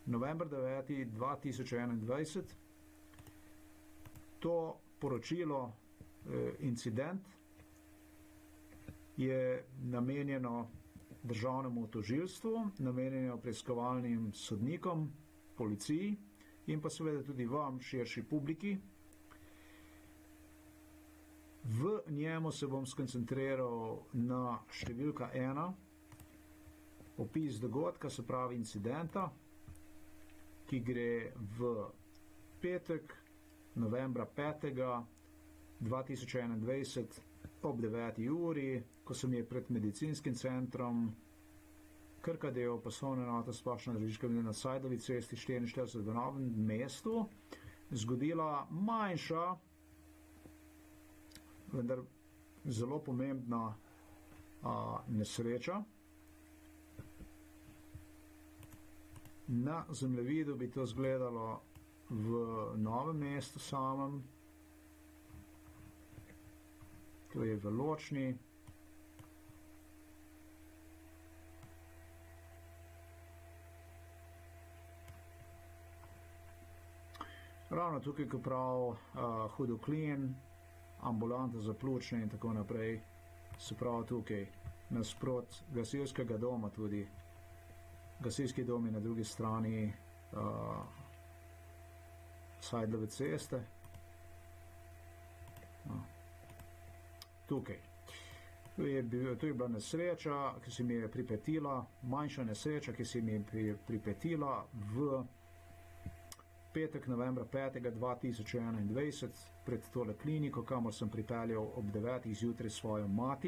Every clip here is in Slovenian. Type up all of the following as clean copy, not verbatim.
november 9. 2021. To poročilo, incident, je namenjeno državnemu tožilstvu, namenjeno preiskovalnim sodnikom, policiji in pa seveda tudi vam, širši publiki. V njemu se bom skoncentriral na številka 1, opis dogodka, se pravi incidenta, ki gre v petek, novembra 5. 2021 ob 9. uri, ko se mi je pred medicinskim centrom Krkadejo, poslovna enota Splošna zdravniška na Sajdovi cesti 44 v Novem mestu, zgodila manjša, vendar zelo pomembna nesreča. Na zemljevidu bi to izgledalo v Novem mestu samem, to je v Ločni. Ravno tukaj, ko prav Hudoklin, ambulanta za pljučne in tako naprej, se pravi tukaj, nasprot gasilskega doma tudi. Gasilski dom je na drugi strani Sajdove ceste. Tukaj. To je bila nesreča, ki se mi je pripetila, manjša nesreča, ki se mi je pripetila v petek, novembra 5. 2021 pred tole kliniko, kamor sem pripeljal ob 9. zjutraj svojo mati.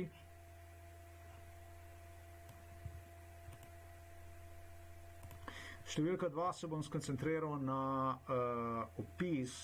Številka 2 se bom skoncentriral na opis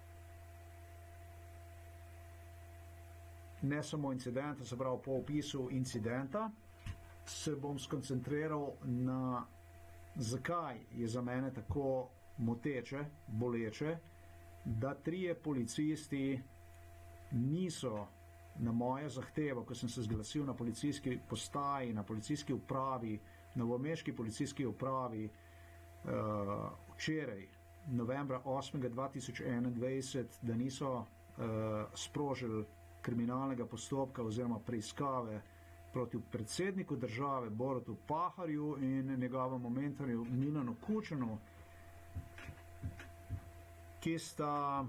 ne samo incidenta, se pravi po opisu incidenta, se bom skoncentriral na zakaj je za mene tako moteče, boleče, da 3 policisti niso na mojo zahtevo, ko sem se zglasil na policijski postaji, na policijski upravi, novomeški policijski upravi, včeraj, novembra 8. 2021, da niso sprožili kriminalnega postopka oziroma preiskave proti predsedniku države Borutu Pahorju in njegovemu mentorju Milanu Kučanu, ki sta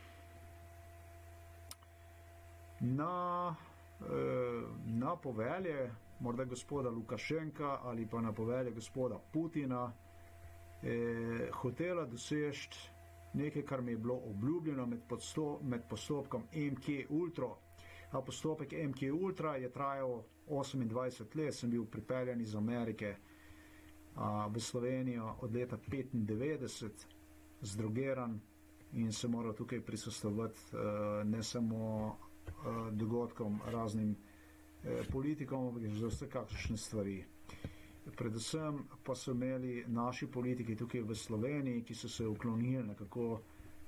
na povelje morda gospoda Lukašenka ali pa na povelje gospoda Putina hotela doseči nekaj, kar mi je bilo obljubljeno med postopkom MK Ultra. Postopek MK Ultra je trajal 28 let, sem bil pripeljan iz Amerike v Slovenijo od leta 1995, zdrogeran in se moral tukaj prisostvovati ne samo dogodkom, raznim politikom, ampak za vse kakšne stvari. Predvsem pa so imeli naši politiki tukaj v Sloveniji, ki so se uklonili nekako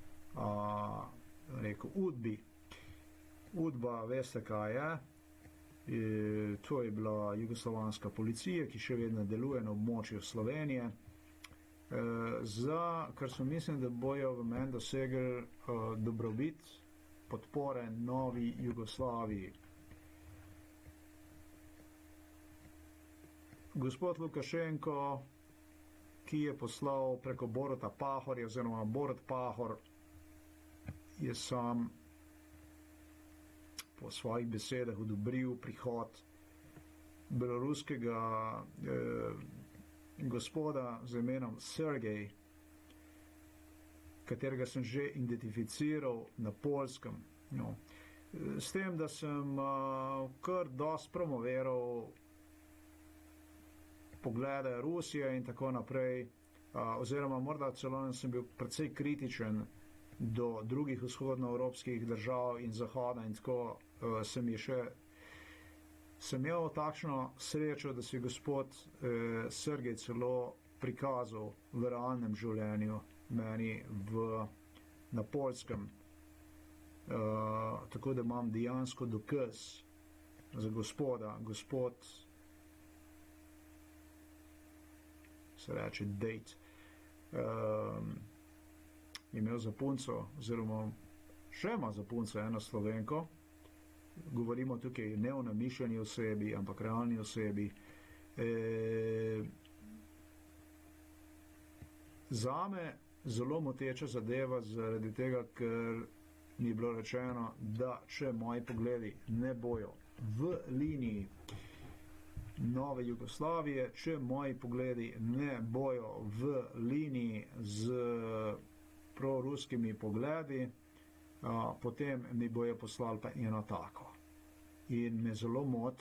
Udbi. Udba, veste kaj je, to je bila jugoslovanska policija, ki še vedno deluje na območju Slovenije, kar so mislim, da bojo v meni dosegli dobrobit podpore novi Jugoslaviji. Gospod Lukašenko, ki je poslal preko Boruta Pahorja, oziroma Borut Pahor je sam po svojih besedah odobril prihod beloruskega gospoda z imenom Sergej, katerega sem že identificiral na Poljskem. No. S tem, da sem kar dosti promoviral poglede Rusije in tako naprej, oziroma morda celo sem bil precej kritičen do drugih vzhodnoevropskih držav in Zahoda in tako sem imel takšno srečo, da si gospod Sergej celo prikazal v realnem življenju meni na Poljskem. Tako da imam dejansko dokaz za gospoda. Gospod se reče date. imel za punco, oziroma še ima za punco eno Slovenko. Govorimo tukaj ne o namišljeni osebi, ampak realni osebi. Zame zelo moteča zadeva zaradi tega, ker mi je bilo rečeno, da če moji pogledi ne bojo v liniji nove Jugoslavije, če moji pogledi ne bojo v liniji z proruskimi pogledi, potem mi bojo poslali pa eno tako. In me zelo moti,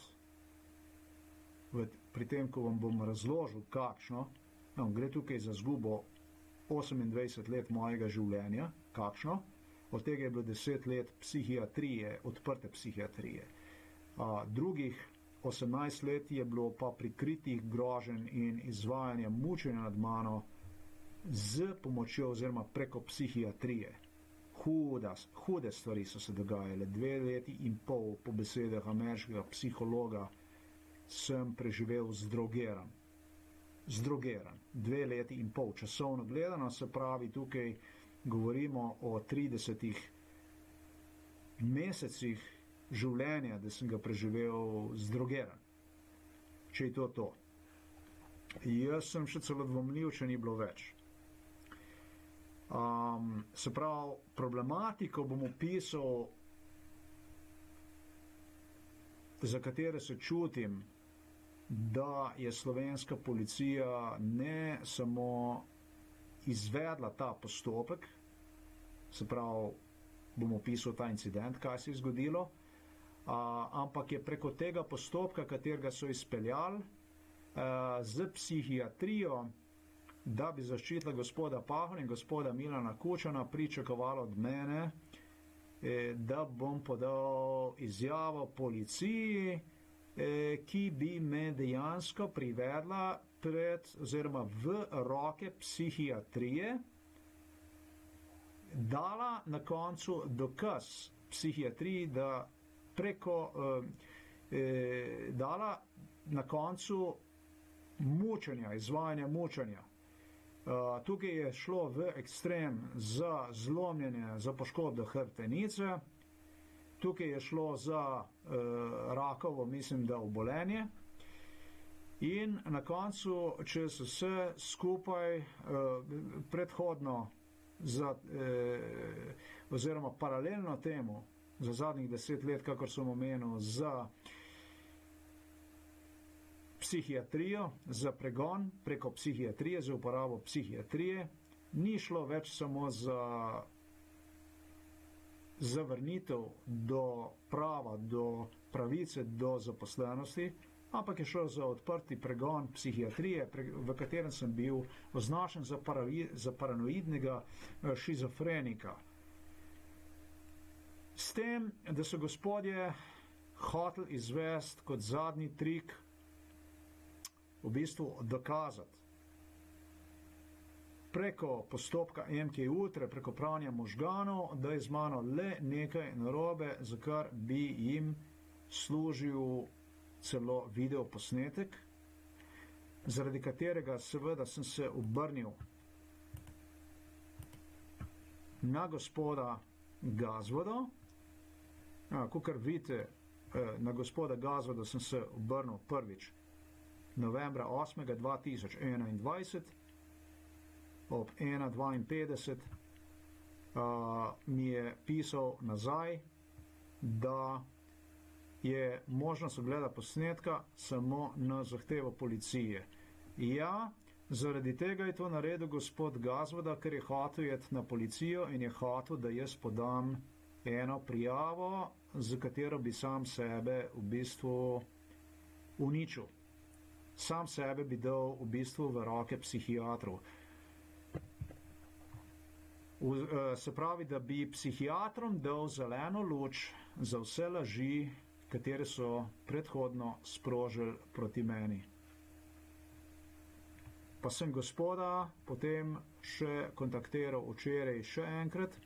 pri tem, ko vam bom razložil, kakšno, gre tukaj za zgubo 28 let mojega življenja, kakšno, od tega je bilo 10 let psihiatrije, odprte psihiatrije. Drugih 18 let je bilo pa prikritih groženj in izvajanja mučenja nad mano z pomočjo oziroma preko psihiatrije. Hude stvari so se dogajale. 2 leti in pol po besedah ameriškega psihologa sem preživel zdrogeran. 2 leti in pol. Časovno gledano, se pravi, tukaj govorimo o 30 mesecih življenja, da sem ga preživel zdrogeran. Če je to. Jaz sem še celo dvomljiv, če ni bilo več. Se pravi, problematiko bom opisal, za katere se čutim, da je slovenska policija ne samo izvedla ta postopek, se pravi, bom opisal ta incident, kaj se je zgodilo, ampak je preko tega postopka, katerega so izpeljali, z psihiatrijo, da bi zaščitila gospoda Pahorja in gospoda Milana Kučana, pričakovalo od mene, da bom podal izjavo policiji, ki bi me dejansko privedla oziroma v roke psihiatrije, dala na koncu dokaz psihiatriji, da dala na koncu mučenja, izvajanja mučenja. Tukaj je šlo v ekstrem za zlomljenje, za poškodbo hrbtenice, tukaj je šlo za rakovo, mislim, da obolenje. In na koncu, če se vse skupaj predhodno oziroma paralelno temu za zadnjih 10 let, kakor sem omenil, za psihiatrijo, za pregon preko psihiatrije, za uporabo psihiatrije, ni šlo več samo za zavrnitev do prava, do pravice do zaposlenosti, ampak je šlo za odprti pregon psihiatrije, v katerem sem bil označen za paranoidnega šizofrenika. S tem, da so gospodje hoteli izvesti kot zadnji trik, v bistvu dokazati preko postopka MK Ultra, preko pranja možganov, da je z mano le nekaj narobe, za kar bi jim služil celo videoposnetek, zaradi katerega seveda sem se obrnil na gospoda Gazvoda. Kakor vidite, na gospoda Gazvoda sem se obrnil prvič novembra 8. 2021 ob 1:52 mi je pisal nazaj, da je možnost ogleda posnetka samo na zahtevo policije. Ja, zaradi tega je to naredil gospod Gazvoda, ker je hotel iti na policijo in je hotel, da jaz podam eno prijavo, za katero bi sam sebe v bistvu uničil. Sam sebe bi dal v bistvu v roke psihiatrov. Se pravi, da bi psihiatrom dal zeleno luč za vse laži, katere so predhodno sprožili proti meni. Pa sem gospoda potem še kontaktiral včeraj še enkrat.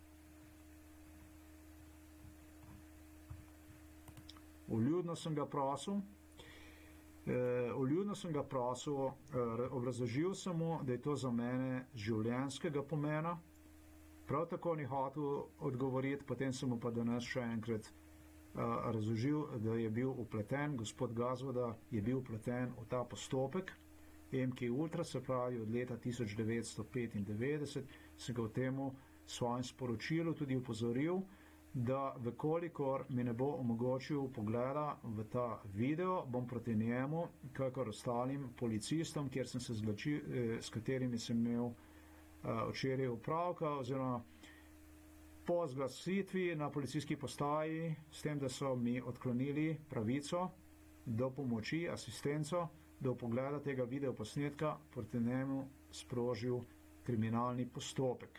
Vljudno sem ga prosil, Vljudno sem ga prosil, obrazložil sem mu, da je to za mene življenjskega pomena. Prav tako ni hotel odgovoriti, potem sem mu pa danes še enkrat razložil, da je bil upleten, gospod Gazvoda je bil upleten v ta postopek MK Ultra, se pravi od leta 1995, sem ga v temu svojem sporočilu tudi upozoril, da vekolikor mi ne bo omogočil pogleda v ta video, bom proti njemu, kakor ostalim policistom, s katerimi sem imel včeraj opravka, oziroma po zglasitvi na policijski postaji, s tem, da so mi odklonili pravico do pomoči, asistenco, do pogleda tega videoposnetka, proti njemu sprožil kriminalni postopek.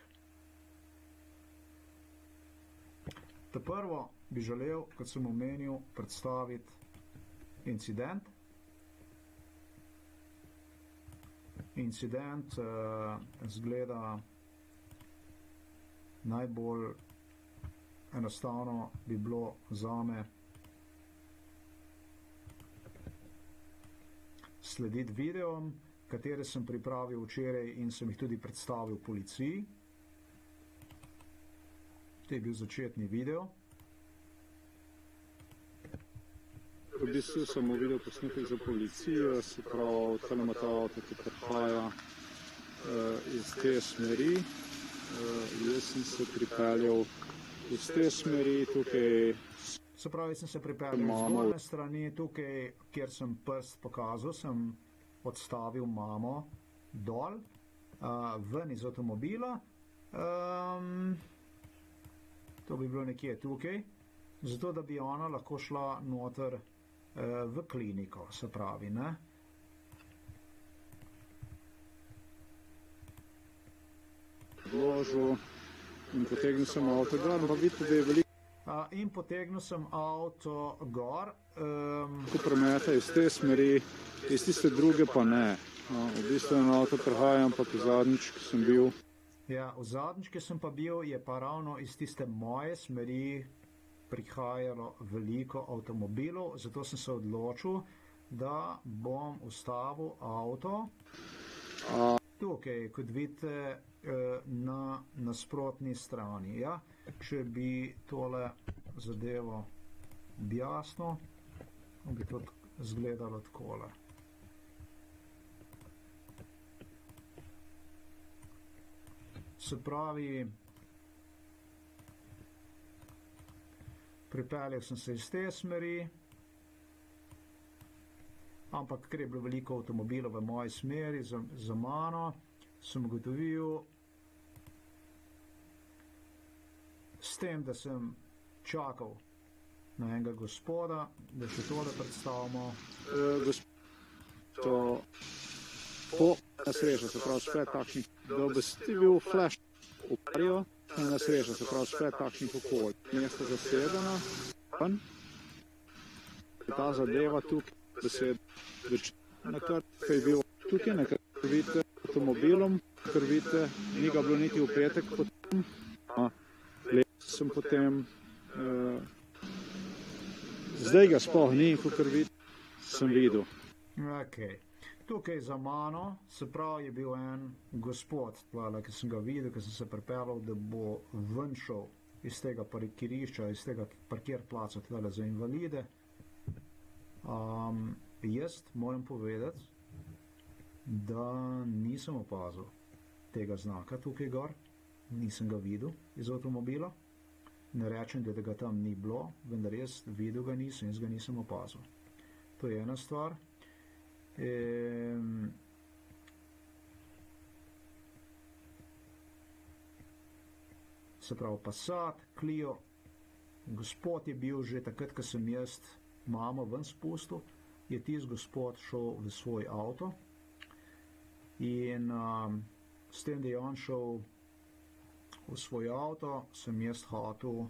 Ta prvo bi želel, kot sem omenil, predstaviti incident. Incident zgleda najbolj enostavno bi bilo zame slediti videom, katere sem pripravil včeraj in sem jih tudi predstavil policiji. To je bil začetni video. V bistvu sem videl posnetek za policijo, se pravi, tale ima ta avto, ki prihaja iz te smeri. Jaz sem se pripeljal iz te smeri, tukaj... Se pravi, sem se pripeljal iz zgornje strani, tukaj, kjer sem prst pokazal, sem odstavil mamo dol, ven iz avtomobila. To bi bilo nekje tukaj, zato da bi ona lahko šla noter v kliniko, se pravi, ne? Vložil in potegnil sem avto gor, pa vidite, da je veliko... In potegnil sem avto gor. Ko premeta iz te smeri, iz tiste druge pa ne. No, v bistvu na avto prehajam, pa po zadnjič, ki sem bil... Ja, v zadnjič, ki sem pa bil, je pa ravno iz tiste moje smeri prihajalo veliko avtomobilov, zato sem se odločil, da bom ustavil avto tukaj, kot vidite, na nasprotni strani. Ja? Če bi tole zadevo jasno, bi to izgledalo takole. Se pravi, pripeljal sem se iz te smeri, ampak ker je bilo veliko avtomobilov v moji smeri za mano, sem ugotovil, s tem, da sem čakal na enega gospoda, da še tole predstavimo. Po nesrečo, se pravi, spet takšnih, da bi ti bil flash uparijo, nesrečo, se pravi, spet takšnih okolj. Mesto zasedeno, ta zadeva tukaj, da se nekaj je bil tukaj, nekaj vidite avtomobilom, ker vidite, ni ga bilo niti v petek, potem, sem potem, zdaj ga sploh ni, kot vidite, sem videl. Okay. Tukaj za mano, se pravi, je bil en gospod, ki sem ga videl, ki sem se pripeljal, da bo ven šel iz tega parkirišča, iz tega parkirplaca za invalide. Jaz moram povedati, da nisem opazil tega znaka tukaj gor, nisem ga videl iz avtomobila. Ne rečem, da ga tam ni bilo, vendar jaz videl ga nisem, jaz ga nisem opazil. To je ena stvar. Se pravi, Passat, Clio, gospod je bil že takrat, ko sem jaz mamo ven spustil, je tisti gospod šel v svoj avto in s tem, da je on šel v svoj avto, sem jaz hotel,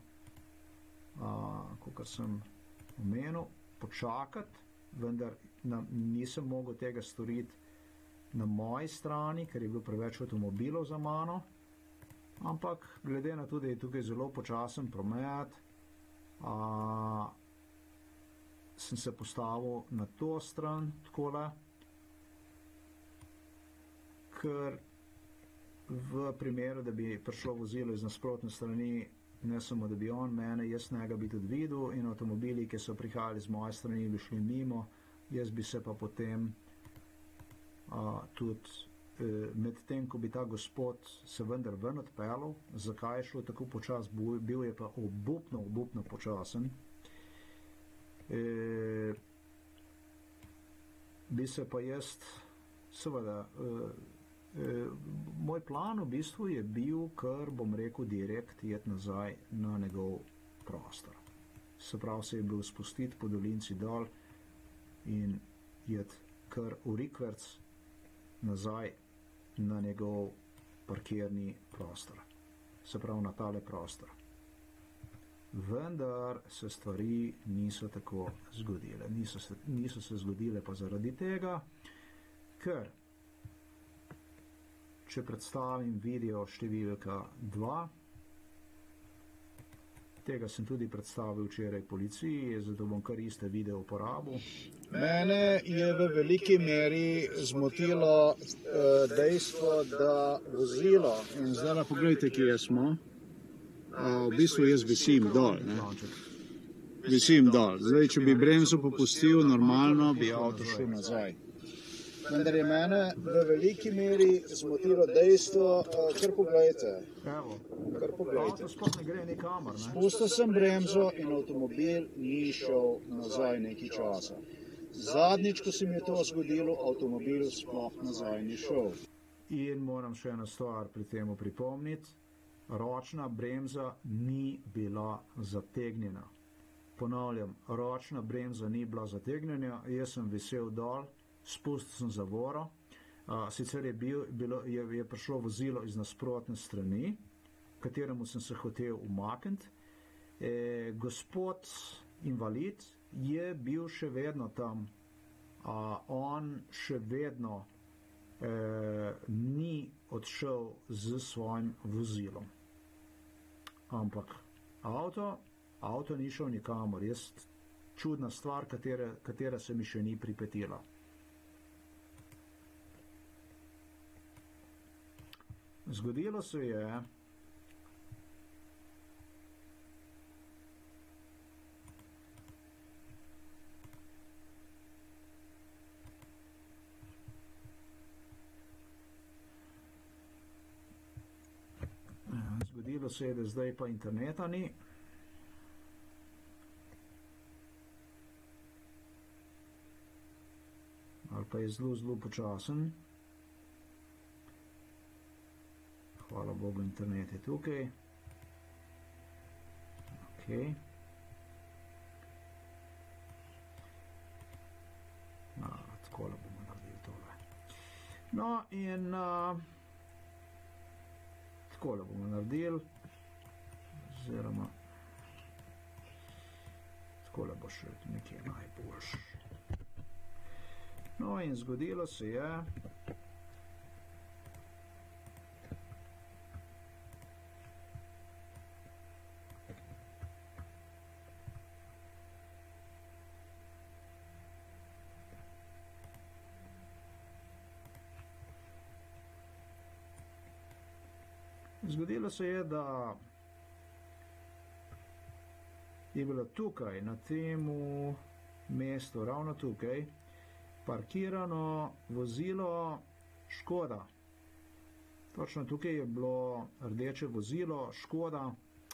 kot sem omenil, počakati, vendar nisem mogel tega storiti na moji strani, ker je bilo preveč avtomobilov za mano, ampak glede na to, da je tukaj zelo počasen promet, sem se postavil na to stran, takole, ker v primeru, da bi prišlo vozilo iz nasprotne strani, ne samo, da bi on mene, jaz njega bi tudi videl in avtomobili, ki so prihajali z moje strani, bi šli mimo, jaz bi se pa potem tudi med tem, ko bi ta gospod se vendar ven odpeljal, zakaj je šlo tako počas, bil je pa obupno počasen, bi se pa jaz, seveda, moj plan v bistvu je bil, kar bom rekel direkt, jet nazaj na njegov prostor. Se pravi, se je bil spustiti po dolinci dol in jet kar v rikverc nazaj na njegov parkirni prostor. Se pravi, na tale prostor. Vendar se stvari niso tako zgodile. Niso se zgodile pa zaradi tega, ker če predstavim video številka 2, tega sem tudi predstavil včeraj policiji, zato bom kar iste video uporabil. Mene je v veliki meri zmotilo dejstvo, da vozilo, in zdaj pogledajte, kje smo, v bistvu jaz visim dol, ne? Visim dol. Zdaj, če bi bremzo popustil, normalno bi avto šel nazaj. Vendar je mene v veliki meri zmotilo dejstvo, kar pogledajte. Evo, Kar pogledajte. avto sploh ne gre nikamor, ne? Spustil sem bremzo in avtomobil ni šel nazaj nekaj časa. Zadnjič, ko se mi je to zgodilo, avtomobil sploh nazaj ni šel. In moram še eno stvar pri temu pripomniti. Ročna bremza ni bila zategnjena. Ponavljam, ročna bremza ni bila zategnjena, jaz sem visel dol, spustil sem zavoro, sicer je prišlo vozilo iz nasprotne strani, kateremu sem se hotel umakniti. Gospod invalid je bil še vedno tam, on še vedno ni odšel z svojim vozilom. Ampak avto ni šel nikamor. Čudna stvar, katera se mi še ni pripetila. Zgodilo se je, da zdaj pa interneta ni. Ali pa je zelo počasen. Hvala Bogu, internet je tukaj. Ok. Takole bomo naredili tole. No in takole bomo naredili, oziroma takole bo še nekje najboljš. No in zgodilo se je, da je bilo tukaj, na temu mestu, ravno tukaj, parkirano vozilo Škoda. Točno tukaj je bilo rdeče vozilo Škoda,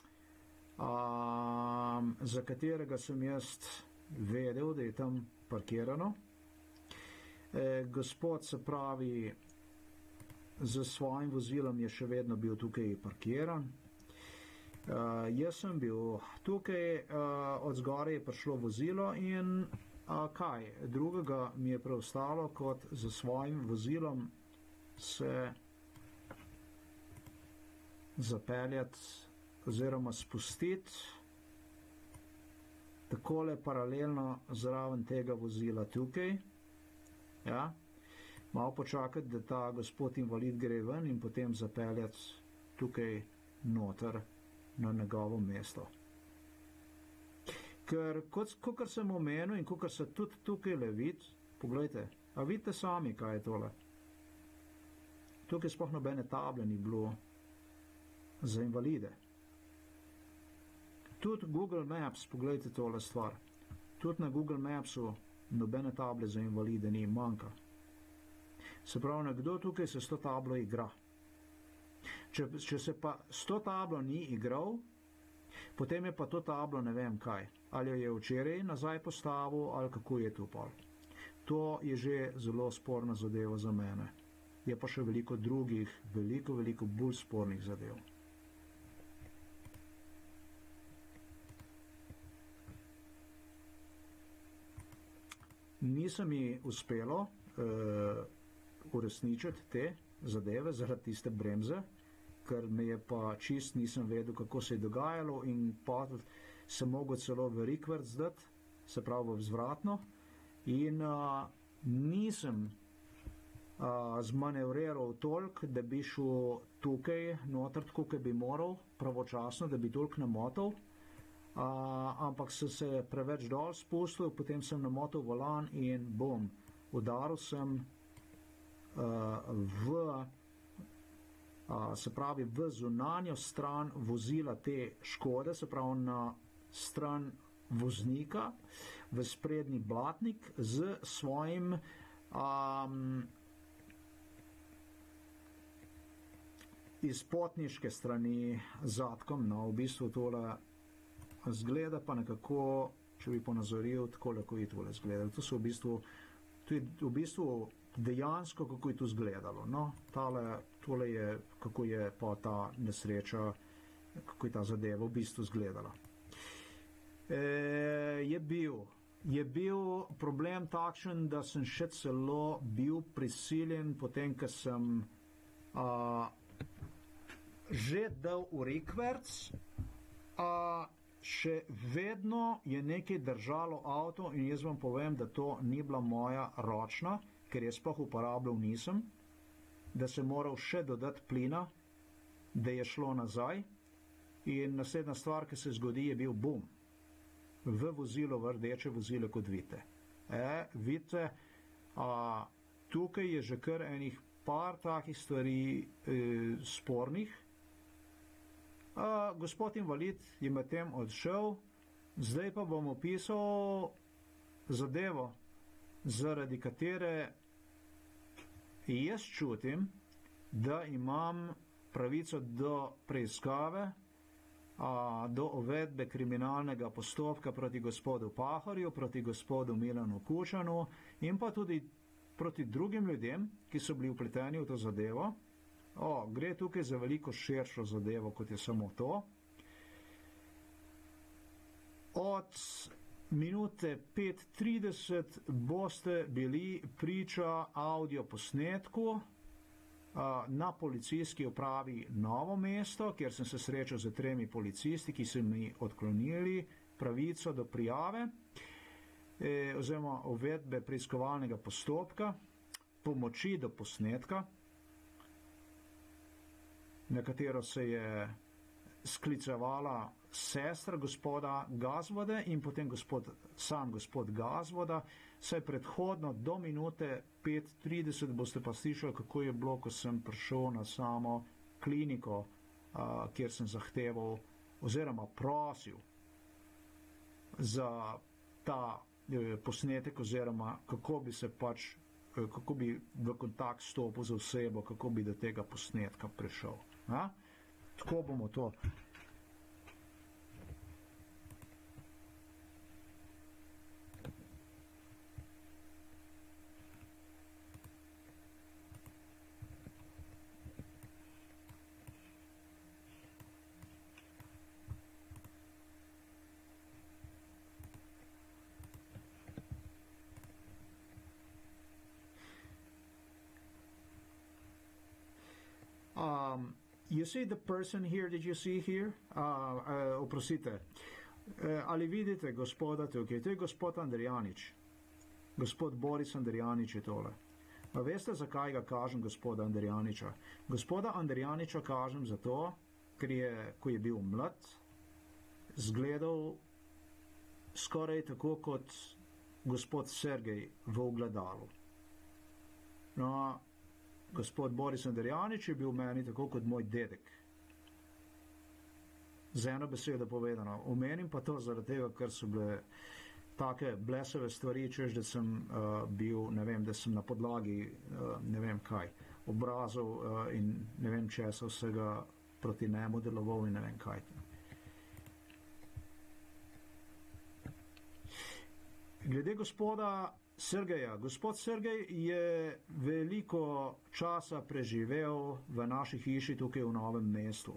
za katerega sem jaz vedel, da je tam parkirano. Gospod, se pravi, z svojim vozilom je še vedno bil tukaj parkiran. Jaz sem bil tukaj, od zgoraj je prišlo vozilo in kaj drugega mi je preostalo, kot z svojim vozilom se zapeljati oziroma spustiti takole paralelno zraven tega vozila tukaj. Ja? Malo počakati, da ta gospod invalid gre ven in potem zapeljati tukaj noter na njegovo mesto. Ker kot sem omenil in kot se tudi tukaj le vidi, poglejte, a vidite sami, kaj je tole? Tukaj sploh nobene table ni bilo za invalide. Tudi Google Maps, poglejte tole stvar, tudi na Google Mapsu nobene table za invalide ni, manjka. Se pravi, nekdo tukaj se s to tablo igra. Če se pa s to tablo ni igral, potem je pa to tablo ne vem kaj. Ali jo je včeraj nazaj postavil, ali kako je to pol. To je že zelo sporna zadeva za mene. Je pa še veliko drugih, veliko bolj spornih zadev. Nisem mi uspelo uresničiti te zadeve zaradi tiste bremze, ker me je pa čist nisem vedel, kako se je dogajalo in pa sem mogel celo v rikverc dati, se pravi v vzvratno, in nisem zmanevriral toliko, da bi šel tukaj noter, tako kot bi moral, pravočasno, da bi toliko namotal, ampak sem se preveč dol spustil, potem sem namotal volan in bom, udaril sem se pravi v zunanjo stran vozila te Škode, se pravi na stran voznika, v sprednji blatnik z svojim iz potniške strani zadkom, no v bistvu tole zgleda pa nekako, če bi ponazoril, tako lahko je tole zgledalo. To so v bistvu dejansko, kako je to izgledalo. No, tole je, kako je pa ta nesreča, kako je ta zadeva v bistvu izgledala. Je bil problem takšen, da sem še celo bil prisiljen, potem, ko sem že dal v rikverc, še vedno je nekaj držalo avto in jaz vam povem, da to ni bila moja ročna, ker je sploh uporabljal nisem, da sem moral še dodati plina, da je šlo nazaj in naslednja stvar, ki se zgodi, je bil bum v vozilo, v rdeče vozilo, kot vidite. Vidite, tukaj je že kar enih par takih stvari spornih. Gospod invalid je medtem odšel, zdaj pa bom opisal zadevo, zaradi katere jaz čutim, da imam pravico do preiskave, do uvedbe kriminalnega postopka proti gospodu Pahorju, proti gospodu Milanu Kučanu in pa tudi proti drugim ljudem, ki so bili vpleteni v to zadevo. Gre tukaj za veliko širšo zadevo, kot je samo to. Od minute 5:30 boste bili priča audio posnetku na policijski upravi Novo mesto, kjer sem se srečal z 3 policisti, ki so mi odklonili pravico do prijave oziroma uvedbe preiskovalnega postopka, pomoči do posnetka, na katero se je sklicevala sestra gospoda Gazvode in potem sam gospod Gazvoda. Saj predhodno do minute 5:30 boste pa slišali, kako je bilo, ko sem prišel na samo kliniko, kjer sem zahteval oziroma prosil za ta posnetek oziroma kako bi se pač, kako bi v kontakt stopil z osebo, kako bi do tega posnetka prišel. Tako bomo to. You see the person here, did you see here? Oprostite. Ali vidite gospoda tukaj? To je gospod Andrijanič. Gospod Boris Andrijanič je tole. A veste, zakaj ga kažem gospoda Andrijaniča? Gospoda Andrijaniča kažem zato, ker je, ko je bil mlad, zgledal skoraj tako kot gospod Sergej v Ogledalu. No, gospod Boris Andrijanič je bil meni tako kot moj dedek. Z eno besedo povedano. Omenim pa to zaradi tega, ker so bile take blesave stvari, češ, da sem bil, ne vem, da sem na podlagi, ne vem kaj, obrazov in ne vem česa vsega proti njemu deloval in ne vem kaj. Glede gospoda Sergeja. Gospod Sergej je veliko časa preživel v naši hiši tukaj v Novem mestu.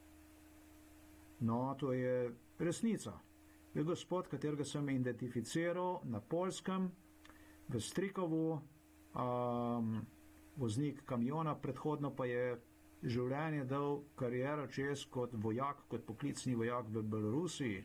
No, to je resnica. Je gospod, katerega sem identificiral na Poljskem, v Strikovu, voznik kamiona, predhodno pa je življenje dal kariero čez kot vojak, kot poklicni vojak v Belorusiji.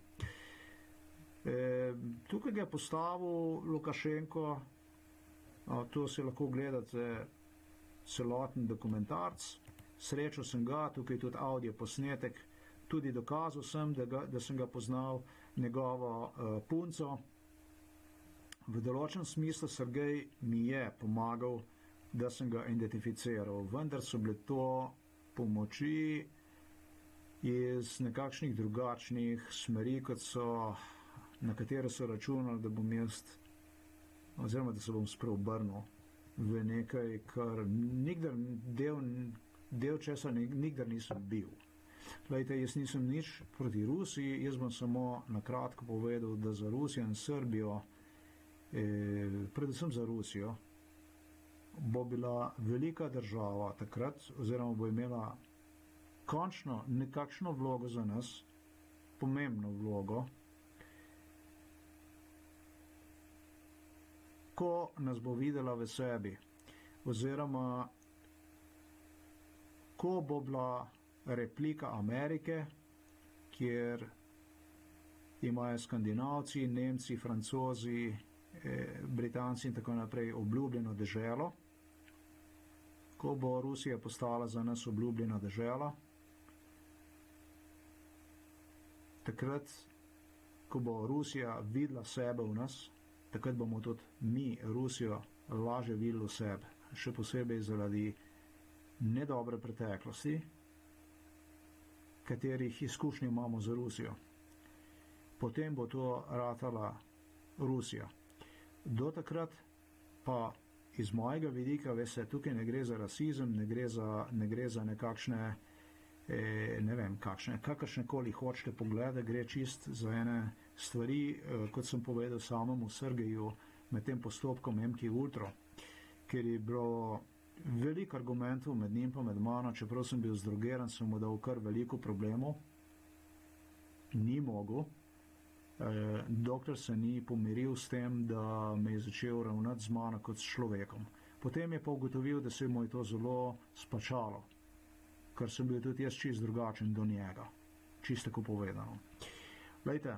Tukaj ga je postavil Lukašenko, to si lahko gledate celoten dokumentarc, srečal sem ga, tukaj je tudi audio posnetek, tudi dokazal sem, da sem ga poznal, njegovo punco. V določen smislu Sergej mi je pomagal, da sem ga identificiral, vendar so bile to pomoči iz nekakšnih drugačnih smeri, kot so, na katere so računali, da bom jaz, oziroma da se bom spreobrnil v nekaj, kar nikdar del česa nikdar nisem bil. Glejte, jaz nisem nič proti Rusiji, jaz bom samo na kratko povedal, da za Rusijo in Srbijo, predvsem za Rusijo, bo bila velika država takrat, oziroma bo imela končno nekakšno vlogo za nas, pomembno vlogo, ko nas bo videla v sebi, oziroma ko bo bila replika Amerike, kjer imajo Skandinavci, Nemci, Francozi, Britanci in tako naprej obljubljeno deželo, ko bo Rusija postala za nas obljubljena dežela, takrat, ko bo Rusija videla sebe v nas, takrat bomo tudi mi, Rusijo, lažje videli v sebe, še posebej zaradi nedobre preteklosti, katerih izkušnje imamo za Rusijo. Potem bo to ratala Rusija. Do takrat pa iz mojega vidika, veste, tukaj ne gre za rasizem, ne gre za nekakšne, ne vem, kakršnekoli hočete poglede, gre čist za ene stvari, kot sem povedal samemu Sergeju med tem postopkom MK Ultra, ker je bilo veliko argumentov med njim pa med mano, čeprav sem bil zdrogeran, sem mu dal kar veliko problemov, ni mogel, dokler se ni pomiril s tem, da me je začel ravnati z mano kot s človekom. Potem je pa ugotovil, da se mu je to zelo spačalo, ker sem bil tudi jaz čist drugačen do njega, čisto tako povedano. Lejte,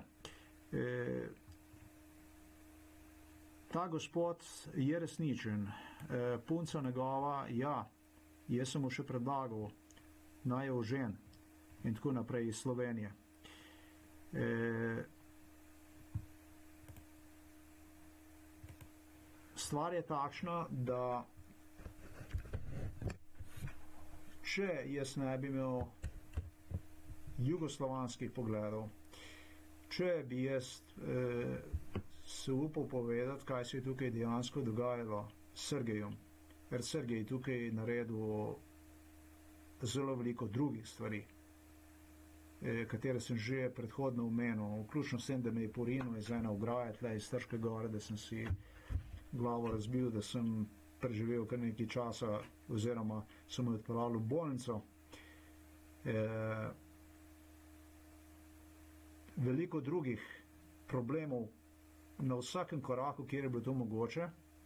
ta gospod je resničen, punca njegova, ja, jaz sem mu še predlagal, naj jo ožen in tako naprej iz Slovenije. Stvar je takšna, da če jaz ne bi imel jugoslovanskih pogledov, če bi jaz se upal povedati, kaj se je tukaj dejansko dogajalo s Sergejem, ker Sergej je tukaj naredil zelo veliko drugih stvari, katere sem že predhodno omenil, vključno s tem, da me je porinil iz ene ograje tle iz Trške gore, da sem si glavo razbil, da sem preživel kar nekaj časa, oziroma sem jo odpeljal v bolnico. Veliko drugih problemov na vsakem koraku, kjer je bilo to mogoče.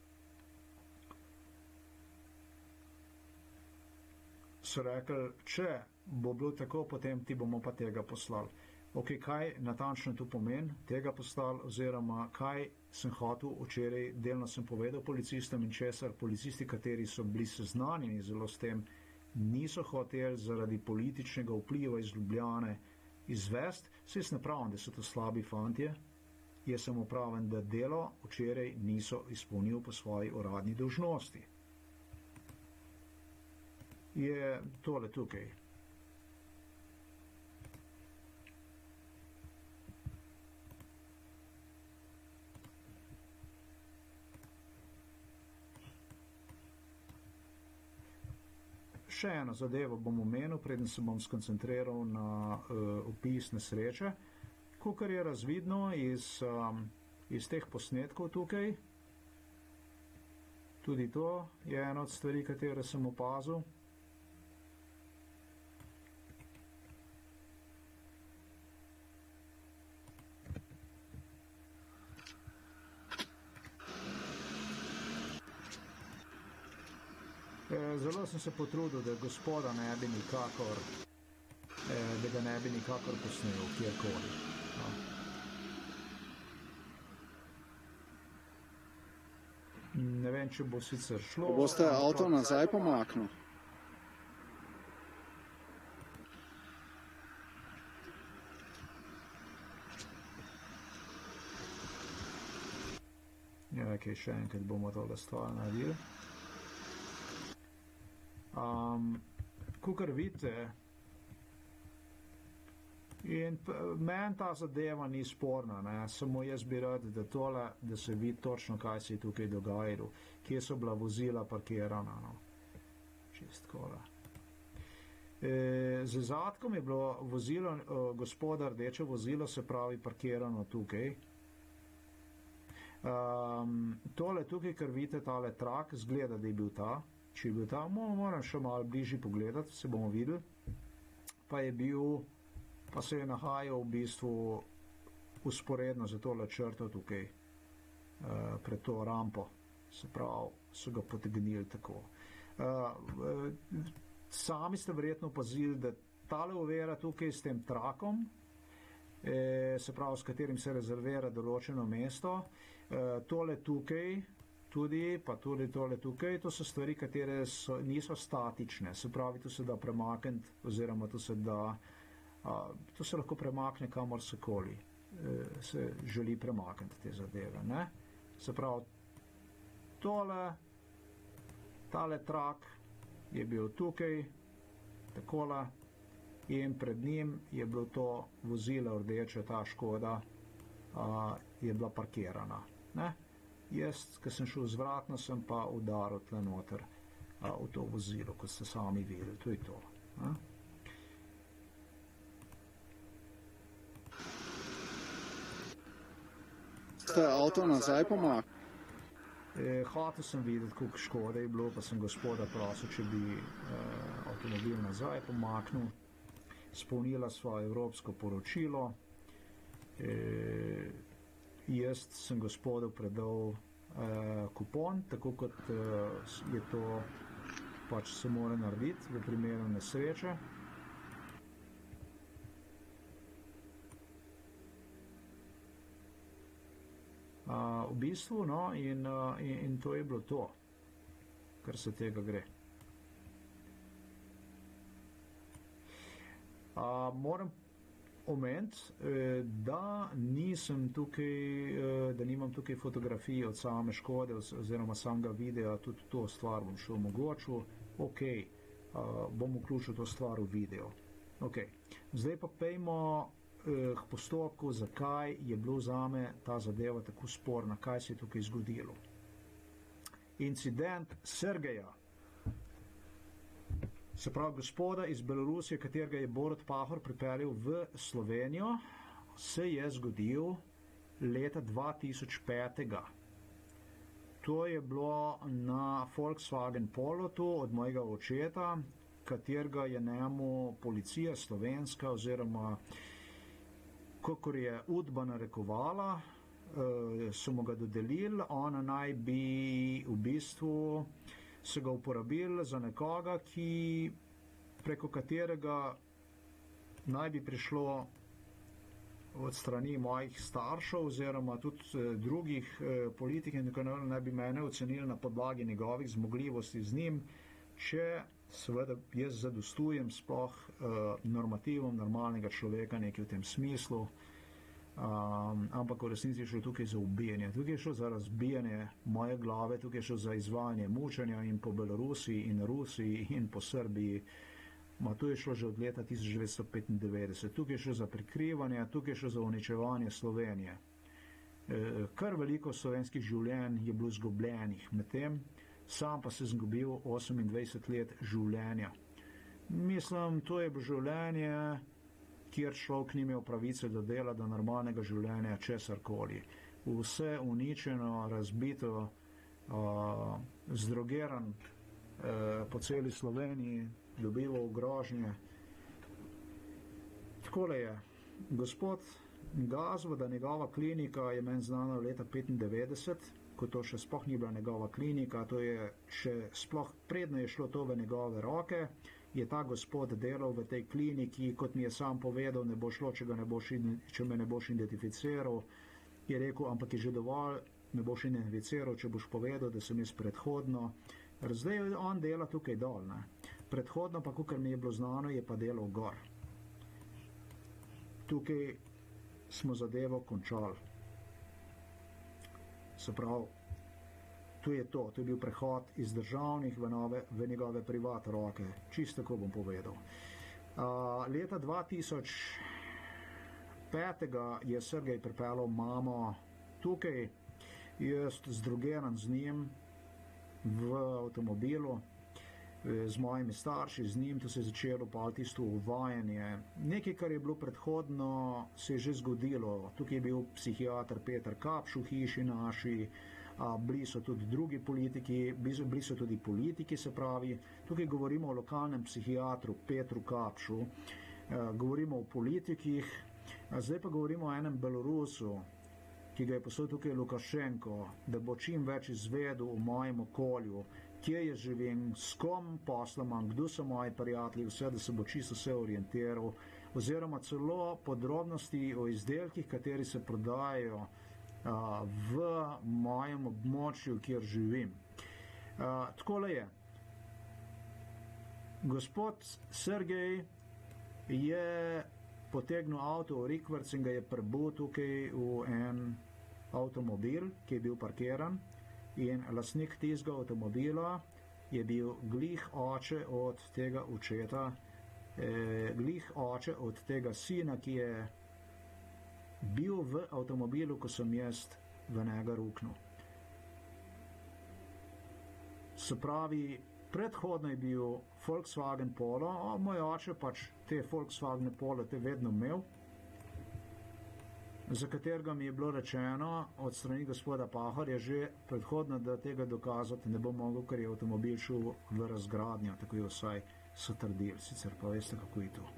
So rekli, če bo bilo tako, potem ti bomo pa tega poslali. Ok, kaj natančno to pomeni, tega poslali, oziroma kaj sem hotel včeraj, delno sem povedal policistom in česar policisti, kateri so bili seznanjeni zelo s tem, niso hoteli zaradi političnega vpliva iz Ljubljane izvesti, se jaz ne pravim, da so to slabi fantje, je samoupraven, da delo včeraj niso izpolnil po svoji uradni dolžnosti. Je tole tukaj. Še eno zadevo bom omenil, preden se bom skoncentriral na opis nesreče. Kakor je razvidno iz teh posnetkov tukaj, tudi to je ena od stvari, katere sem opazil. Zelo sem se potrudil, da gospoda ne bi nikakor, da ga ne bi nikakor posnel kjerkoli. No. Ne vem, če bo sicer šlo. Boste avto nazaj pomaknil? Ja, okay, še enkrat bomo tole stvar naredili. Kakor vidite, in meni ta zadeva ni sporna, ne? Samo jaz bi rad, da se vidi točno, kaj se je tukaj dogajalo, kje so bila vozila parkirana. No? Čist kola. Z zadkom je bilo vozilo, gospoda rdeče vozilo, se pravi parkirano tukaj. Tole tukaj, kar vidite, tale trak, zgleda, da je bil ta. Če je bil ta, moram še malo bližje pogledati, se bomo videli. Pa se je nahajal v bistvu usporedno za tole črto tukaj, pred to rampo. Se pravi, so ga potegnili tako. Sami ste verjetno opazili, da tale ovira tukaj s tem trakom, se pravi, s katerim se rezervira določeno mesto, tole tukaj, pa tudi tole tukaj, to so stvari, katere niso statične, se pravi, to se da premakniti, oziroma to se lahko premakne kamor sekoli, se želi premakniti te zadeve, ne? Se pravi, tale trak je bil tukaj, takole, in pred njim je bilo to vozilo rdeče, ta Škoda, je bila parkirana, ne? Jaz, ko sem šel zvratno, sem pa udaril tle noter v to vozilo, kot ste sami videli, to je to. Ne? Ste avto nazaj pomaknili? Hotel sem videti, koliko škode je bilo, pa sem gospoda prosil, če bi avtomobil nazaj pomaknil, spolnila svoje evropsko poročilo. Jaz sem gospodu predal kupon, tako kot je to pač se mora narediti v primeru nesreče. V bistvu, no, in to je bilo to, kar se tega gre. Moram omeniti, da nisem tukaj, da nimam tukaj fotografije od same Škode oziroma samega videa, tudi to stvar bom še omogočil. Ok, bom vključil to stvar v video. Ok, zdaj pa pejmo k postopku, zakaj je bilo zame ta zadeva tako sporna, kaj se je tukaj zgodilo. Incident Sergeja, se pravi gospoda iz Belorusije, katerega je Borut Pahor pripeljal v Slovenijo, se je zgodil leta 2005. To je bilo na Volkswagen Polotu od mojega očeta, katerega je njemu policija slovenska, oziroma kakor je Udba narekovala, so mu ga dodelili, ona naj bi v bistvu se ga uporabili za nekoga, preko katerega naj bi prišlo od strani mojih staršev oziroma tudi drugih politik in tako naj bi mene ocenili na podlagi njegovih zmogljivosti z njim, če seveda jaz zadostujem sploh normativom normalnega človeka, nekaj v tem smislu. ampak v resnici je šlo tukaj za ubijanje. Tukaj je šlo za razbijanje moje glave, tukaj je šlo za izvajanje mučenja in po Belorusiji in Rusiji in po Srbiji. Tu je šlo že od leta 1995. Tukaj je šlo za prikrivanje, tukaj je šlo za uničevanje Slovenije. Kar veliko slovenskih življenj je bilo izgubljenih, medtem sam pa se izgubil 28 let življenja. Mislim, to je življenje, kjer človek ni imel pravice do dela, do normalnega življenja, česarkoli. Vse uničeno, razbito, zdrogeran po celi Sloveniji, dobival grožnje. Takole je. Gospod Gazvoda, njegova klinika je meni znana leta 1995, ko to še sploh ni bila njegova klinika, to je še sploh predno je šlo to v njegove roke, je ta gospod delal v tej kliniki, kot mi je sam povedal, ne bo šlo, če me ne boš identificiral, je rekel, ampak je že dovolj, me boš identificiral, če boš povedal, da sem jaz predhodno. Zdaj on dela tukaj dol, ne. Predhodno pa, kakor mi je bilo znano, je pa delal gor. Tukaj smo zadevo končali. Se pravi, to je bil prehod iz državnih v njegove privat roke. Čisto tako bom povedal. Leta 2005 je Sergej pripeljal mamo tukaj, jaz zdrugeran z njim v avtomobilu, z mojimi starši, z njim, to se je začelo pa tisto uvajanje. Nekaj, kar je bilo predhodno, se je že zgodilo. Tukaj je bil psihiater Peter Kapš v hiši naši, bili so tudi drugi politiki, bili so tudi politiki, se pravi. Tukaj govorimo o lokalnem psihiatru Petru Kapšu, govorimo o politikih, zdaj pa govorimo o enem Belorusu, ki ga je poslal tukaj Lukašenko, da bo čim več izvedel o mojem okolju, kje je živim, s kom posla imam, kdo so moji prijatelji, vse, da se bo čisto vse orientiral, oziroma celo podrobnosti o izdelkih, kateri se prodajajo v mojem območju, kjer živim. Takole je. Gospod Sergej je potegnil avto v rikverc in ga je prebul tukaj v en avtomobil, ki je bil parkiran. In lastnik tistega avtomobila je bil glih oče od tega očeta, glih oče od tega sina, ki je bil v avtomobilu, ko sem jaz v njega ruknil. Se pravi, predhodno je bil Volkswagen Polo, moj oče pač te Volkswagen Polo te vedno imel, za katerega mi je bilo rečeno od strani gospoda Pahorja že predhodno, da tega dokazati ne bo mogel, ker je avtomobil šel v razgradnjo, tako je vsaj so trdili, sicer pa veste, kako je to.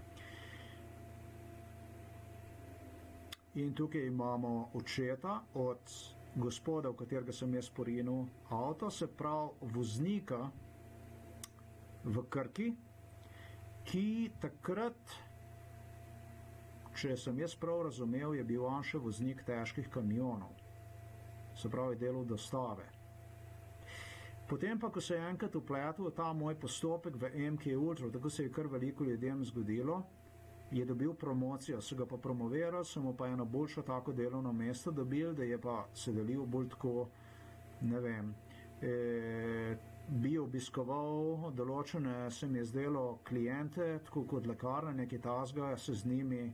In tukaj imamo očeta od gospoda, v katerega sem jaz porinil avto, se pravi voznika v Krki, ki takrat, če sem jaz prav razumel, je bil on še voznik težkih kamionov, se pravi delal dostave. Potem pa, ko se je enkrat vpletel ta moj postopek v MK Ultra, tako se je kar veliko ljudem zgodilo, je dobil promocijo, so ga pa promovirali, so mu pa eno boljšo tako delovno mesto dobili, da je pa se delil bolj tako, ne vem, bi obiskoval določene, se mi je zdelo, klijente, tako kot lekarne, nekaj tazga, se z njimi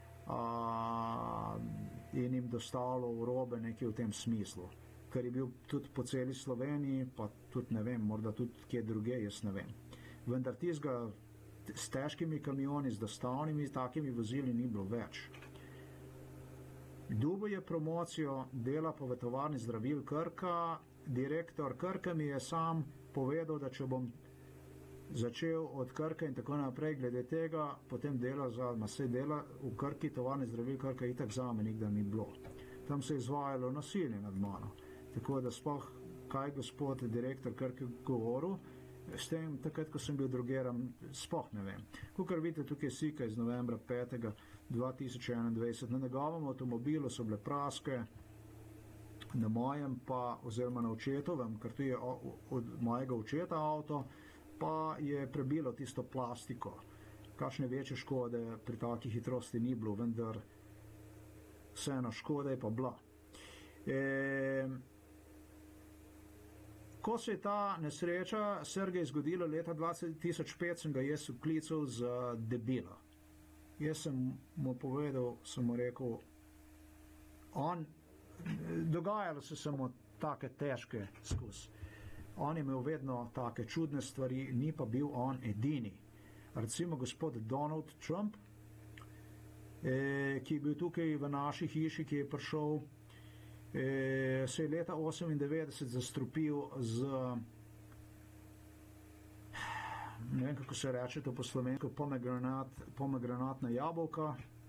in jim dostavljal robe nekaj v tem smislu, ker je bil tudi po celi Sloveniji, pa tudi ne vem, morda tudi kje druge, jaz ne vem. Vendar tistega s težkimi kamioni, z dostavnimi takimi vozili ni bilo več. Dobil je promocijo, dela pa v tovarni zdravil Krka, direktor Krka mi je sam povedal, da če bom začel od Krka in tako naprej, glede tega, potem dela v Krki, tovarni zdravil Krka itak zame nikdar ni bilo. Tam se je izvajalo nasilje nad mano. Tako da sploh, kaj gospod direktor Krka govoril, s tem, takrat, ko sem bil drogeran, sploh ne vem. Kakor vidite, tukaj je slika iz novembra 5. 2021. Na njegovem avtomobilu so bile praske, na mojem pa, oziroma na očetovem, ker to je od mojega očeta avto, pa je prebilo tisto plastiko. Kakšne večje škode pri takih hitrosti ni bilo, vendar vseeno škoda je pa bila. Ko se je ta nesreča Sergej zgodila leta 2005, sem ga jaz vklical za debila. Jaz sem mu povedal, sem mu rekel, dogajalo se samo take težke skozi. On je imel vedno take čudne stvari, ni pa bil on edini. Recimo gospod Donald Trump, ki je bil tukaj v naši hiši, ki je prišel, se je leta 1998 zastrupil z, ne vem, kako se reče to po slovensko, pomegranatna jabolka.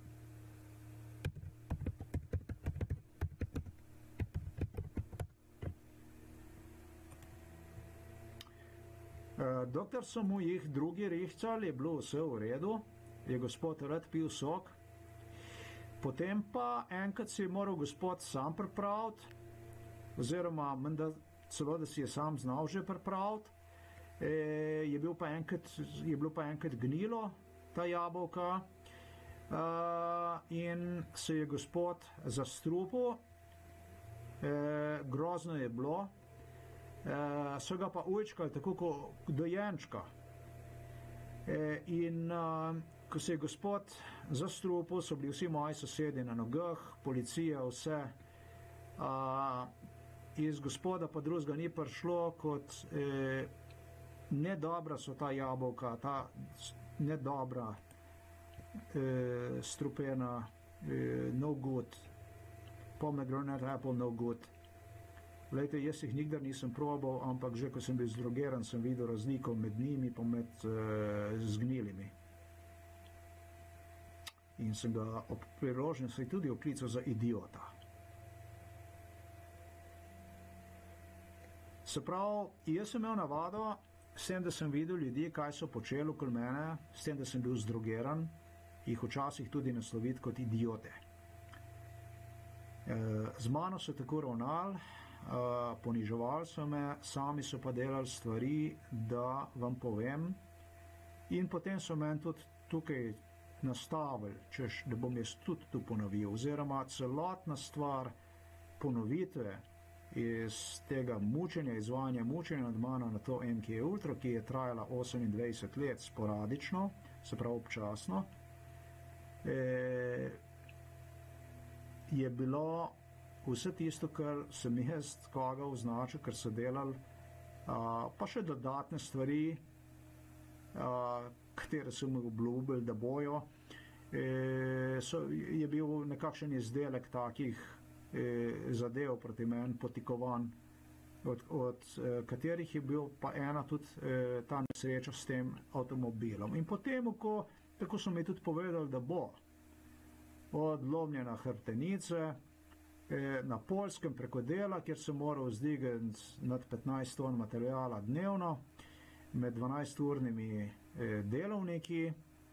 Doktor so mu jih drugi rihcali, je bilo vse v redu, je gospod rad pil sok. Potem pa enkrat si je moral gospod sam pripraviti, oziroma menda celo, da si je sam znal že pripraviti, je bilo pa enkrat gnilo ta jabolka in se je gospod zastrupil, grozno je bilo, so ga pa ujčkali tako kot dojenčka. In ko se je gospod zastrupil, so bili vsi moji sosedi na nogah, policija, vse. Iz gospoda pa drugega ni prišlo, kot nedobra so ta jabolka, ta nedobra strupena, no good, pomegranate apple, no good. Glejte, jaz jih nikdar nisem probal, ampak že ko sem bil zdrogeran, sem videl razliko med njimi pa med zgnilimi. In sem ga ob priložnosti tudi oklical za idiota. Se pravi, jaz sem imel navado, s tem, da sem videl ljudi, kaj so počeli okoli mene, s tem, da sem bil zdrogeran, jih včasih tudi nasloviti kot idiote. Z mano so tako ravnali, poniževali so me, sami so pa delali stvari, da vam povem. In potem so meni tudi tukaj nastavili, češ, da bom jaz tudi tu ponovil, oziroma celotna stvar ponovitve iz tega mučenja, izvajanja mučenja nad mano na to MK Ultra, ki je trajala 28 let sporadično, se pravi občasno, je bilo vse tisto, kar sem jaz koga označil, kar so delali, pa še dodatne stvari, katere so mi obljubili, da bojo. Je bil nekakšen izdelek takih zadev proti meni, potikovan, od katerih je bil pa ena tudi ta nesreča s tem avtomobilom. In potem, tako so mi tudi povedali, da bo odlomljena hrbtenice, na Poljskem preko dela, kjer sem moral vzdigati nad 15 ton materijala dnevno, med 12-urnimi delovniki,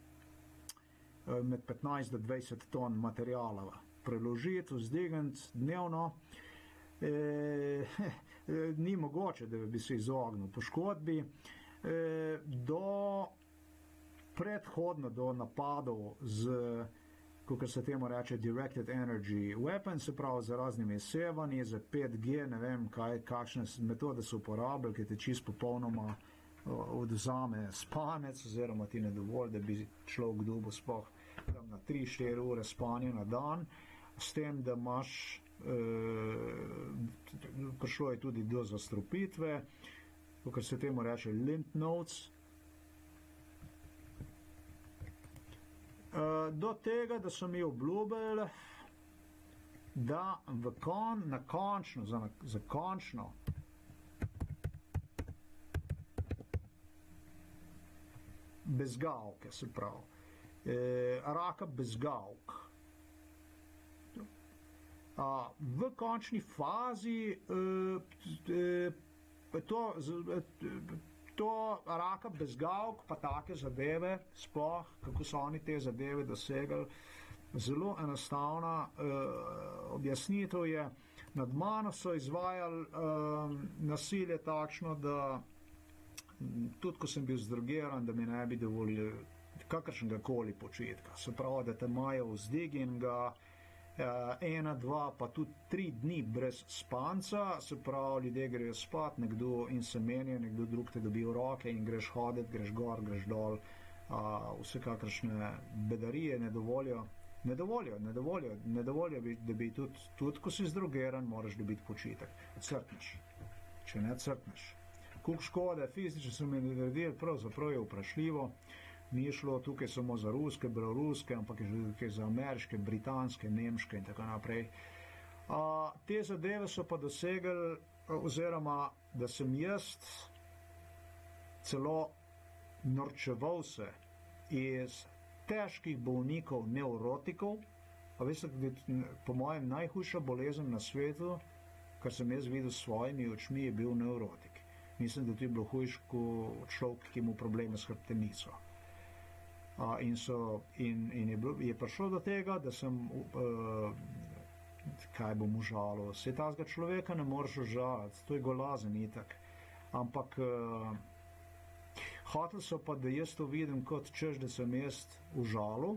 med 15 do 20 ton materijala preložiti, vzdigati dnevno. Ni mogoče, da bi se izognil poškodbi. Predhodno do napadov z, kot se temu reče, Directed Energy Weapon, se pravi z raznimi sevanji, za 5G, ne vem, kakšne metode so uporabljali, ki te čisto popolnoma odvzame spanec, oziroma ti ne dovolj, da bi človek dobil sploh na 3-4 ure spanja na dan, s tem, da imaš, prišlo je tudi do zastrupitve, kot se temu reče lymph nodes, do tega, da so mi obljubili, da za končno bezgavke, se pravi, raka bezgavk. V končni fazi to raka bezgavk, pa take zadeve, sploh, kako so oni te zadeve dosegali, zelo enostavna objasnitev je, nad mano so izvajali nasilje takšno, da tudi ko sem bil zdrogeran, da mi ne bi dovolili kakršnega koli počitka. Se pravi, da te imajo vzdignjenega, 1, 2, pa tudi 3 dni brez spanca, se pravi, ljudje grejo spat, nekdo in se menijo, nekdo drug te dobi v roke in greš hoditi, greš gor, greš dol, vsekakršne bedarije ne dovolijo, da bi tudi ko si zdrogeran, moraš dobiti počitek. Crkneš, če ne crkneš. Koliko škode fizično so mi naredili, pravzaprav je vprašljivo. Ni šlo tukaj samo za ruske, beloruske, ampak je šlo tukaj za ameriške, britanske, nemške in tako naprej. Te zadeve so pa dosegli, oziroma da sem jaz celo norčeval se iz težkih bolnikov nevrotikov, a veste, po mojem najhujša bolezen na svetu, kar sem jaz videl s svojimi očmi, je bil nevrotik. Mislim, da to je bilo hujš kot človek, ki ima probleme s hrbtenico. In je prišlo do tega, da sem, kaj bom užalil, se tazga človeka ne moreš užaliti, to je golazen itak. Ampak hoteli so pa, da jaz to vidim kot češ, da sem jaz užalil.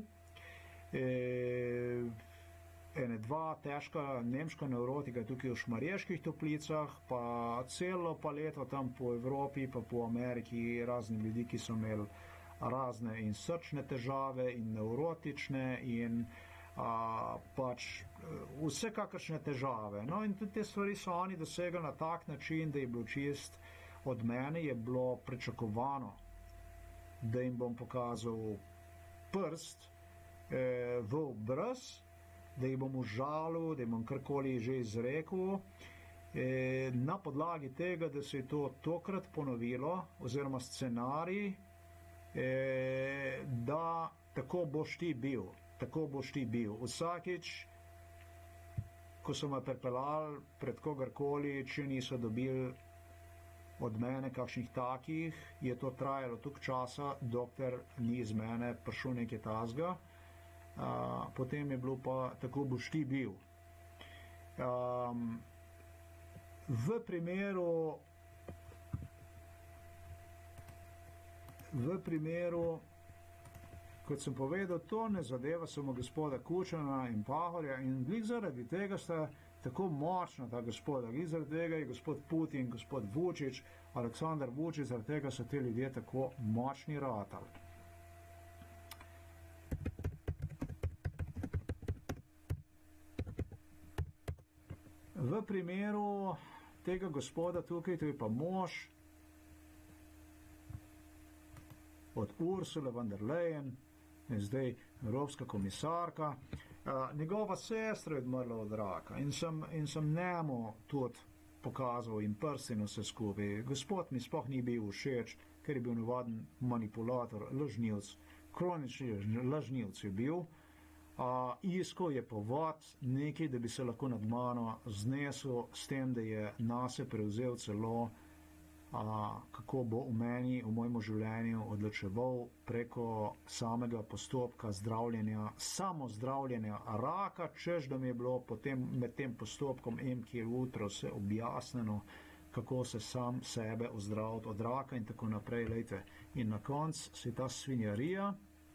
Ene 2 težka nemška nevrotika tukaj v Šmarjeških Toplicah, pa celo paleto tam po Evropi, pa po Ameriki, razni ljudi, ki so imeli razne in srčne težave in nevrotične in pač vsekakršne težave. No in tudi te stvari so oni dosegli na tak način, da je bilo čist od mene, je bilo pričakovano, da jim bom pokazal prst v obraz, da jih bom užalil, da jim bom karkoli že izrekel, na podlagi tega, da se je to tokrat ponovilo, oziroma scenarij, da tako boš ti bil, tako boš ti bil. Vsakič, ko so me pripeljali pred kogarkoli, če niso dobili od mene kakšnih takih, je to trajalo toliko časa, dokler ni iz mene prišel nekaj tazga. Potem je bilo pa, tako boš ti bil. V primeru, kot sem povedal, to ne zadeva samo gospoda Kučana in Pahorja in glih zaradi tega sta tako močna ta gospoda, glih zaradi tega je gospod Putin, gospod Vučić, Aleksandar Vučić, zaradi tega so te ljudje tako močni ratali. V primeru tega gospoda tukaj, to je pa mož od Ursule von der Leyen, zdaj evropska komisarka, njegova sestra je odmrla od raka in sem njemu tudi pokazal in prst in vse skupaj. Gospod mi sploh ni bil všeč, ker je bil navaden manipulator, lažnivc, kronični lažnivc je bil. Iskal je povod nekaj, da bi se lahko nad mano znesel s tem, da je nase prevzel celo, kako bo v meni, v mojem življenju odločeval preko samega postopka zdravljenja, samozdravljenja raka, češ da mi je bilo potem med tem postopkom MK Ultra vse objasneno, kako se sam sebe ozdraviti od raka in tako naprej. Lejte. In na koncu se ta svinjarija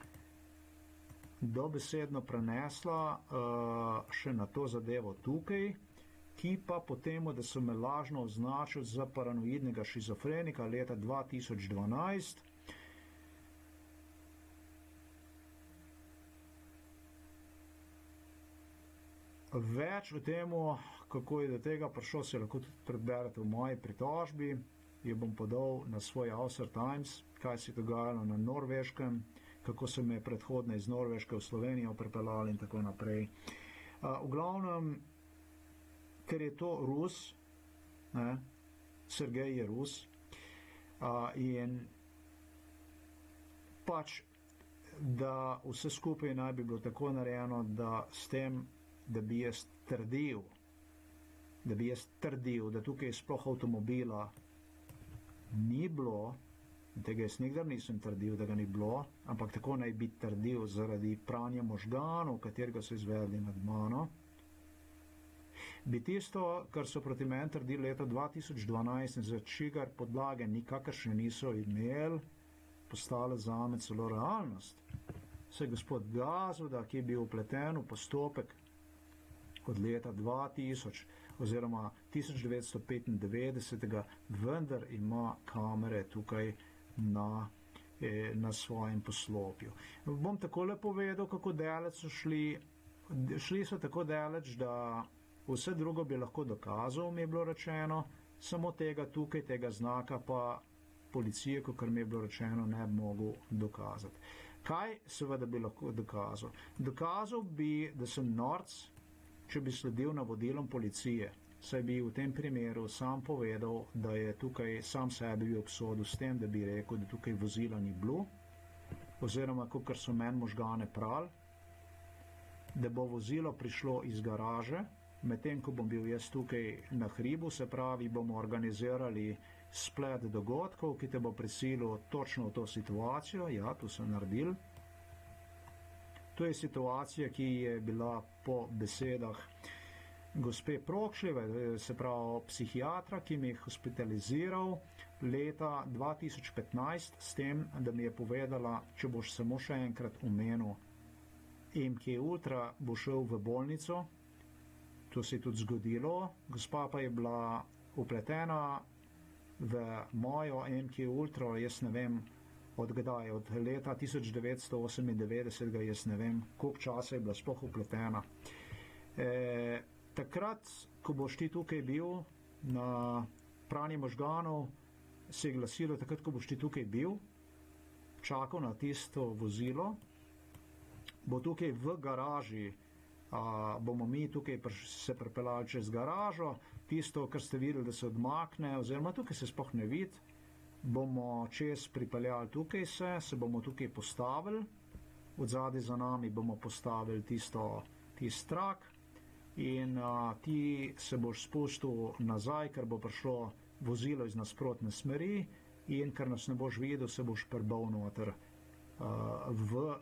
dobesedno prenesla še na to zadevo tukaj, ki pa potem, da so me lažno označili za paranoidnega šizofrenika leta 2012. Več o tem, kako je do tega prišlo, se lahko tudi preberete v moji pritožbi. Jo bom podal na svoj Auster Times, kaj se je dogajalo na Norveškem, kako se me predhodne iz Norveške v Slovenijo pripeljali in tako naprej. V glavnem, ker je to Rus, Sergej je Rus, in pač, da vse skupaj naj bi bilo tako narejeno, da s tem, da bi jaz trdil, da tukaj sploh avtomobila ni bilo, tega jaz nikdar nisem trdil, da ga ni bilo, ampak tako naj bi trdil zaradi pranja možganov, katerega so izvedli nad mano, bi tisto, kar so proti meni trdili leta 2012 in za čigar podlage nikakršne niso imeli, postale zame celo realnost. Se gospod Gazvoda, ki je bil upleten v postopek od leta 2000 oziroma 1995, vendar ima kamere tukaj na svojem poslopju. Bom takole povedal, kako daleč so šli. Šli so tako daleč, da vse drugo bi lahko dokazal, mi je bilo rečeno, samo tega tukaj, tega znaka pa policije, kot mi je bilo rečeno, ne bi mogel dokazati. Kaj seveda bi lahko dokazal? Dokazal bi, da sem norc, če bi sledil navodilom policije. Saj bi v tem primeru sam povedal, da je tukaj sam sebi bi obsodil s tem, da bi rekel, da tukaj vozila ni bilo, oziroma kakor so meni možgane prali, da bo vozilo prišlo iz garaže, medtem ko bom bil jaz tukaj na hribu, se pravi, bomo organizirali splet dogodkov, ki te bo prisilil točno v to situacijo. Ja, to so naredili. To je situacija, ki je bila po besedah gospe Prokšljeve, se pravi psihiatra, ki mi je hospitaliziral leta 2015 s tem, da mi je povedala, če boš samo še enkrat omenil MK Ultra, bo šel v bolnico. To se je tudi zgodilo. Gospa pa je bila upletena v mojo MK Ultra, jaz ne vem od kdaj, od leta 1998, jaz ne vem, koliko časa je bila sploh upletena. Takrat, ko boš ti tukaj bil na pranje možganov, se je glasilo, takrat, ko boš ti tukaj bil, čakal na tisto vozilo, bo tukaj v garaži, bomo mi tukaj se pripeljali čez garažo, tisto, kar ste videli, da se odmakne, oziroma tukaj se sploh ne vidi, bomo čez pripeljali tukaj se bomo tukaj postavili, od zadaj za nami bomo postavili tisti trak in ti se boš spustil nazaj, ker bo prišlo vozilo iz nasprotne smeri in ker nas ne boš videl, se boš prbal noter v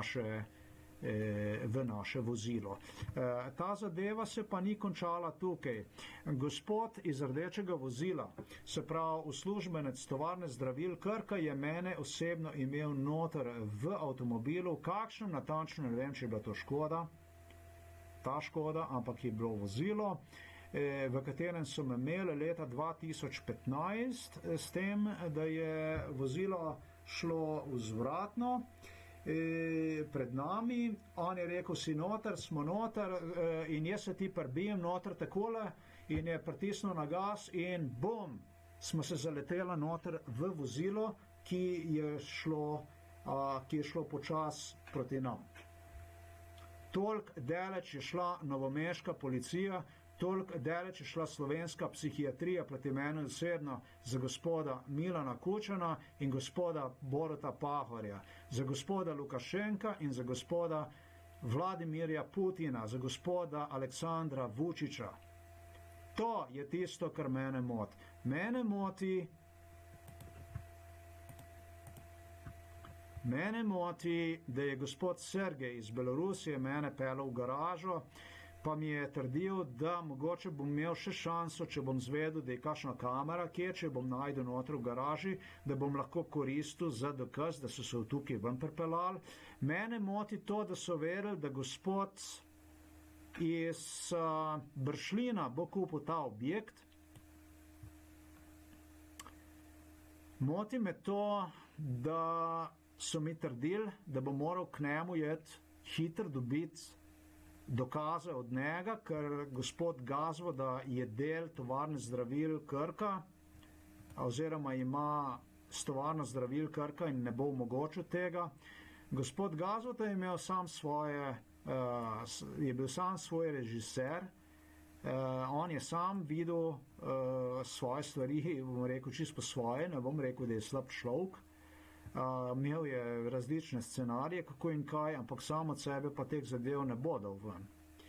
naše vozilo. Ta zadeva se pa ni končala tukaj. Gospod iz rdečega vozila, se pravi uslužbenec tovarne zdravil Krka, je mene osebno imel noter v avtomobilu, kakšnem natančno, ne vem, če je bila to škoda, ta škoda, ampak je bilo vozilo, v katerem so me imeli leta 2015 s tem, da je vozilo šlo vzvratno pred nami. On je rekel, si noter, smo noter in jaz se ti prbijem noter takole in je pritisnil na gas in bum, smo se zaletela noter v vozilo, ki je šlo počas proti nam. Toliko daleč je šla novomeška policija, toliko daleč je šla slovenska psihiatrija proti meni osebno za gospoda Milana Kučana in gospoda Boruta Pahorja, za gospoda Lukašenka in za gospoda Vladimirja Putina, za gospoda Aleksandra Vučiča. To je tisto, kar mene moti. Mene moti, da je gospod Sergej iz Belorusije mene peljal v garažo, pa mi je trdil, da mogoče bom imel še šanso, če bom zvedel, da je kakšna kamera, če bom najdel noter v garaži, da bom lahko koristil za dokaz, da so se tukaj ven pripeljali. Mene moti to, da so verili, da gospod iz Bršljina bo kupil ta objekt. Moti me to, da so mi trdili, da bo moral k njemu hitro dobiti dokaze od njega, ker gospod Gazvoda je del tovarne zdravil Krka, oziroma ima tovarno zdravil Krka in ne bo omogočil tega. Gospod Gazvoda je imel je bil sam svoj režiser, on je sam videl svoje stvari, bom rekel čisto po svoje, ne bom rekel, da je slab človek. Imel je različne scenarije, kako in kaj, ampak samo od sebe pa teh zadev ne bo dal ven.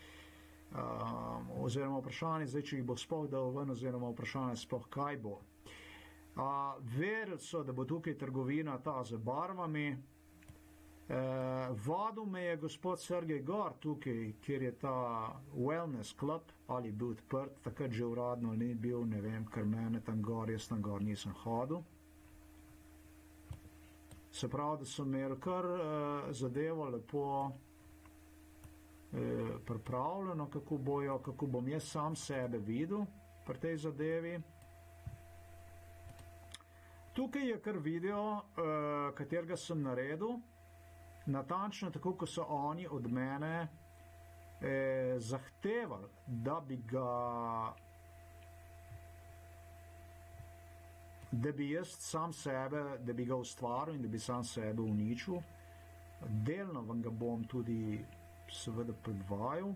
Oziroma vprašanje, zdaj, če jih bo sploh dal ven, oziroma vprašanje sploh, kaj bo. Verili so, da bo tukaj trgovina ta z barvami. Vodil me je gospod Sergej Gor tukaj, kjer je ta wellness club, ali je bil odprt, takrat že uradno ni bil, ne vem, ker mene tam gor, jaz tam gor nisem hodil. Se pravi, da so imeli kar zadevo lepo pripravljeno, kako bom jaz sam sebe videl pri tej zadevi. Tukaj je kar video, katerega sem naredil, natančno tako, ko so oni od mene zahtevali, da bi jaz sam sebe, da bi ga ustvaril in da bi sam sebe uničil. Delno vam ga bom tudi seveda predvajal.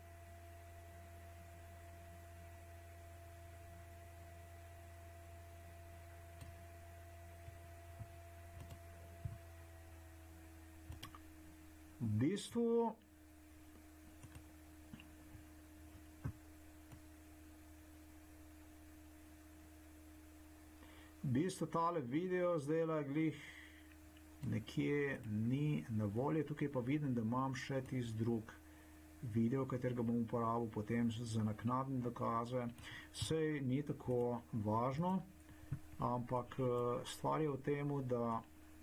V bistvu tale video zdaj glih nekje ni na voljo, tukaj pa vidim, da imam še tisti drug video, katerega bom uporabil potem za naknadne dokaze. Sej ni tako važno, ampak stvar je v tem, da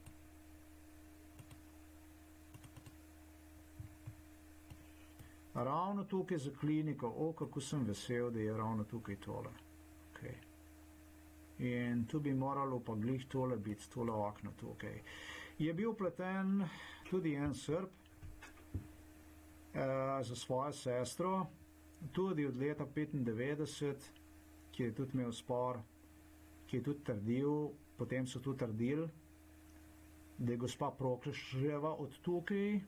ravno tukaj za kliniko, kako sem vesel, da je ravno tukaj tole. Okay. In tu bi moralo pa glih tole biti, tole okno tukaj. Je bil pleten tudi en Srb za svojo sestro, tudi od leta 95, ki je tudi imel spor, ki je tudi trdil, potem so tudi trdili, da je gospa Prokleševa od tukaj.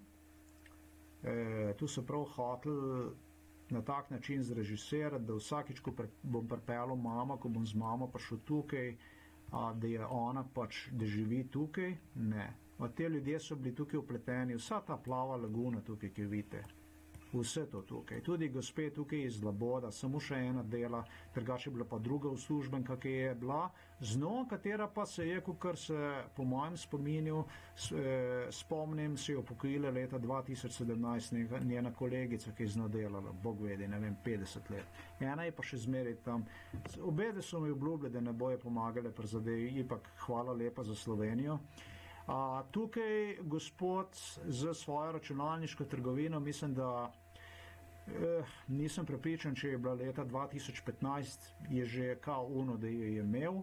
Tu so prav hoteli na tak način zrežisirati, da vsakič, ko bom pripeljal mamo, ko bom z mamo prišel tukaj, da je ona pač, da živi tukaj. Ne. Te ljudje so bili tukaj upleteni, vsa ta plava laguna tukaj, ki vidite. Vse to tukaj. Tudi gospe tukaj iz Laboda, samo še ena dela, drugače je bila pa druga uslužbenka, ki je bila, z njo, katera pa se je, kakor se po mojem spominju, spomnim, se je upokojila leta 2017, njena kolegica, ki je z njo delala, Bog vedi, ne vem, 50 let. Ena je pa še zmeraj tam. Obede so mi obljubili, da ne boje pomagale pri zadevi, ipak hvala lepa za Slovenijo. Tukaj gospod z svojo računalniško trgovino, mislim, da nisem prepričan, če je bila leta 2015, je že kao uno, da je imel.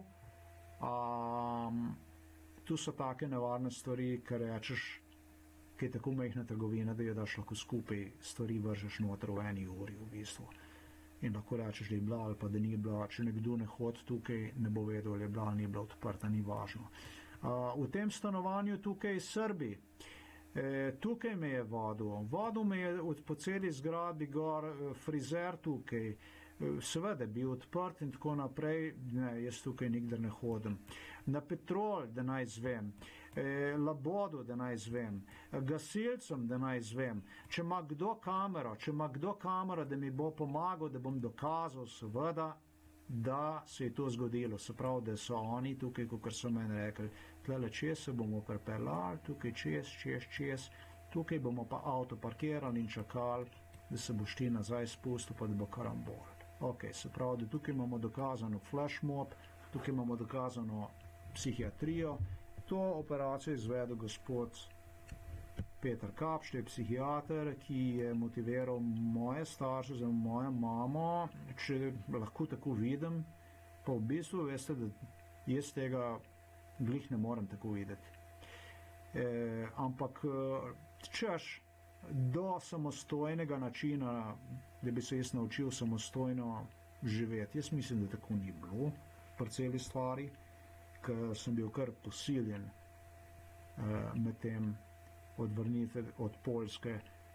Tu so take nevarne stvari, ker rečeš, ki je tako majhna trgovina, da je daš lahko skupaj stvari vržeš noter v eni uri v bistvu. In lahko rečeš, da je bila ali pa da ni bila. Če nekdo ne hodi tukaj, ne bo vedel, ali je bila ali ni bila odprta, ni važno. V tem stanovanju tukaj Srbi, tukaj me je vodil me je po celi zgradbi gor, frizer tukaj, seveda bil odprt in tako naprej, ne, jaz tukaj nikdar ne hodim. Na Petrol, da naj zvem, Labodo, da naj zvem, gasilcem, da naj zvem, če ima kdo kamero, da mi bo pomagal, da bom dokazal, seveda, da se je to zgodilo, se pravi, da so oni tukaj, kot so meni rekli, tlele čez se bomo pripeljali, tukaj čez, tukaj bomo pa avto parkirali in čakali, da se boš ti nazaj spustil, pa da bo karambol. Ok, se pravi, da tukaj imamo dokazano flash mob, tukaj imamo dokazano psihiatrijo, to operacijo je izvedel gospod Peter Kapš, je psihiater, ki je motiviral moje starše, za mojo mamo, če lahko tako vidim, pa v bistvu veste, da jaz tega glih ne morem tako videti. Ampak češ do samostojnega načina, da bi se jaz naučil samostojno živeti. Jaz mislim, da tako ni bilo pri celi stvari, ker sem bil kar posiljen med tem odvrnitev od Poljske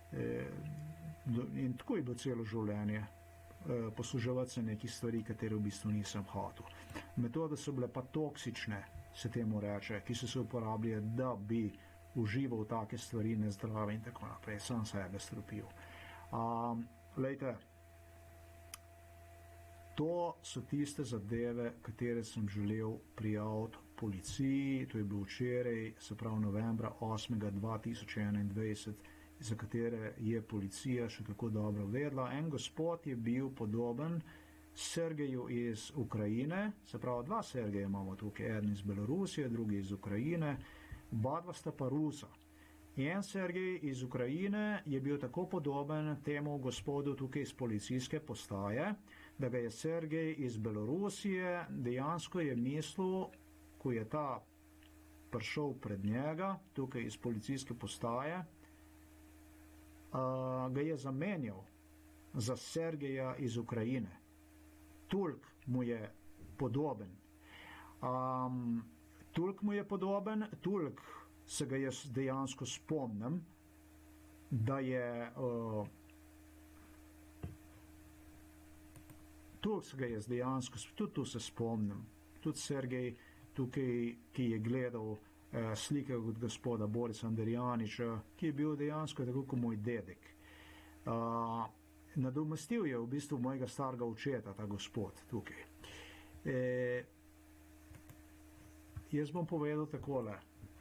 in tako je bilo celo življenje posluževati se nekih stvari, katere v bistvu nisem hotel. Metode so bile pa toksične, se temu reče, ki so se uporabljale, da bi užival take stvari nezdrave in tako naprej, sam sebe stropil. Lejte, to so tiste zadeve, katere sem želel prijaviti policiji, to je bilo včeraj, se pravi novembra 8. 2021, za katere je policija še kako dobro vedla. En gospod je bil podoben Sergeju iz Ukrajine, se pravi dva Sergeja imamo tukaj, eden iz Belorusije, drugi iz Ukrajine, oba dva sta pa Rusa. En Sergej iz Ukrajine je bil tako podoben temu gospodu tukaj iz policijske postaje, da ga je Sergej iz Belorusije dejansko je mislil, ko je ta prišel pred njega, tukaj iz policijske postaje, ga je zamenjal za Sergeja iz Ukrajine. Toliko mu je podoben. Toliko se ga jaz dejansko spomnim, da je toliko se ga jaz dejansko, tudi tu se spomnim, tudi Sergej tukaj, ki je gledal slike od gospoda Borisa Anderjaniča, ki je bil dejansko tako kot moj dedek. Nadomestil je v bistvu mojega starega očeta, ta gospod tukaj. Jaz bom povedal takole.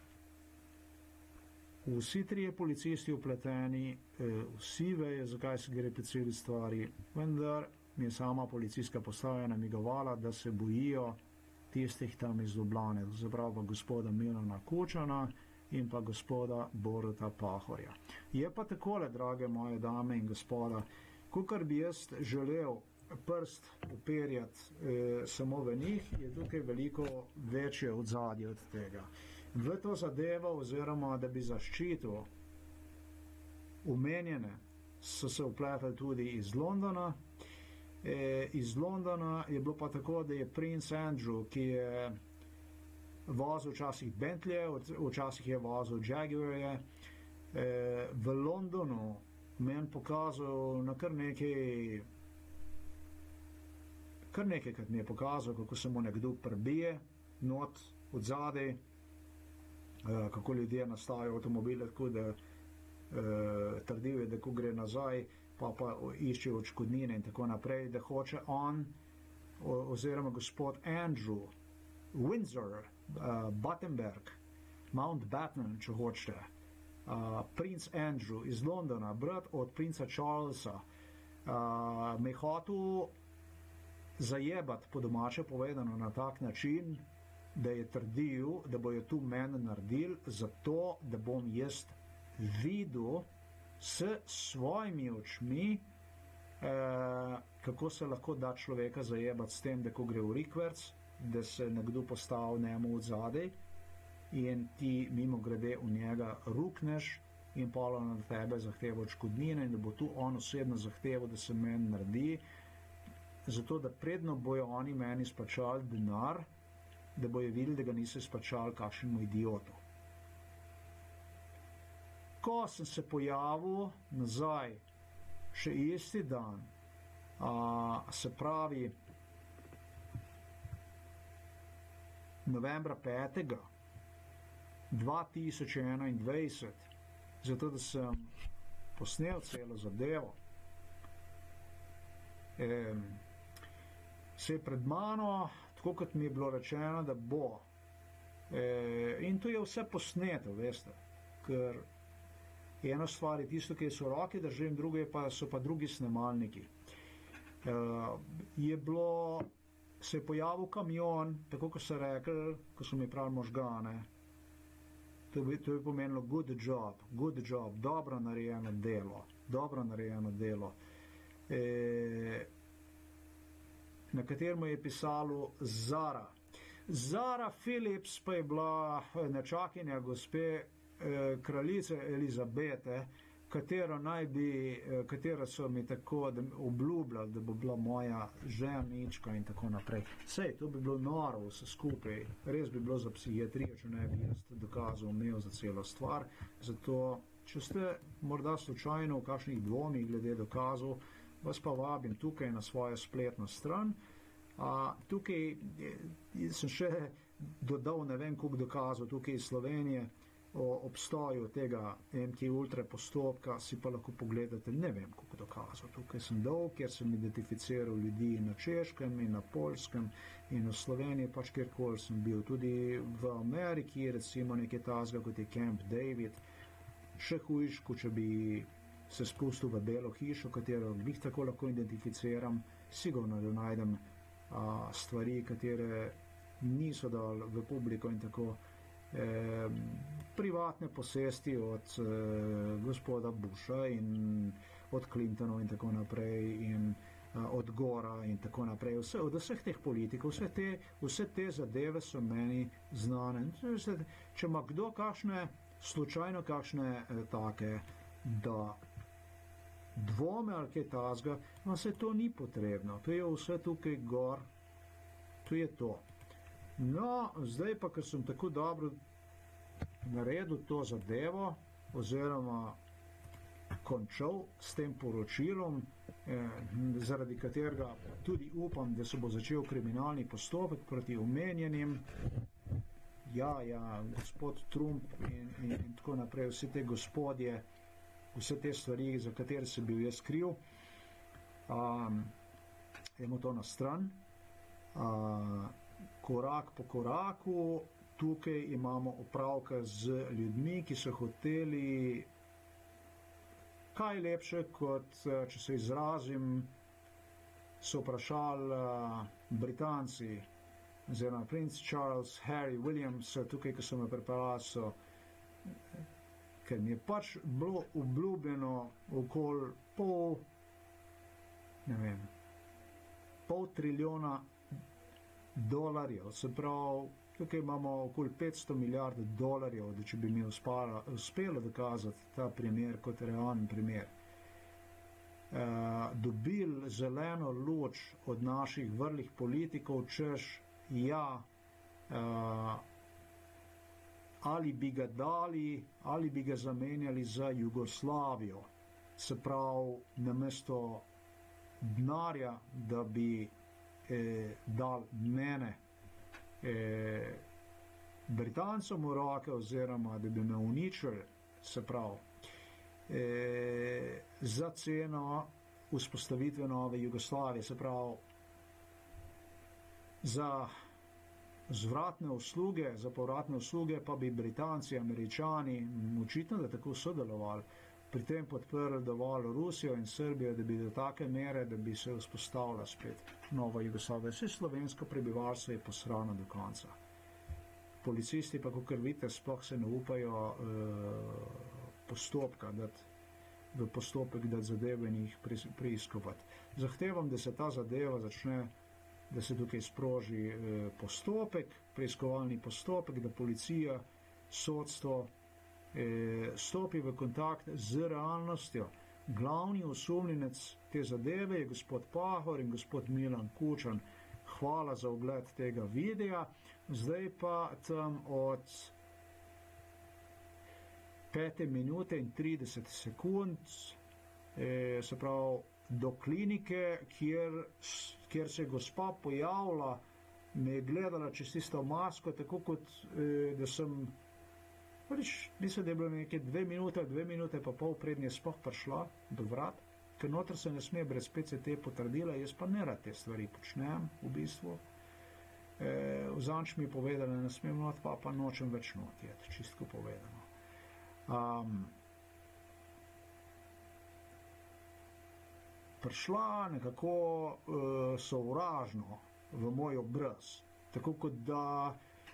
Vsi trije policisti upleteni, vsi vejo, zakaj se gre pri celi stvari, vendar mi je sama policijska postaja namigovala, da se bojijo tistih tam iz Ljubljane, to se pravi pa gospoda Milana Kučana in pa gospoda Boruta Pahorja. Je pa takole, drage moje dame in gospoda, kakor bi jaz želel prst uperjati samo v njih, je tukaj veliko večje odzadje od tega. V to zadevo, oziroma da bi zaščitil omenjene, so se upletali tudi iz Londona. Iz Londona je bilo pa tako, da je Prince Andrew, ki je vozil včasih Bentley, včasih je vozil Jaguarje, v Londonu meni pokazal na kar nekajkrat mi je pokazal, kako se mu nekdo prebije not od zadaj, kako ljudje nastajajo avtomobile, tako da trdijo, da ko gre nazaj, pa iščejo odškodnine in tako naprej, da hoče on, oziroma gospod Andrew, Windsor, Battenberg, Mountbatten, če hočete, princ Andrew iz Londona, brat od princa Charlesa, me hotel zajebati, po domače povedano, na tak način, da je trdil, da bojo tu mene naredili, zato da bom jaz videl s svojimi očmi, kako se lahko da človeka zajebati s tem, da ko gre v rikverc, da se nekdo postavi njemu od zadaj in ti mimo grede v njega rukneš in polo na tebe zahteva odškodnine in da bo tu on osebno zahteval, da se meni naredi, zato da predno bojo oni meni izplačali denar, da bojo videli, da ga niso izplačali kakšnemu idiotu. Ko sem se pojavil nazaj, še isti dan, se pravi novembra 5. 2021, zato da sem posnel celo zadevo, se je pred mano, tako kot mi je bilo rečeno, da bo. In to je vse posneto, veste, ker ena stvar je tisto, ki so v roki držim, druge pa so pa drugi snemalniki. Se je pojavil kamion, tako kot so rekli, ko so mi pravili možgane, to bi pomenilo good job, dobro narejeno delo. Na katerem je pisalo Zara. Zara Phillips pa je bila nečakinja gospe kraljice Elizabete, katero so mi tako obljubljali, da bo bila moja ženička in tako naprej. Sej, to bi bilo noro vse skupaj, res bi bilo za psihiatrijo, če ne bi jaz dokazal imel za celo stvar. Zato, če ste morda slučajno v kakšnih dvomih glede dokazov, vas pa vabim tukaj na svojo spletno stran. Tukaj sem še dodal ne vem koliko dokazov tukaj iz Slovenije o obstoju tega MK Ultra postopka, si pa lahko pogledate ne vem koliko dokazov. Tukaj sem dal, kjer sem identificiral ljudi na Češkem in na Poljskem in v Sloveniji, pač kjerkoli sem bil. Tudi v Ameriki, recimo nekaj tazga, kot je Camp David, še hujš, kot če bi se spustil v belo hišo, katero bih tako lahko identificiram, sigurno da najdem stvari, katere niso dali v publiko in tako. privatne posesti od gospoda Busha in od Clintonov in tako naprej in od Gora in tako naprej. Od vseh teh politikov, vse te zadeve so meni znane. Če ima kdo slučajno kakšne take, da dvome ali kaj tazga, no se to ni potrebno. To je vse tukaj gor, to je to. No, zdaj pa, ker sem tako dobro naredil to zadevo, oziroma končal s tem poročilom, zaradi katerega tudi upam, da se bo začel kriminalni postopek proti omenjenim, gospod Trump in tako naprej, vse te gospodje, vse te stvari, za katere sem bil jaz kriv, imamo to na stran. Korak po koraku, tukaj imamo opravka z ljudmi, ki so hoteli kaj lepše, kot, če se izrazim, so vprašali Britanci, oziroma princ Charles, Harry, William, tukaj, ko so me pripeljali, ker mi je pač bilo obljubljeno okoli pol trilijona dolarjev, se pravi, tukaj imamo okoli 500 milijard dolarjev, da če bi mi uspelo dokazati ta primer kot realen primer. Dobili zeleno luč od naših vrlih politikov, češ, ali bi ga dali, ali bi ga zamenjali za Jugoslavijo. Se pravi, namesto denarja, da bi dal mene Britancom v roke, oziroma da bi me uničili, se pravi, za ceno vzpostavitve nove Jugoslavije, se pravi, za zvratne usluge, za povratne usluge pa bi Britanci, Američani, očitno da tako sodelovali, pri tem podprli dovolj Rusijo in Srbijo, da bi do take mere, da bi se vzpostavila spet nova Jugoslavija. Vse slovensko prebivalstvo je posrano do konca. Policisti pa, kakor vidite, sploh se ne upajo postopka, v postopek, da zadeve in jih preiskovati. Zahtevam, da se ta zadeva začne, da se tukaj sproži postopek, preiskovalni postopek, da policija, sodstvo stopi v kontakt z realnostjo. Glavni osumljenec te zadeve je gospod Pahor in gospod Milan Kučan. Hvala za ogled tega videa. Zdaj pa tam od 5 minute in 30 sekund, se pravi do klinike, kjer se gospa pojavila, me je gledala čez tisto masko, tako kot da sem mislim, da je bilo nekaj 2 minute pa pol prednje sploh prišla do vrat, ker noter se ne sme brez PCT potrdila, jaz pa ne rad te stvari počnem, v bistvu. Vzanč mi je povedala, da ne smem not, pa nočem več not jeti, čistko povedano. Prišla nekako sovražno v moj obraz, tako kot da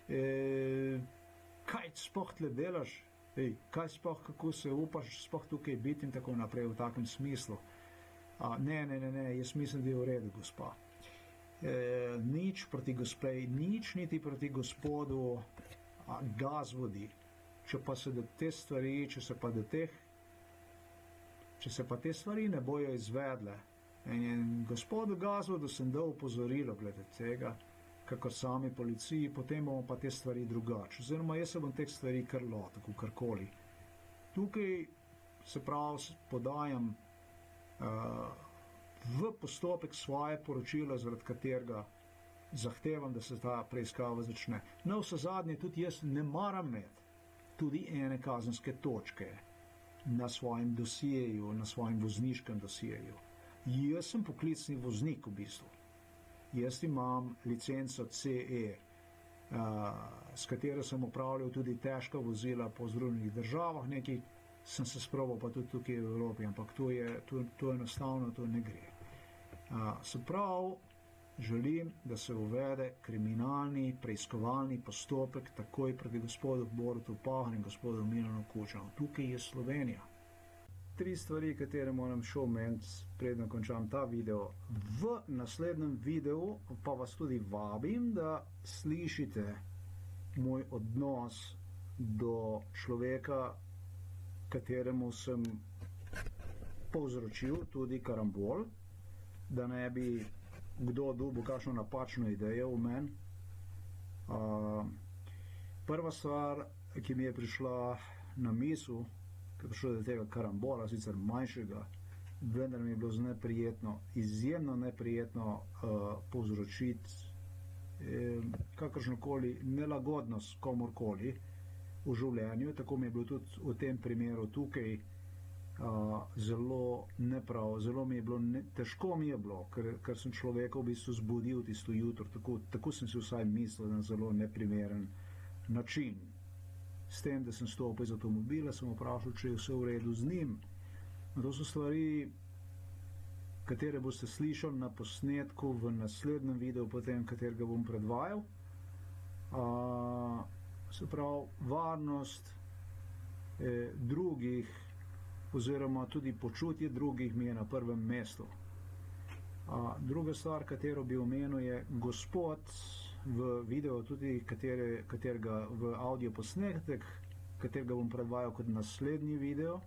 kaj sploh tle delaš, kaj sploh, kako se upaš sploh tukaj biti in tako naprej v takem smislu. Ne, jaz mislim, da je v redu, gospa. Nič proti gospej, nič niti proti gospodu Gazvodi. Če se pa te stvari ne bojo izvedle. In gospodu Gazvodu sem dal upozorilo glede tega, kakor sami policiji, potem bomo pa te stvari drugače. Oziroma, jaz se bom teh stvari kar lotil, karkoli. Tukaj se pravi podajam v postopek svoje poročilo, zaradi katerega zahtevam, da se ta preiskava začne. No, vsezadnje tudi jaz ne maram imeti tudi ene kazenske točke na svojem dosijeju, na svojem vozniškem dosijeju. Jaz sem poklicni voznik v bistvu. Jaz imam licenco CE, s katero sem upravljal tudi težka vozila po Združenih državah, nekaj sem se sprobal pa tudi tukaj v Evropi, ampak to enostavno to ne gre. Se pravi, želim, da se uvede kriminalni preiskovalni postopek takoj proti gospodu Borutu Pahorju in gospodu Milanu Kučanu. Tukaj je Slovenija. 3 stvari, katere moram še omeniti, predno končam ta video. V naslednjem videu pa vas tudi vabim, da slišite moj odnos do človeka, kateremu sem povzročil tudi karambol, da ne bi kdo dobil kakšno napačno idejo v meni. Prva stvar, ki mi je prišla na misel, ki je prišlo do tega karambola, sicer manjšega, vendar mi je bilo neprijetno, izjemno neprijetno povzročiti kakršnokoli nelagodnost komorkoli v življenju. Tako mi je bilo tudi v tem primeru tukaj zelo neprav, zelo mi je bilo, težko mi je bilo, ker sem človeka v bistvu zbudil tisto jutro, tako sem si vsaj mislil, na zelo neprimeren način. S tem, da sem stopil iz avtomobila, sem vprašal, če je vse v redu z njim. To so stvari, katere boste slišali na posnetku v naslednjem videu, potem, katerega bom predvajal. Se pravi, varnost drugih oziroma tudi počutje drugih mi je na prvem mestu. Druga stvar, katero bi omenil, je gospod v videu, tudi katerega v audio posnetek, katerega bom predvajal kot naslednji video,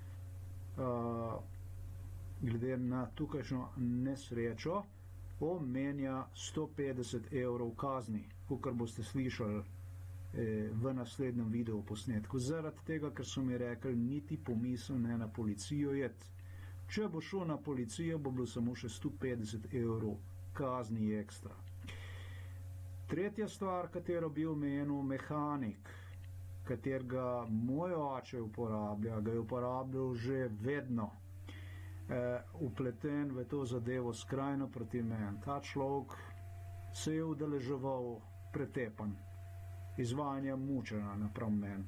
glede na tukajšnjo nesrečo, omenja 150 evrov kazni, kakor boste slišali v naslednjem videu posnetku. Zaradi tega, ker so mi rekli, niti pomisel ne na policijo jet. Če bo šel na policijo, bo bilo samo še 150 evrov kazni ekstra. Tretja stvar, katero bi omenil, mehanik, katerega moj oče uporablja, ga je uporabljal že vedno, upleten v to zadevo skrajno proti meni. Ta človek se je udeleževal pretepanj, izvajanja mučenja napram meni.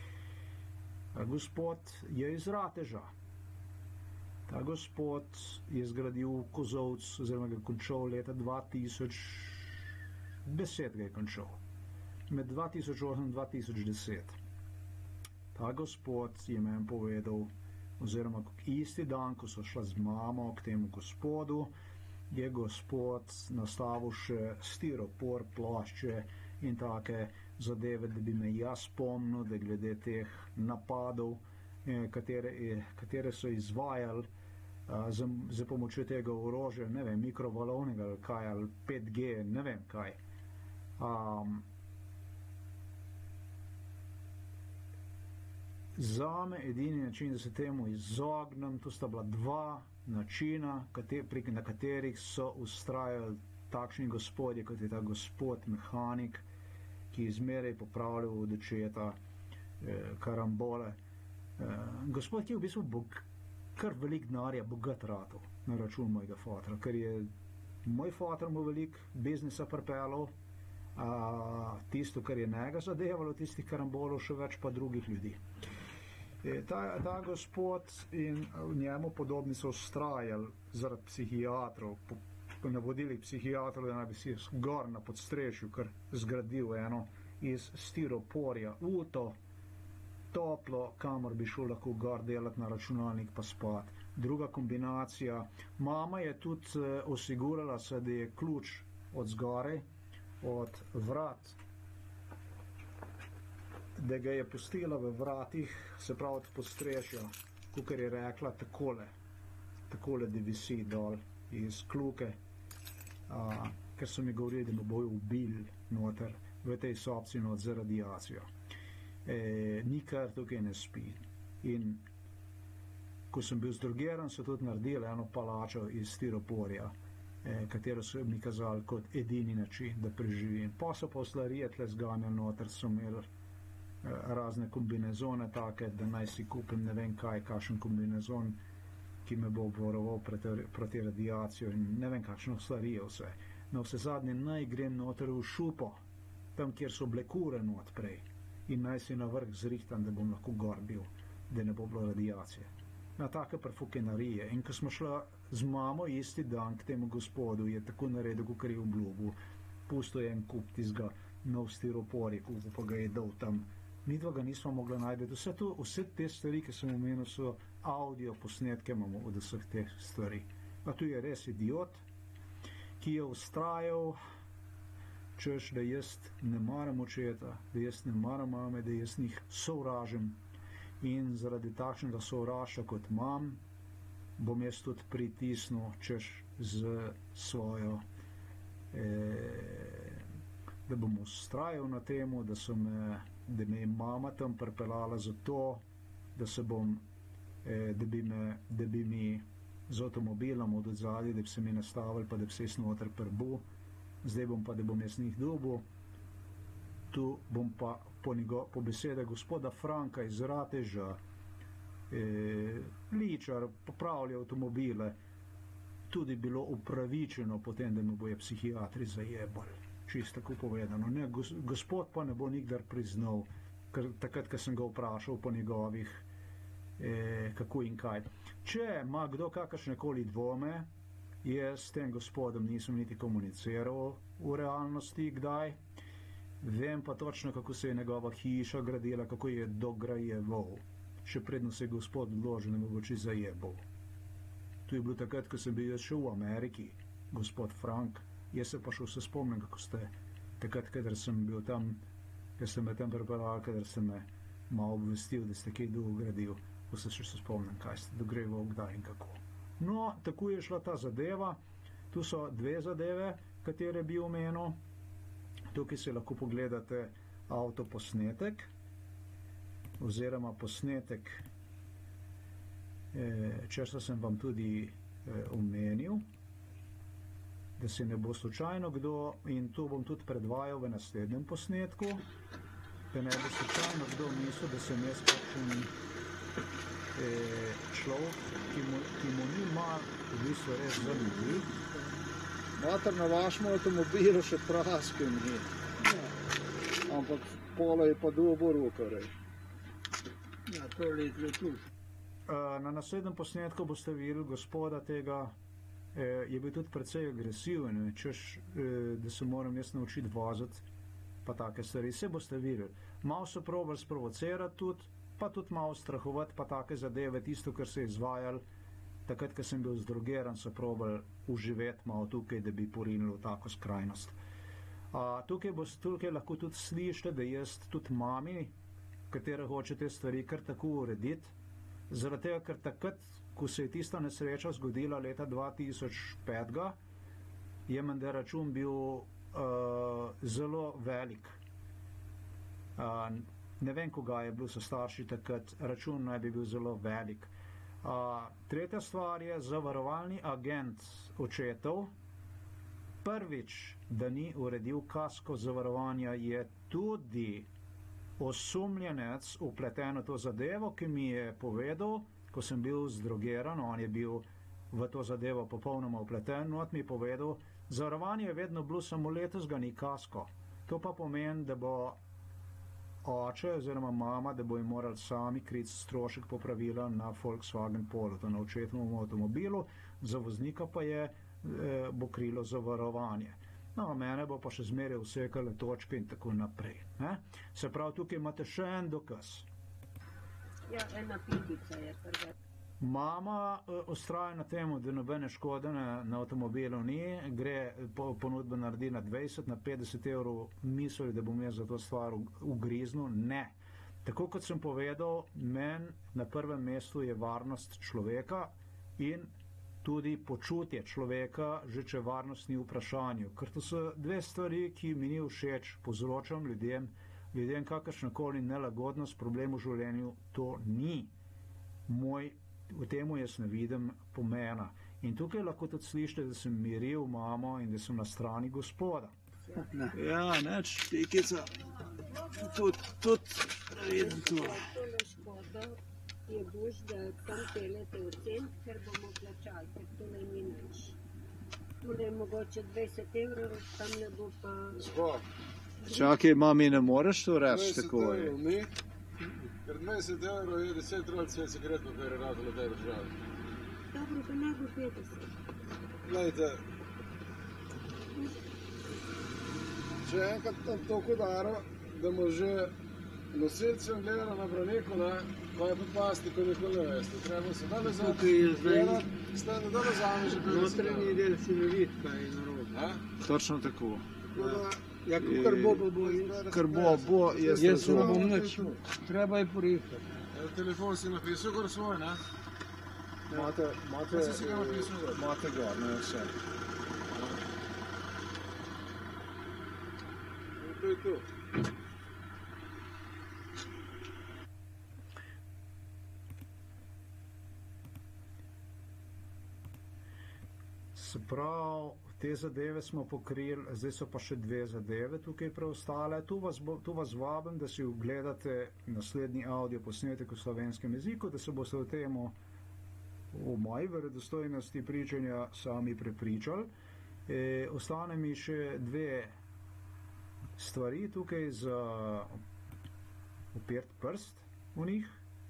Gospod je iz Rateža. Ta gospod je zgradil kozolc, oziroma ga končal leta 2010 ga je končal. Med 2008 in 2010. Ta gospod je meni povedal, oziroma isti dan, ko so šla z mamo k temu gospodu, je gospod nastavil še stiropor, plošče in take zadeve, da bi me jaz spomnil, da glede teh napadov, katere so izvajali za pomočjo tega orožja, ne vem, mikrovalovnega ali kaj, ali 5G, ne vem kaj. Zame edini način, da se temu izognem, to sta bila 2 načina, na katerih so ustrajali takšni gospodje, kot je ta gospod mehanik, ki izmeraj popravljal od očeta karambole. Gospod, ki je v bistvu kar velik denarja bogat ratov na račun mojega fotra, ker je moj fotor mu velik biznisa pripeljal, tisto, kar je njega zadevalo, tistih karambolov, še več pa drugih ljudi. Ta gospod in njemu podobni so ustrajali zaradi psihiatrov, po navodilih psihiatrov, da naj bi si gor na podstrešju kar zgradil eno iz stiroporja uto, toplo, kamor bi šel lahko gor delati na računalnik pa spat. Druga kombinacija, mama je tudi osigurala se, da je ključ od zgoraj, od vrat, da ga je pustila v vratih, se pravi od podstrešja, kakor je rekla, takole da visi dol iz kljuke, ker so mi govorili, da me bojo ubili noter v tej sobci not za radiacijo. Nikar tukaj ne spi. In ko sem bil zdrogiran, so tudi naredili eno palačo iz stiroporja, katero so mi kazali kot edini način, da preživim. Pa so poslarije tle zganjali noter, so imeli razne kombinezone take, da naj si kupim ne vem kaj, kakšen kombinezon, ki me bo obvaroval proti radiacijo in ne vem kakšno slarijo vse. Na vse zadnje naj grem noter v šupo, tam kjer so bile kure not prej, in naj si na vrh zrihtam, da bom lahko gor bil, da ne bo bilo radiacije. na take prefukenarije. In ko smo šla z mamo isti dan k temu gospodu, je tako naredil, kot je obljubil. Pustil je en kup tistega nov stiroporje, kupil pa ga je dal tam. Midva ga nismo mogla najti. Vse te stvari, ki sem omenil, so audio posnetke imamo od vseh teh stvari. Pa tu je res idiot, ki je ustrajal, češ, da jaz ne maram očeta, da jaz ne maram mame, da jaz njih sovražim. In zaradi takšnega sovraštva, kot imam, bom jaz tudi pritisnil, češ, z svojo, da bom ustrajal na temu, da me je mama tam pripeljala zato, da bi mi z avtomobilom od odzadaj, da bi se mi nastavili, pa da bi se jaz noter prbu. Zdaj bom pa, da bom jaz njih dobil. Tu bom pa po besede gospoda Franka iz Rateža, ličar, popravlja avtomobile, tudi bilo upravičeno potem, da me bojo psihiatri zajebali. Čisto tako povedano. Ne, gospod pa ne bo nikdar priznal, takrat, ko sem ga vprašal po njegovih kako in kaj. Če ima kdo kakršnekoli dvome, jaz s tem gospodom nisem niti komuniciral v realnosti kdaj, vem pa točno, kako se je njegova hiša gradila, kako je dograjeval. Še predno se je gospod odložil, ne bo či zajebal. Tu je bilo takrat, ko sem bil jaz še v Ameriki, gospod Frank, jaz se pa še vse spomnim, kako ste takrat, kadar sem bil tam, ker ste me tam prepeljali, kadar ste me malo obvestil, da ste kaj dogradil, vse še se spomnim, kaj ste dogreval, kdaj in kako. No, tako je šla ta zadeva. Tu so dve zadeve, katere bi omenil. Tukaj si lahko pogledate avtoposnetek oziroma posnetek, česa sem vam tudi omenil, da se ne bo slučajno kdo, in to bom tudi predvajal v naslednjem posnetku, da ne bo slučajno kdo mislil, da sem jaz kakšen človek, ki mu ni mar v bistvu res za ljudi. Mater na vašem avtomobilu še praske ni. Ampak pola je pa dobo rokarej. Ja, to je tu. Na naslednjem posnetku boste videli gospoda tega, je bil tudi precej agresiven, češ, da se moram jaz naučiti voziti, pa take stvari. Vse boste videli. Malo so probali sprovocirati tudi, pa tudi malo strahovati, pa take zadeve, tisto, kar se je izvajalo, takrat, ko sem bil zdrogeran, so probali uživeti malo tukaj, da bi porinili v tako skrajnost. Tukaj lahko tudi slišite, da jaz tudi mami, katera hoče te stvari kar tako urediti, zaradi tega, ker takrat, ko se je tista nesreča zgodila leta 2005, je menda račun bil zelo velik. Ne vem, koga je bil so starši takrat, račun naj bi bil zelo velik. Tretja stvar je zavarovalni agent očetov. Prvič, da ni uredil kasko zavarovanja, je tudi osumljenec vpleten v to zadevo, ki mi je povedal, ko sem bil zdrogeran, on je bil v to zadevo popolnoma vpleten, not mi je povedal, zavarovanje je vedno bilo, samo letos ga ni kasko. To pa pomeni, da bo oče oziroma mama, da bo jim morali sami kriti strošek popravila na Volkswagen Polo, to na očetovem avtomobilu, za voznika pa bo krilo zavarovanje. No, mene bo pa še zmeraj vsekale točke in tako naprej. Ne? Se pravi, tukaj imate še en dokaz. Ja, ena pitica je prva. Mama ustraja na temu, da nobene škode na avtomobilu ni, gre ponudbo naredi na 20, na 50 evrov, misli, da bom jaz za to stvar ugriznil. Ne. Tako kot sem povedal, meni na prvem mestu je varnost človeka in tudi počutje človeka, že če varnost ni v vprašanju. Ker to so dve stvari, ki mi ni všeč, povzročam ljudem kakršnokoli nelagodnost, problem v življenju, to ni moj. V temu jaz ne vidim pomena. In tukaj lahko tudi slišite, da sem miril mamo in da sem na strani gospoda. Ja, neč, pikica. Tudi vidim tu. Tole škodo je boš, da tam pelete v cent, ker bomo plačali, ker tole ni nič. Tole je mogoče 20 evrov, tam ne bo pa... Čakaj, mami, ne moreš to reči tako? Ker 20 evrov je 10 rolcev cigaretov, kar je ratalo v tej državi. Dobro, pa ne bo 50. Glejte, če enkrat tam toliko daro, da mu že nosilcem gleda na braneku, pa je popasti, ko nikoli ne veste. Treba se dale za gledat, s tem, da dale zame že 50 Notranji evrov. del se ne vidi, kaj je narobe. A? Točno tako. Ja, kar bo, pa bo. Kar bo, jaz Jaz ne razumem. bom nič. Treba je porihati. Telefon si napisal gor svoj, ne? Imate si ga napisal gor? Imate gor, ne vse. To je to. Se pravi, te zadeve smo pokrili, zdaj so pa še dve zadeve tukaj preostale. Tu vas vabim, da si ogledate naslednji audio posnetek v slovenskem jeziku, da se boste o tem, o moji verodostojnosti pričanja sami prepričali. Ostane mi še dve stvari tukaj za upert prst v njih.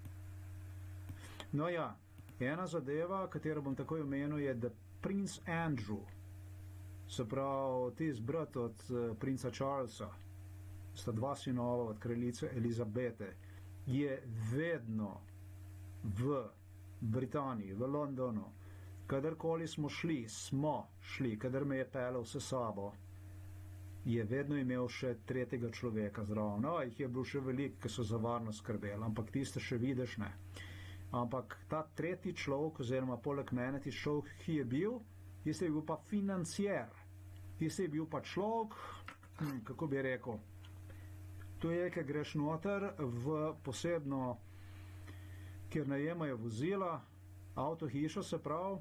No ja, ena zadeva, katero bom takoj omenil, je, da Prince Andrew, se pravi, tisti brat od princa Charlesa, sta dva sinova od kraljice Elizabete, je vedno v Britaniji, v Londonu, kadarkoli smo šli, kadar me je peljal s sabo, je vedno imel še tretjega človeka zraven. No, jih je bilo še veliko, ki so za varnost skrbeli, ampak tiste še vidiš, ne. Ampak ta tretji človek, oziroma poleg mene ti človek, ki je bil, tiste je bil pa financier. Tiste je bil pa človek, kako bi rekel, to je, ki greš noter v posebno, kjer najemajo vozila, avtohišo se pravi,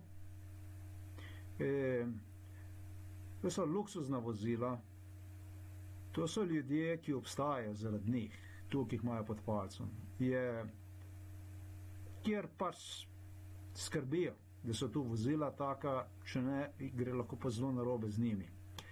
to so luksuzna vozila, to so ljudje, ki obstajajo zaradi njih, tu, ki jih imajo pod palcem. Kjer pač skrbijo, da so tu vozila taka, če ne, gre lahko pa zelo narobe z njimi.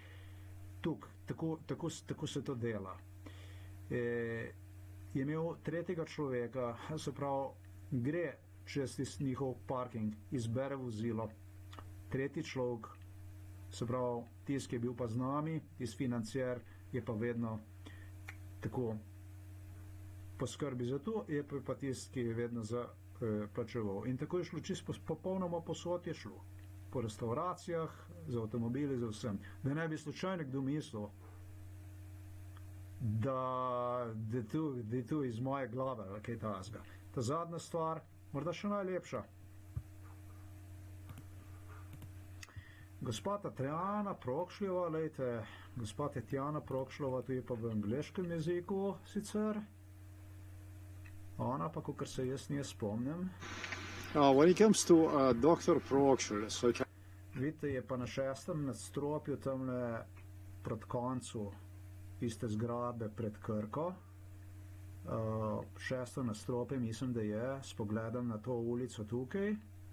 Tako se to dela. Je imel tretjega človeka, se pravi, gre čez njihov parking, izbere vozilo, tretji človek, se pravi, tisti, ki je bil pa z nami, tisti financier, je pa vedno tako poskrbi za to, je pa tisti, ki je vedno plačeval. In tako je šlo čisto popolnoma posod je šlo. Po restauracijah, za avtomobili, za vsem. Da ne bi slučajno kdo mislil, da je tu iz moje glave, ali kaj takega. Ta zadnja stvar, morda še najlepša. Gospa Tatjana Prokšljova, lejte, gospa Tatjana Prokšljova, to je pa v angleškem jeziku sicer. Ona pa, kakor se jaz nje spomnim. When it comes to Dr. Prokšl, so Vidite, je pa na 6. nadstropju tamle proti koncu iste zgradbe pred Krko. 6. nadstropje, mislim, da je, s pogledom na to ulico tukaj.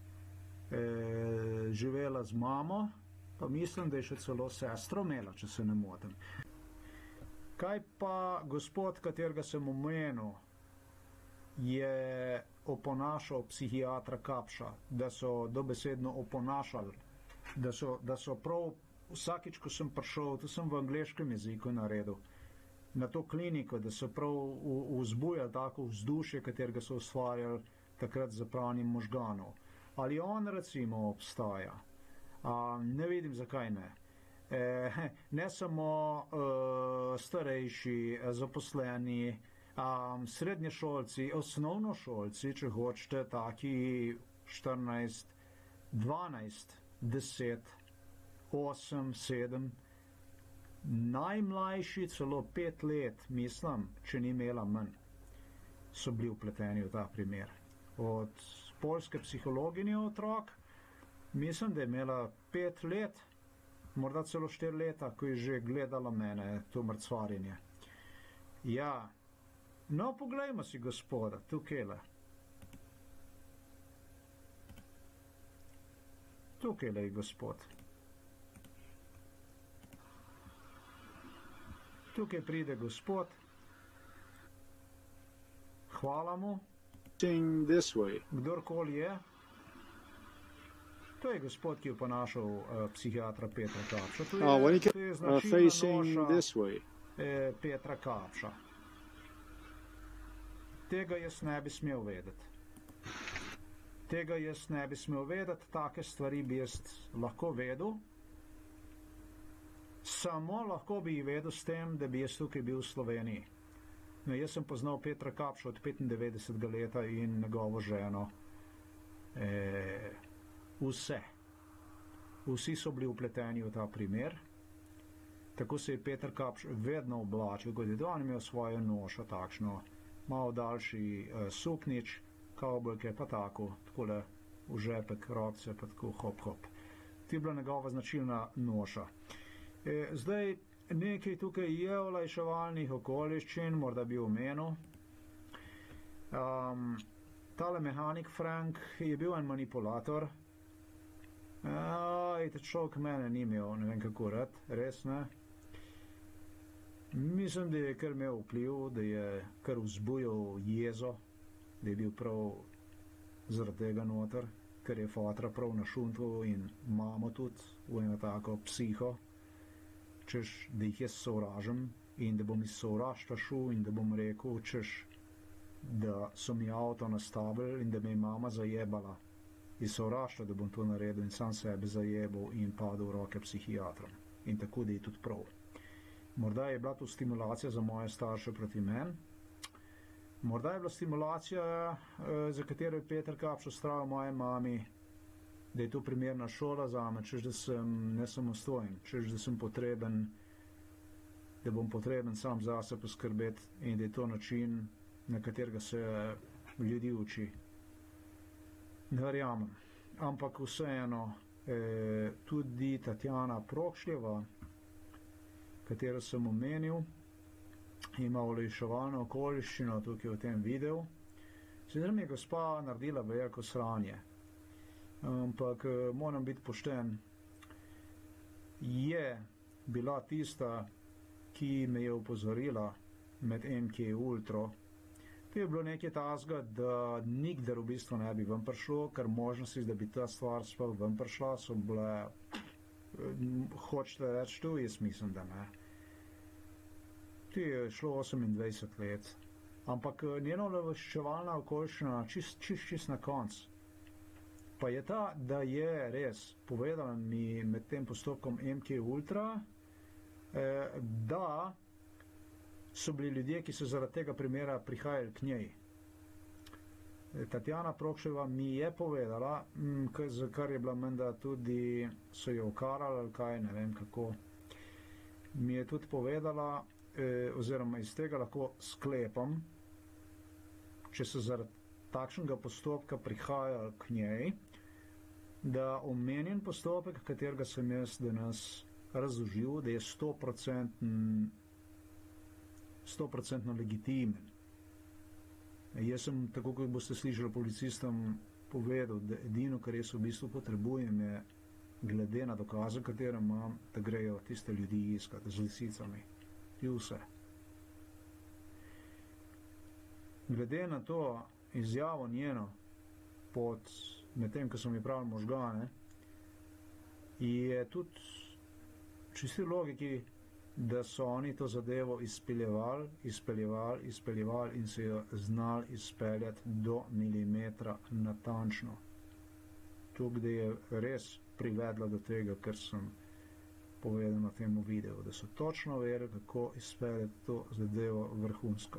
Živela z mamo, pa mislim, da je še celo sestro imela, če se ne motim. Kaj pa gospod, katerega sem omenil, je oponašal psihiatra Kapša, da so dobesedno oponašali, da so prav vsakič, ko sem prišel, to sem v angleškem jeziku naredil, na to kliniko, da so prav vzbujali tako vzdušje, katerega so ustvarjali takrat z zapravljanjem možganov. Ali on recimo obstaja? Ne vidim, zakaj ne. Ne samo starejši, zaposleni, srednješolci, osnovnošolci, če hočete, taki 14, 12, 10, 8, 7, najmlajši celo 5 let, mislim, če ni imela manj, so bili vpleteni v ta primer. Od poljske psihologinje otrok, mislim, da je imela 5 let, morda celo 4 leta, ko je že gledala mene, to mrcvarjenje. Ja, no, poglejmo si gospoda, tukajle. Tukajle je gospod. Tukaj pride gospod. Hvala mu. This way. Kdorkoli je. To je gospod, ki je ponašal psihiatra Petra Kapša. When he To je came značilna facing noša this way. Petra Kapša. Tega jaz ne bi smel vedeti. Tega jaz ne bi smel vedeti, take stvari bi jaz lahko vedel. Samo lahko bi jih vedel s tem, da bi jaz tukaj bil v Sloveniji. No, jaz sem poznal Petra Kapša od 95. leta in njegovo ženo. Vse. Vsi so bili vpleteni v ta primer. Tako se je Peter Kapš vedno oblačil, kot je on imel svojo nošo takšno, malo daljši suknič, kavbojke pa takole v žepek, rokce pa tako hop hop. To je bila njegova značilna noša. Zdaj nekaj tukaj je olajševalnih okoliščin, morda bi omenil. Tale mehanik Frank je bil en manipulator. Ta človek mene ni imel, ne vem kako rad, res ne. Mislim, da je kar imel vpliv, da je kar vzbujal jezo, da je bil prav zaradi tega noter, ker je fotra prav našuntil in mamo tudi v eno tako psiho, češ, da jih jaz sovražim in da bom iz sovraštva šel in da bom rekel, češ, da so mi avto nastavili in da me je mama zajebala iz sovraštva, da bom to naredil in sam sebe zajebal in padel v roke psihiatrom. In tako, da je tudi prav. Morda je bila to stimulacija za moje starše proti meni. Morda je bila stimulacija, za katero je Peter Kapš ustrajal moje mami, da je to primerna šola zame, češ, da sem nesamostojen, češ, da sem potreben, da bom potreben sam zase poskrbeti in da je to način, na katerega se ljudi uči. Ne verjamem. Ampak vseeno, tudi Tatjana Prokšljeva, katero sem omenil, ima olajševalno okoliščino tukaj v tem videu. Sicer mi je gospa naredila veliko sranje, ampak moram biti pošten, je bila tista, ki me je upozorila med MK Ultro. To je bilo nekaj tazga, da nikdar v bistvu ne bi ven prišlo, ker možnosti, da bi ta stvar sploh ven prišla, so bile, hočete reči tu, jaz mislim, da ne. To je šlo 28 let. Ampak njena obveščevalna okoliščina čist na konc. Pa je ta, da je res povedala mi med tem postopkom MK Ultra, da so bili ljudje, ki so zaradi tega primera prihajali k njej. Tatjana Prokšljeva mi je povedala, za kar je bila menda tudi, so jo ukarali ali kaj, ne vem kako, mi je tudi povedala, oziroma iz tega lahko sklepam, če so zaradi takšnega postopka prihajali k njej, da omenjen postopek, katerega sem jaz danes razložil, da je 100% legitimen. Jaz sem, tako kot boste slišali policistom, povedal, da edino, kar jaz v bistvu potrebujem, je glede na dokaze, katere imam, da grejo tiste ljudi iskati z lisicami. In vse. Glede na to izjavo njeno, med tem, ko so mi pravili možgane, je tudi čisti logiki, da so oni to zadevo izpeljevali in se jo znali izpeljati do milimetra natančno. Tukaj je res privedla do tega, kar sem povedal na tem videu, da so točno vedeli, kako izpeljati to zadevo vrhunsko.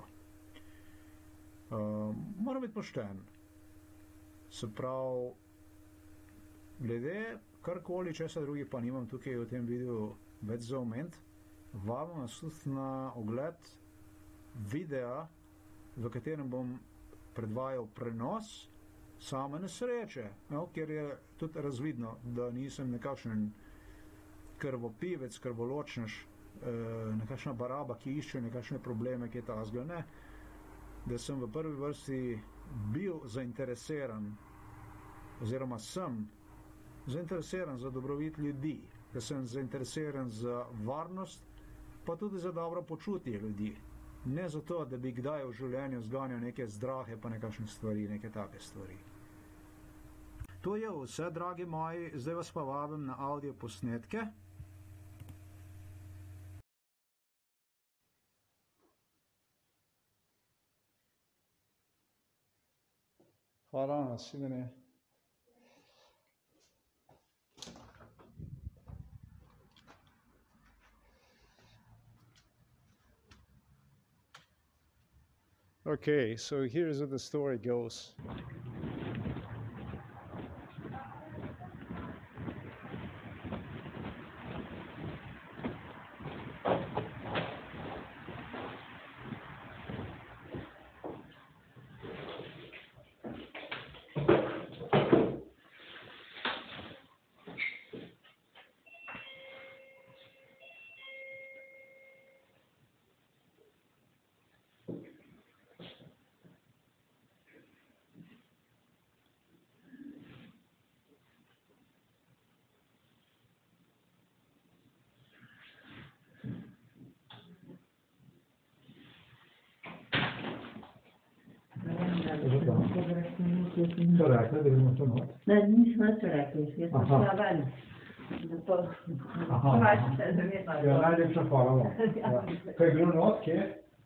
Moram biti pošten. Se pravi, glede karkoli, česa drugi pa nimam tukaj v tem videu več za omeniti, vabim vas tudi na ogled videa, v katerem bom predvajal prenos same nesreče, kjer je tudi razvidno, da nisem nekakšen krvopivec, krvoločnež, nekakšna baraba, ki išče nekakšne probleme, ki je tazga, ne, da sem v prvi vrsti bil zainteresiran, oziroma sem zainteresiran za dobrobit ljudi, da sem zainteresiran za varnost, pa tudi za dobro počutje ljudi. Ne zato, da bi kdaj v življenju zganjal neke zdrahe pa nekakšne stvari, neke take stvari. To je vse, dragi moji, zdaj vas pa vabim na audio posnetke. Hvala, nasvidenje. Okay, so here's how the story goes. To rekla, da gremo to not? Ne, nisem več rekla, jaz sem šla ven. Zato, vprašajte, da mi je tako. Ja, najlepša hvala vam. Ja. Kaj je bilo not, kje?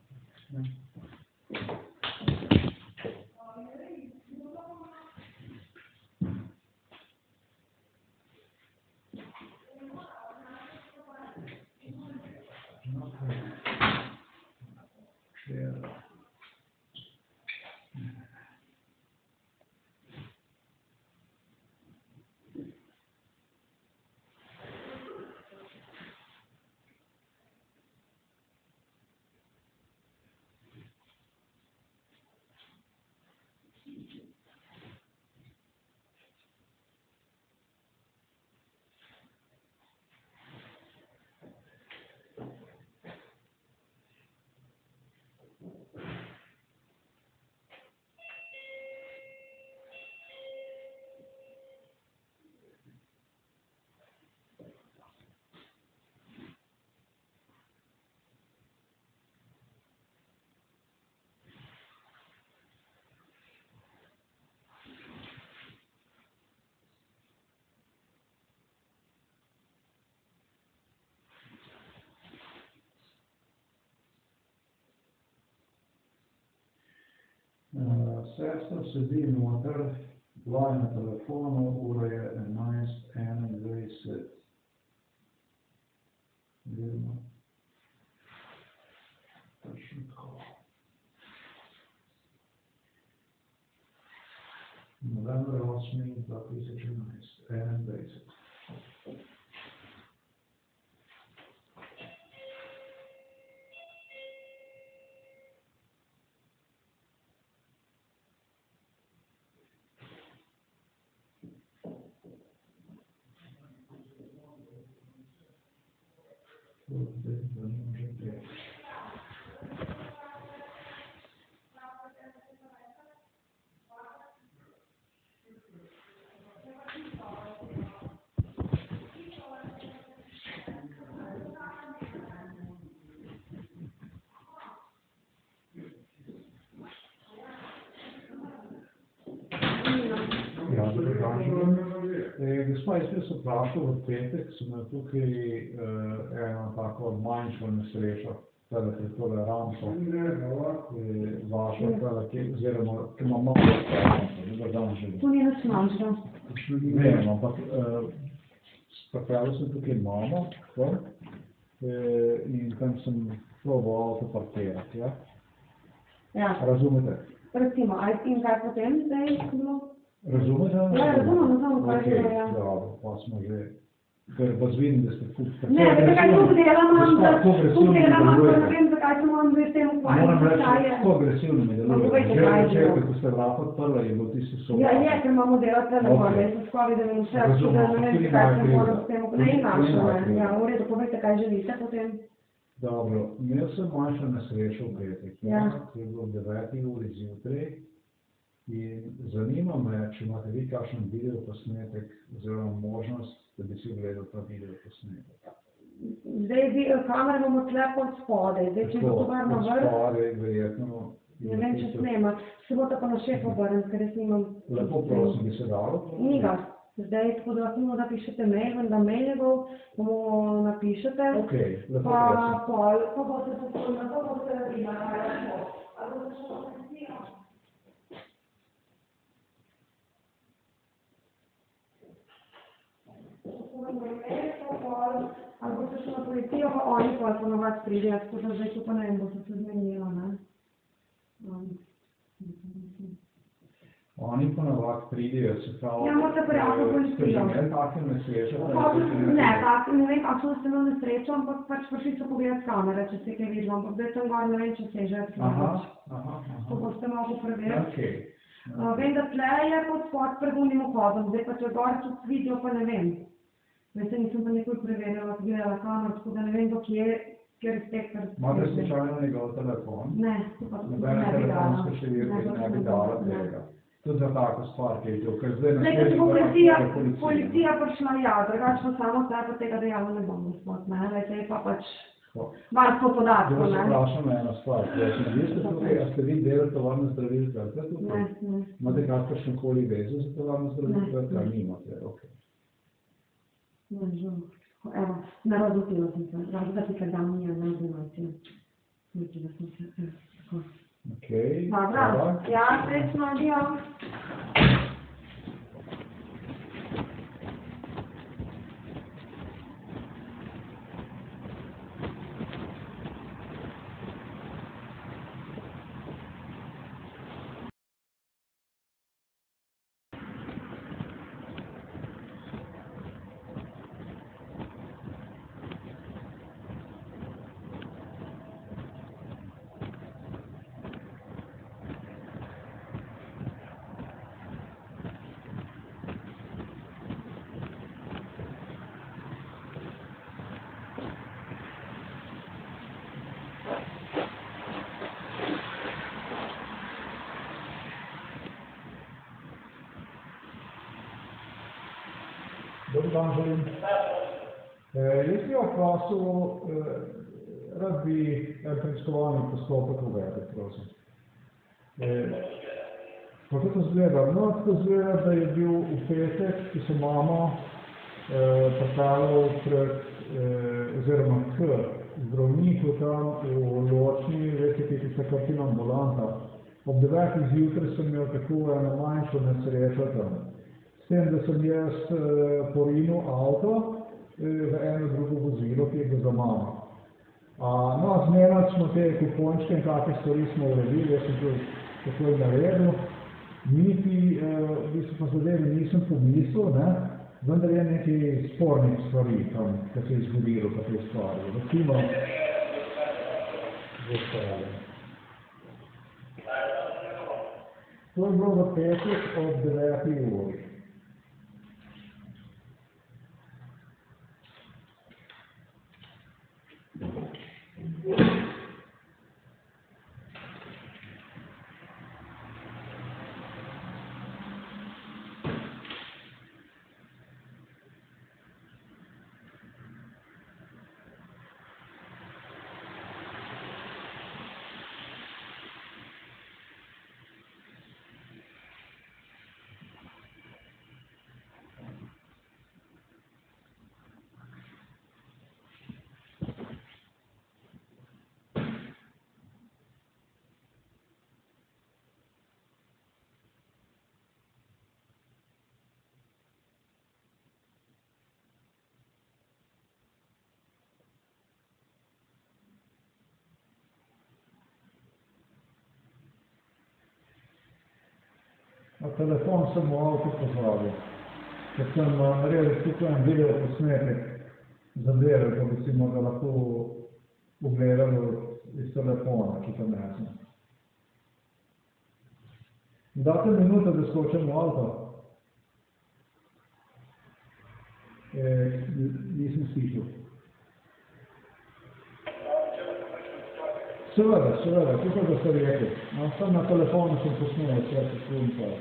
Sestra sedi noter, dva je na telefonu, ura je 11:21. Vidimo. Točno tako. November 8. 2011, 21. Gospa, jaz bi se vprašal v petek, sem imel tukaj eno tako manjšo nesrečo, tale pred tole rampo, vašo, oziroma, ki ima malo dober dan že. To ni več manjša. Vem, ampak pripeljal sem tukaj mamo, in tam sem probal avto parkirati, ja? Ja, Razumete? recimo, in kaj potem zdaj bilo? Razumete? Ja, razumem, kaj je bilo, ja. Dobro, pa smo že, ker vas vidim, da ste Ne, zakaj to delam, ne vem, zakaj se moram zdaj s tem moram reči, ukvarjati. kako agresivno mi delujete. Že na začetku, ko ste vrata odprla, je bilo tisti sovražno. Ja, je, ker imamo delati telefon, jaz sem skoraj, da mi vse, da ne vem, zakaj se moram s tem ukvarjati. Ne imam, ja, v redu, povejte, kaj želite potem. Dobro, imel sem manjšo nesrečo v petek, Ja. To je bilo 9 uri zjutraj in zanima me, če imate vi kakšen video posnetek oziroma možnost, da bi si ogledal ta video posnetek. Zdaj kamere imamo tle pod spodaj, zdaj če bo to kar na vrh, Spodaj, verjetno. ne vem, če snema, se bo pa na šef obrniti, ker jaz nimam. Lepo prosim, bi se dalo. Ni ga. Zdaj, tako da lahko da pišete mail, vendar mail njegov, mu napišete. Ok, lepo Pa prosim. pol, pa boste poslovno, pa boste imali lepo. Ali boste šlo na policijo? Ali boste šlo na policijo, pa oni pa ponovadi pridejo, tako da zdaj to pa ne vem, bo se zmenilo, ne? Oni ponavadi pridejo, se pravi... Ja, morate prijaviti v policijo. Ste že imeli take nesreče? Ne, ne vem, kakšno ste imeli nesrečo, ampak pač prišli so pogledati kamere, če ste kaj videli, ampak zdaj tam gor ne vem, če seže. Aha. To boste malo preveriti. Ok. Vem, da tle je pod spod pred unim vhodom, zdaj pa če gor tudi vidijo, pa ne vem. Veste, nisem pa nikoli preverjala, gledala kamer, tako da ne vem, do kje spekter. Imate slučajno njegov telefon? Ne, to pa tudi Nobene ne bi dala. telefonske številke ne bi dala tega. Tudi za tako stvar, ki je to, ker zdaj Zdaj, če bo policija prišla, ja, drugače pa samo sebe tega dejala ne bom, gospod, ne, veste, je pa pač varstvo podatkov, ne. Zdaj se vprašam eno stvar, vi ste tukaj, a ste vi delali tovarno zdravilka, ali ste tukaj? Ne. Imate kakršnokoli vezo za tovarno zdravilka? Nimate, ok. Ne, žal. Evo, narodotila sem se, da ti kad dam nije na informacije. Mislim, da sem se, tako. Ok, Dobro, ja, srečno, adijo. Dobar dan, želim. Jaz bi vprašal, rad bi en preiskovalni postopek uvedel, prosim. Kako to zgleda? No, tako zgleda, da je bil v petek, ki se mama pripeljal pred, oziroma k zdravniku tam v Ločni, veste, ki je kartina ambulanta. Ob 9. zjutraj sem imel tako eno manjšo nesrečo tam. S tem, da sem jaz porinil avto v eno drugo vozilo, ki je bilo za mamo. No, zmenili smo te kupončke in kakšne stvari smo uredili, jaz sem to takoj naredil. Niti, v bistvu pa zadevi nisem pomislil, ne, vendar je nekaj spornih stvari tam, kar se je zgodilo pa te stvari. Recimo, to je bilo v petek ob 9. uri. Na telefon sem v avtu pozabil, ker sem naredil tukaj en video posnetek zadeve, pa bi si morda lahko ugledali iz telefona, ki tam nesem. Date minuto, da skočim v avto? Nisem slišal. Seveda, tukaj da ste rekli. Sam na telefonu sem posnel, vse se slunca.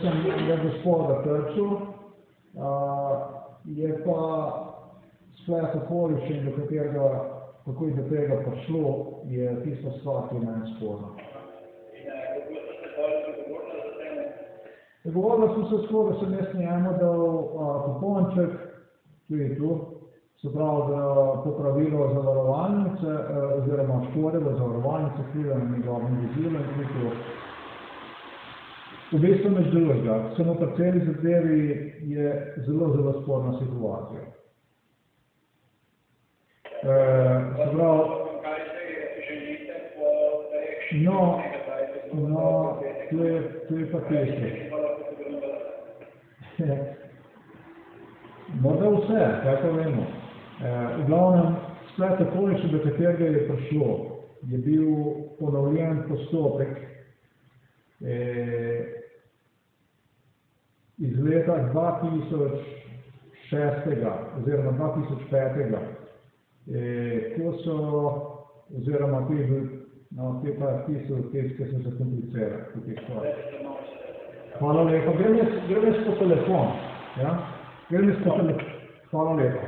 sem enega gospoda trčil, je pa splet okoliščin, do katerega, kako je do tega prišlo, je tista stvar, ki je meni sporna. Dogovorili smo se tako, da sem jaz njemu dal kuponček, tudi tu, se pravi, da popravilo zavarovalnice, oziroma škode v zavarovalnice, krive na njegovem vozilu in tudi to. V bistvu nič drugega, samo pri celi zadevi je zelo, zelo sporna situacija. Se pravi, to je pa tisto. Morda vse, kaj pa vemo. V glavnem, splet okoliščin, do katerega je prišlo, je bil ponovljen postopek iz leta 2006. oziroma 2005. Ko so, oziroma te so tisti, ki so se komplicirali v teh stvarih. Hvala lepa. Grem jaz po telefon. Ja? Grem jaz po telefon. Hvala lepa.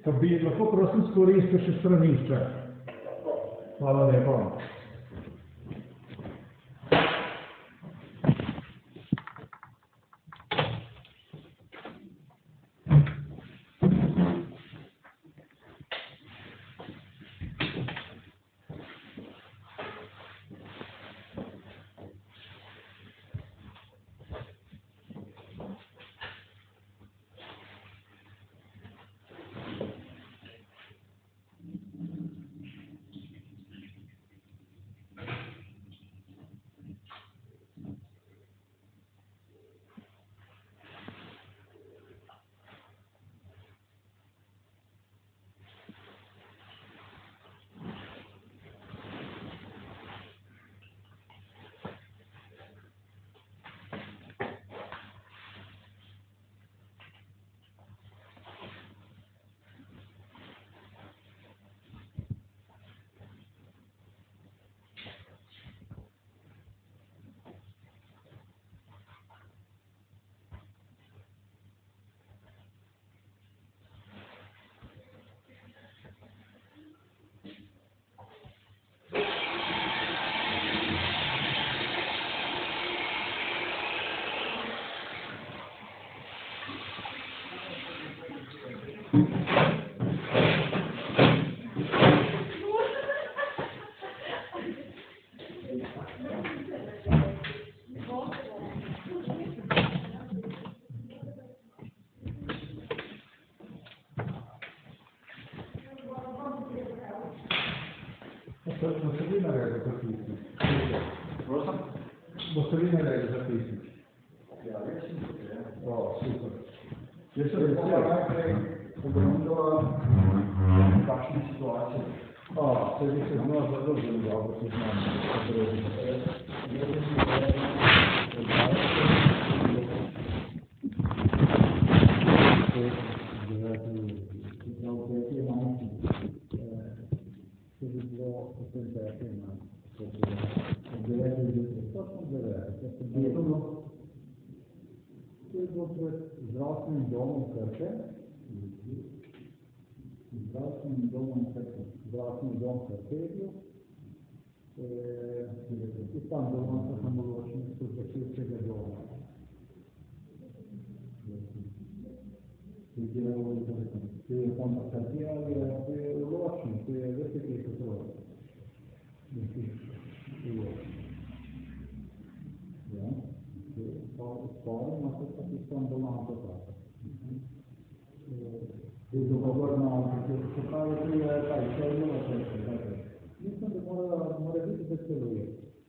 Pa bi lahko prosim skoristil še stranišče. Hvala lepa. Boste vi naredili zapisnik? Prosim? Boste vi naredili zapisnik? Ja, jaz sem tukaj, ja. O, super. Jaz sem najprej pogledala kakšne situacije. Se vi se zelo dobro seznamili. Zdravstvenim domom Krke, zdravstvenim domom Krke, zdravstvenim dom Krke, in tam doma so samoločni gasilskega doma. To je tam Krke, ali je ločni, to je veste, kje se to sporo imate pa tisto ambulanto tako. To je dogovorno, se pravi, to je kaj, vse je nova češte. Mislim, da mora biti veseluje.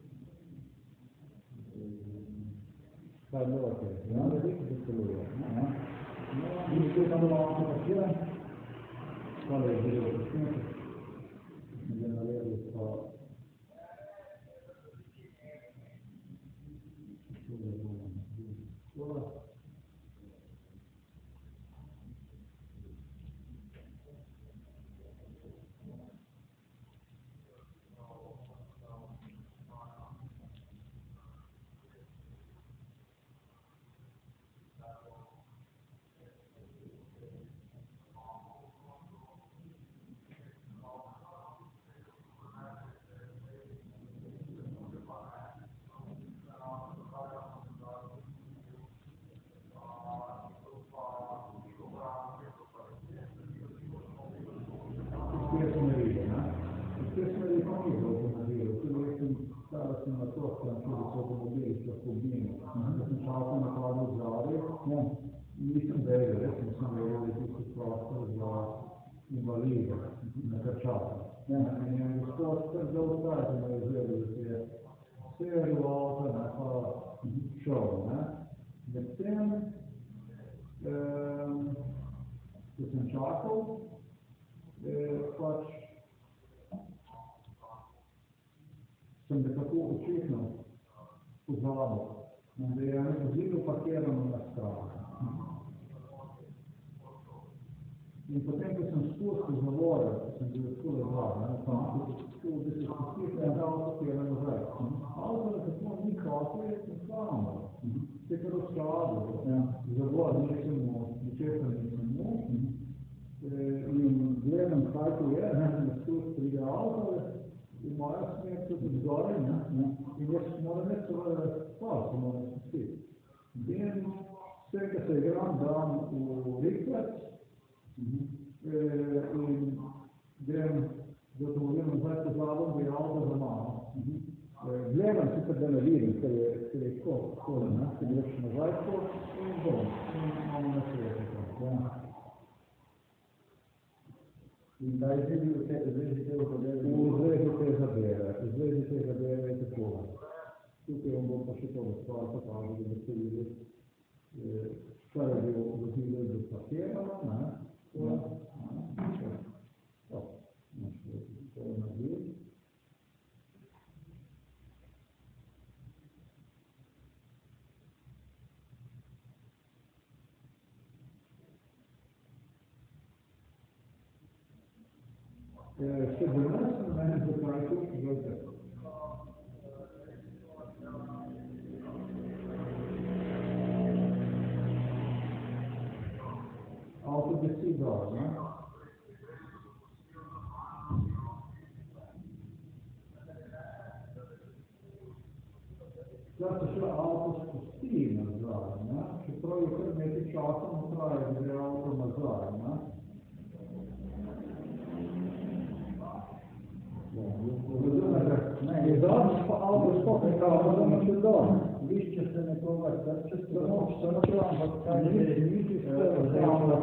Kaj je nova češte? Mora biti veseluje. In to je ambulanto pakira. Hvala je bilo posnete. Da naredili so nisem vedel, jaz nisem vedel, da je tisti prostor za invalide na Krčaku. In je gospod kar dolgo časa me vzeli, da se je vse v avto, pa šel. Medtem, ko sem čakal, pač sem nekako očitno pozabil, da je eno vozilo parkirano na strani. In potem, ko sem spustil zavore, ko sem bil skoro zadnji, da se spustil en avto, ki je nazaj. Avto je tako ni hotel, je samo. Se kar ustavil, zavor nisem mu, ničesar nisem mu. In kaj to je, na skozi pride avto, v mojo smer tudi zgoraj, in jaz moram imeti seveda pas, moram spustiti. In vse, ko se igram, dam v rikvec in grem z avtomobilom nazaj pozabim, da je avto za mano. Gledam sicer, da ne vidim, ker je tako, ker greš nazaj tako in bom, in imamo na svetu. In kaj je bil v zvezi te zadeve? V zvezi te zadeve je tako. Tukaj vam bom pa še to stvar pokazal, da se vidi, kar je bil vozilo do parkirano, Še danes na meni zapravil, gledajte. Avto desi dol, ne? Zdaj se še avto spusti nazaj, ne? Čeprav je kar nekaj časa traja, da gre avto nazaj, ne? Je zadnji pa avto spokaj, da ima še dol. Višče se nekoga, če se ampak kaj nisi se oziroma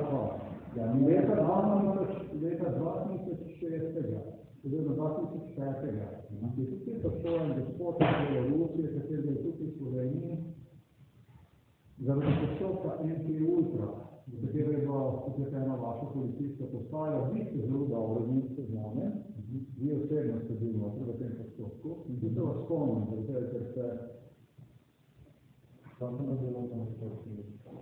leta 2006, oziroma 2005, je tukaj postojen gospod iz Belorusije, kateri je tukaj v Sloveniji, zaradi postopka MK Ultra, v katero je bila vpletena vaša policijska postaja, vi ste zelo dobro, niste znane, vi osebno ste bili notri v tem postopku in tudi vas spomnim, ker ste tam sem bilo na postopku.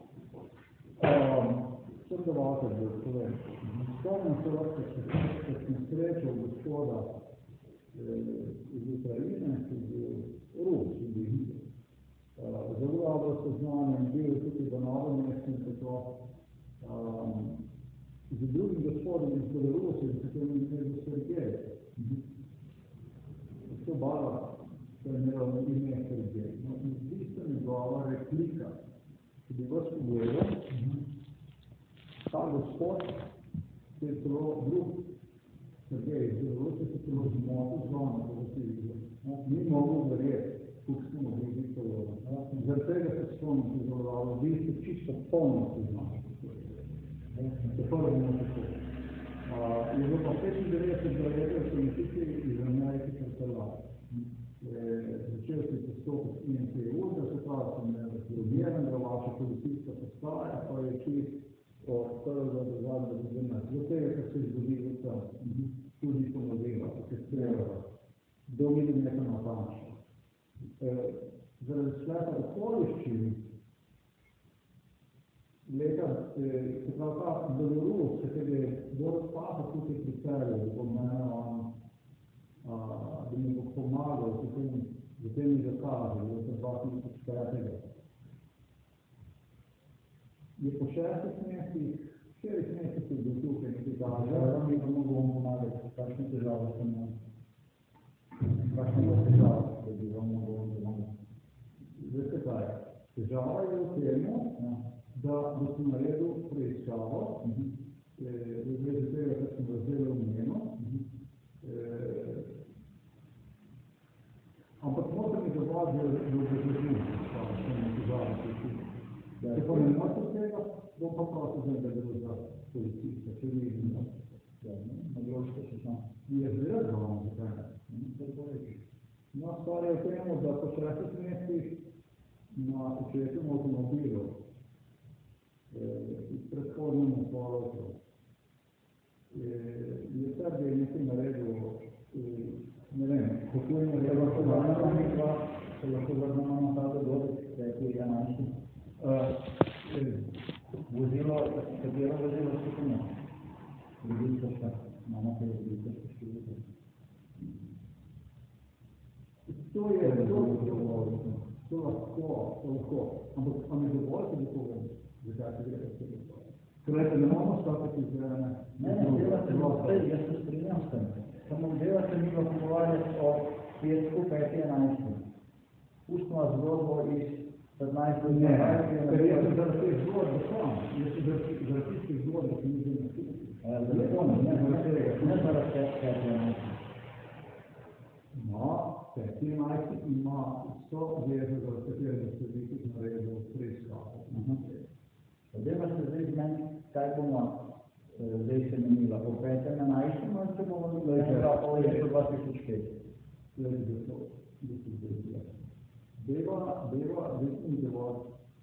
Sem dovolj bil, povem. Spomnim se vas, ker sem srečal gospoda iz Ukrajine, ki je bil Rus, ki je bil zelo dobro seznanjen, bil tukaj v Novem mestu in tako. Z drugim gospodom iz Belorusije, s katerim je bil Sergej. To barva, to je imelo ime Sergej. No, in zdi se njegova replika, ki bi vas pogledal, ta gospod, ki je celo drug Sergej iz Belorusije, se celo zmotil z vama, da se videl. Ni mogel verjeti, kako smo mogli biti povedali. Zaradi tega se spomnim zelo, vi ste čisto polnosti znali. Se prvi ne tako. Je bilo pa 95 zavedel, so mi tukaj iz Amerike krteljali. Začel sem postopek INPU, da se pravi, sem razlogiran, da vaša policijska postaja, pa je čist od prvega do zadnjega do 12. Do tega, kar se je zgodilo tam, tudi ponovila, ki se streljajo. Do milimetra natančno. Zaradi sklepa okoliščin, leta, se pravi ta Belorus, kateri je Boris Papa tukaj pripeljal, da bo da mi bo pomagal z temi dokazi, leta 2005. Je po 6 mesecih, 4 mesecih bil tukaj nekaj kaže, da mi pa mogel pomagati, kakšne težave sem imel. Kakšne težave, da bi vam mogel pomagati. Veste kaj, težava je v tem, da sem naredil preiskavo, v zvezi tega, kar sem razdelil omenil, ampak morate mi dovolj, da obrazložim, da sem na težavi. Če pa ne morate tega, bom pa prosil za intervju za policista, če ni izmeno. Nagroško se tam. Je zelo zelo zakaj. No, stvar je v tem, da po 6 mesecih na početnem avtomobilu iz predhodnemu porotu je Sergej nekaj naredil, ne vem, kako je naredil, se lahko vrnemo na ta dogodek, da je tega našli. Vozilo, katero vozilo se to ne? Vozilo šta? Imamo kaj vozilo se številite? To lahko, ampak pa ne dovolj, da bi povem, zakaj se gre za tega stvari. Torej, ne moramo stopiti z Ne, delate naprej, jaz se strinjam s tem. Samo delate mi pa pogovarjati o petku 5.11. Pustimo zgodbo iz 15. Ne, ker jaz sem zaradi te zgodbe sam. Jaz sem zaradi tistih zgodbe, ki mi zdaj nastupi. Ne zaradi 5.11. No, 5.11 ima vso vezo, zaradi katerega se vi tudi naredil preiskavo. Zdaj pa se zdaj z meni, kaj bomo zdaj se menila, po 5.11. ali se bomo menila po letu 2005? Deva, recimo dovolj,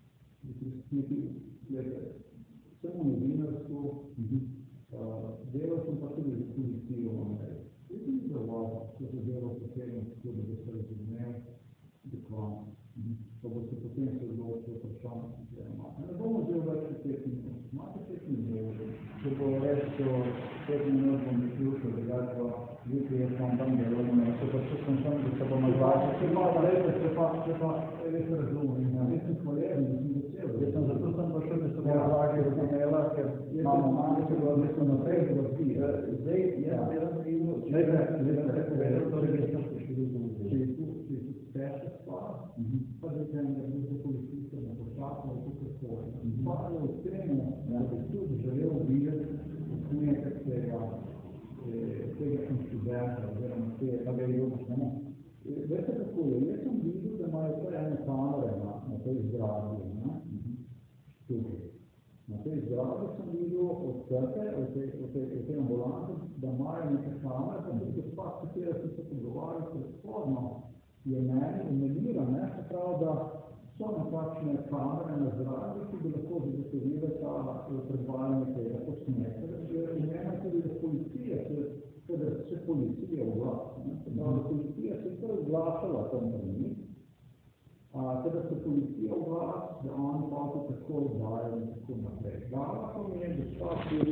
samo novinarstvu, delal sem pa tudi za policijo v Ameriki. Recimo dovolj, ko se delal posebno, tako da se razumel, do konca. Pa bo se potem se odločil vprašanje, ki je imate. Ne bomo zdaj več 5 minut, imate 5 minut. Če bo več, to 5 minut bom priključil, drugače pa jutri jaz imam tam delovno, se pa čutim sem, da se bomo zlači. Se pa res razumem, jaz sem hvaležen, da sem vesel. Jaz sem zato sem pa šel, da se bomo zlači razumela, ker imamo manj, če bo nekaj naprej, da razvije. Zdaj, jaz bi razvijel, če je torej jaz sem prišel do vzeti. Težka stvar, pa da se ne bo za policista na počakal v tukaj svoje. Pa je v tem, da bi tudi želel videti nekaj tega incidenta, oziroma tega, da je ljubiš, ne? Veste kako je, jaz sem videl, da imajo to ene kamere na tej zgradbi, ne? Tukaj. Na tej zgradbi sem videl odprte, v tej ambulanti, da imajo neke kamere, pa tudi gospa, s katero sem se pogovarjal predhodno, je meni umenila, se pravi, da so nekakšne kamere na zgradbi, ki bi lahko zagotovile ta predvajanje tega posnetka. Umena tudi, da policija, kadar se policija oglasi, se pravi, da policija se je oglašala tam prvi, kadar se policija oglasi, da oni pa takoj dajo in tako naprej. Dala pa mi je, da sta tudi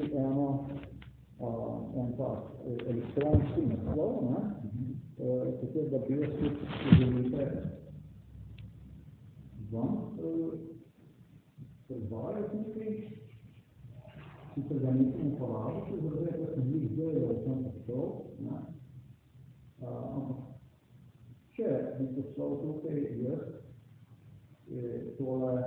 en tak elektronski naslov, katerega bi jaz tudi želite vam predvajati nekaj, sicer ga nisem uporabiti, zaradi tega sem jih delal, da sem prišel, ampak če bi poslal tukaj jaz tole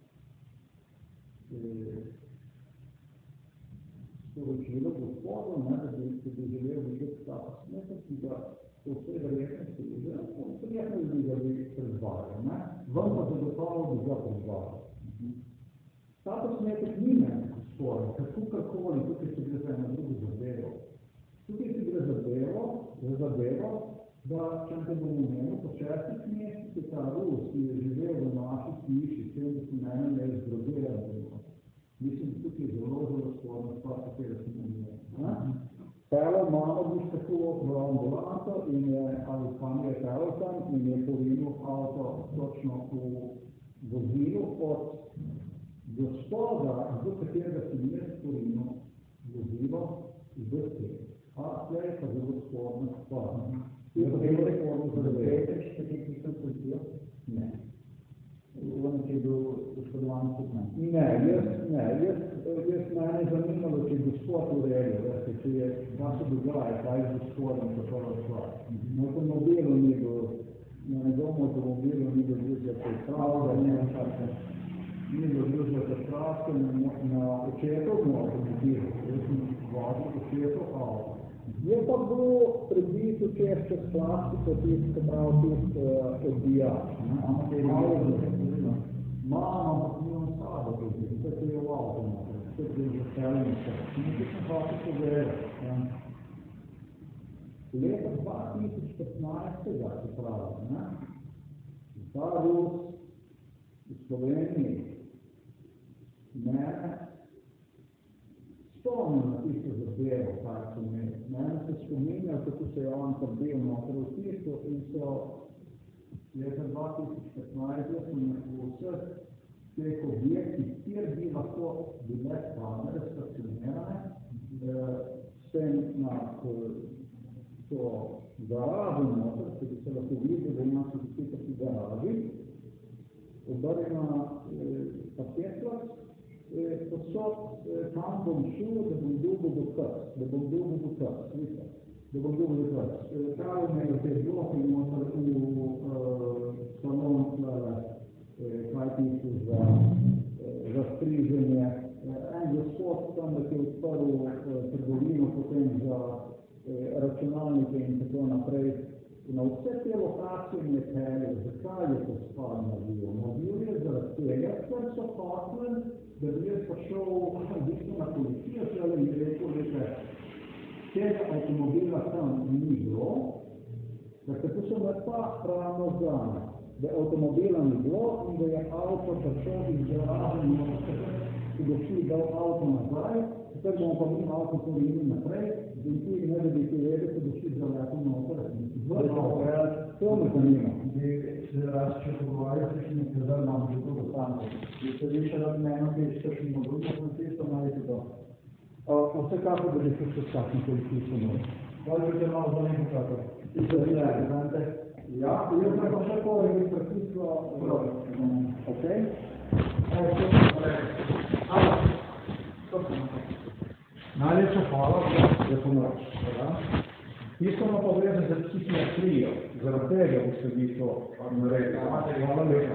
sporočilo gospodu, da bi želel videti ta posnetek, ki ga po vsej verjetnosti oziroma prijetno bi ga predvajal, vam pa zagotovo bi ga predvajal. Ta posnetek ni meni sporen, kakorkoli, tukaj se gre za eno drugo zadevo. Tukaj se gre za zadevo, da če te bom omenil, po 6 mesecih ta Rus, ki je živel v naši hiši, s tem, da se mene ne zdrogeral. Mislim, da tukaj je zelo sporna stvar, katero sem omenil. Pelal mamo biš tako v ambulanto in je, ali sam je pelal tam in je porinil avto točno v vozilu od gospoda, z katerega sem jaz porinil vozilo v tem. A tle je pa zelo sporna stvar. Ti je rekordno zavedeš, če ti pisal policijo? Ne. On je bil poškodovan tudi ne? Ne, jaz mene zanimalo, če je gospod uredil, če je, kaj se dogaja, kaj je z gospodom, kako je stvar. Na avtomobilu ni bil, na njegovom avtomobilu ni bil družja prestrasken, ni bil družja prestrasken, na očetovno avtomobilu, jaz sem vozil očetov avto. Je pa bilo prebito češče s plastiko, tisto prav tudi odbijač. Malo zelo. Mama, ampak nimam sabo tudi, vse to je v avtomobilu, vse to je zastavljeno vse. Nekaj sem hotel povedati. Leta 2015, se pravi, ta Rus v Sloveniji mene spomnil na tisto zadevo, kaj so imeli. Mene se spominjal, kako se je on tam bil noter v tisto in so leta 2015 smo v vseh teh objektih, kjer bi lahko bile kamere stacionirane, s tem na to garažo noter, ki bi se lahko videl, da ima se vsi taki garaži, obrnjena paketlak posod kam bom šel, da bom dobil dokaz, da bom dobil dokaz, veste, da bom dobil dokaz. Pravi me je te bloke noter v salon, kaj tisto za striženje. En gospod tam, da je odprl trgovino potem za računalnike in tako naprej. Na vse te lokacije me pelje, zakaj je to stvar naredil? Naredil je zaradi tega, ker so hoteli, da bi jaz prišel v bistvu na policijo, šele in rekel, da tega avtomobila tam ni bilo, da se tu so me pa pravno znane, da avtomobila ni bilo in da je avto prišel iz garaže in ki bo šli dal avto nazaj, potem bomo pa mi avto porinili naprej, in tudi ne da bi ti vedeli, da bo šli za leto noter. To me zanima. Se raz, če pogovarjate, še nekaj zdaj imam že drugo stanko. Če se vi še rad meno, ki je še šli na drugo policijo, najte to. Vsekako, da bi se še skak na policijo mora. Hvala, če malo za nekaj kako. Ti se vi nekaj, znate? Ja, jaz sem pa še po registracijsko. Ok? Najlepša hvala za pomoč. Pisano pa gre za psihiatrijo, zaradi tega boste vi to naredili. Hvala lepa.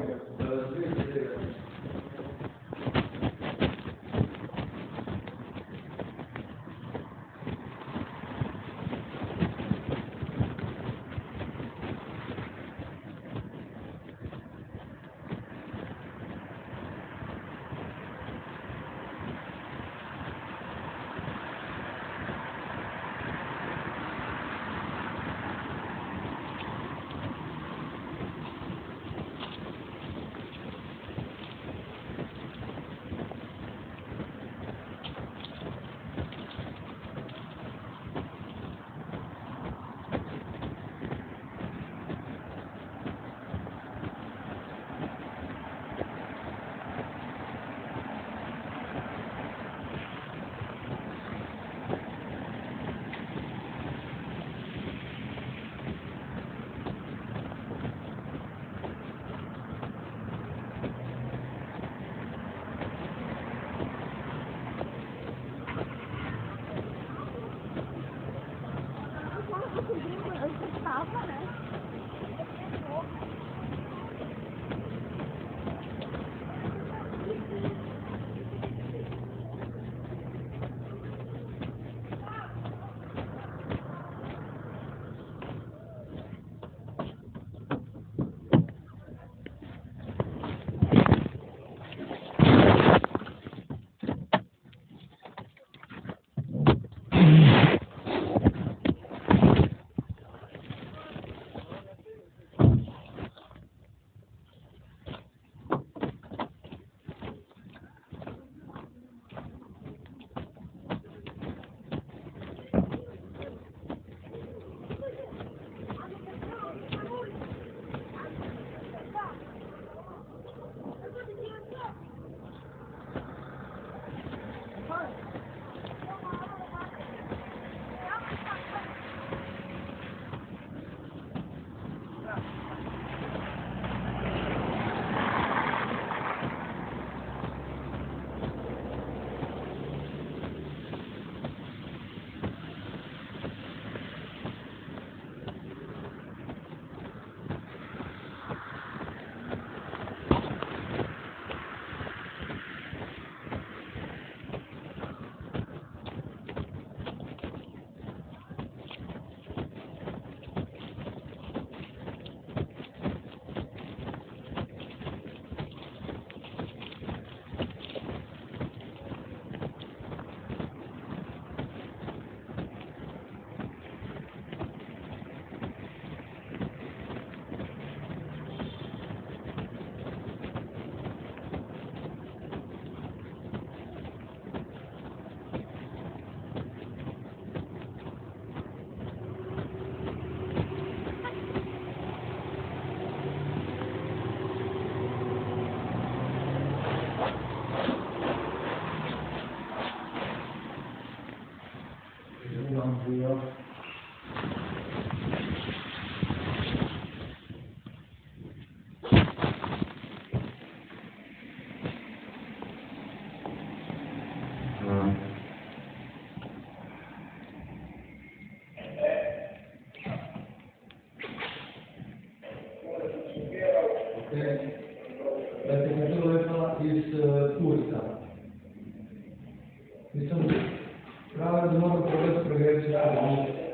da temperatura iz Kurska. Mislim, pravi, da moram pogledati preveriti, da je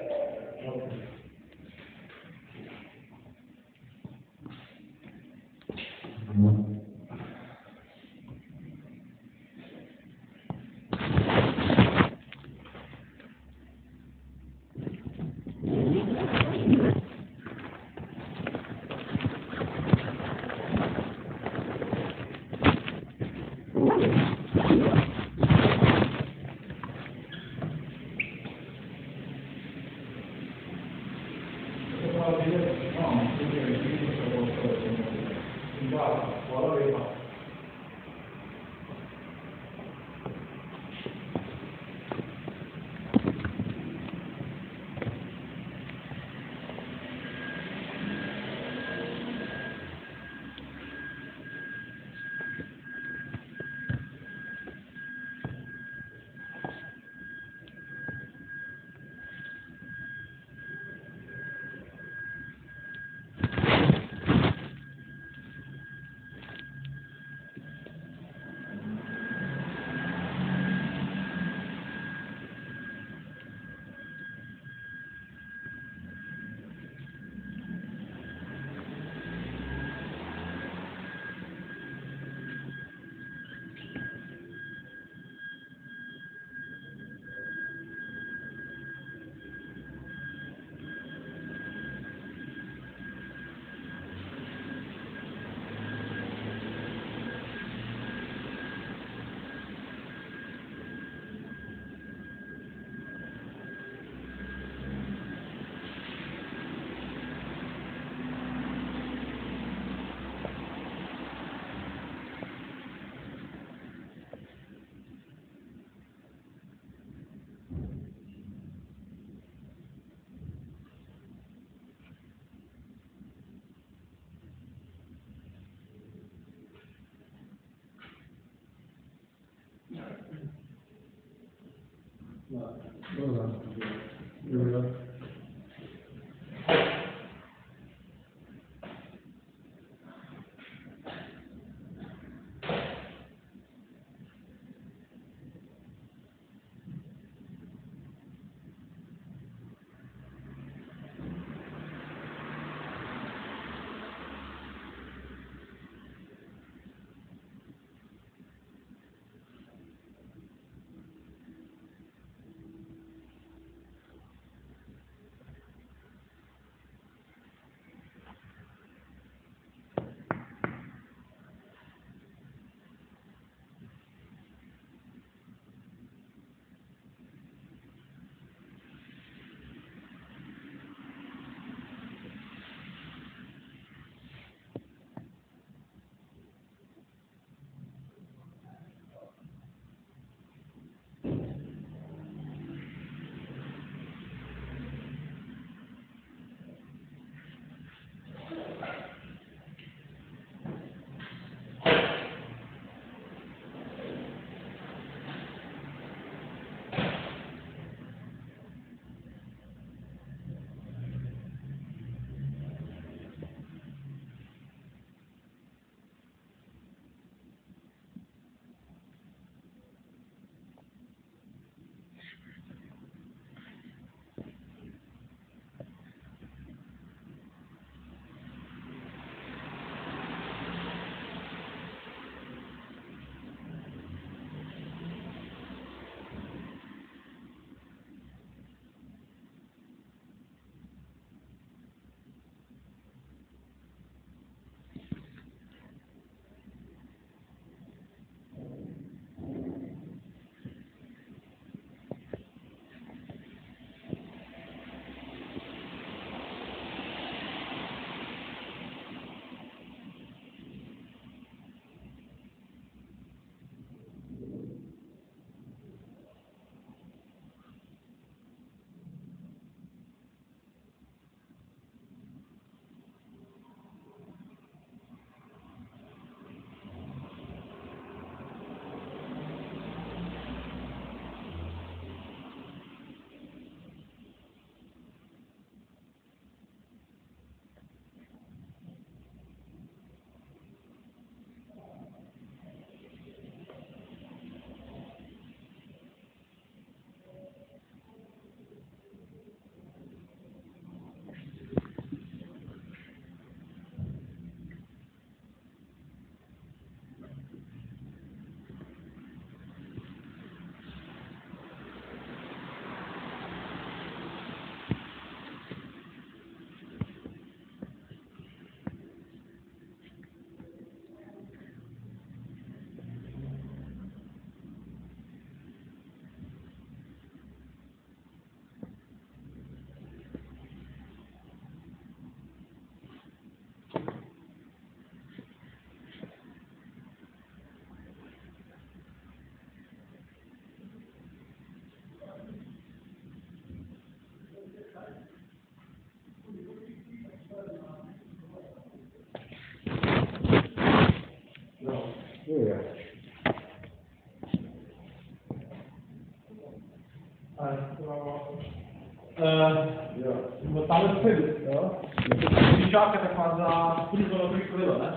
Vi čakate pa za prizor preko velo, ne?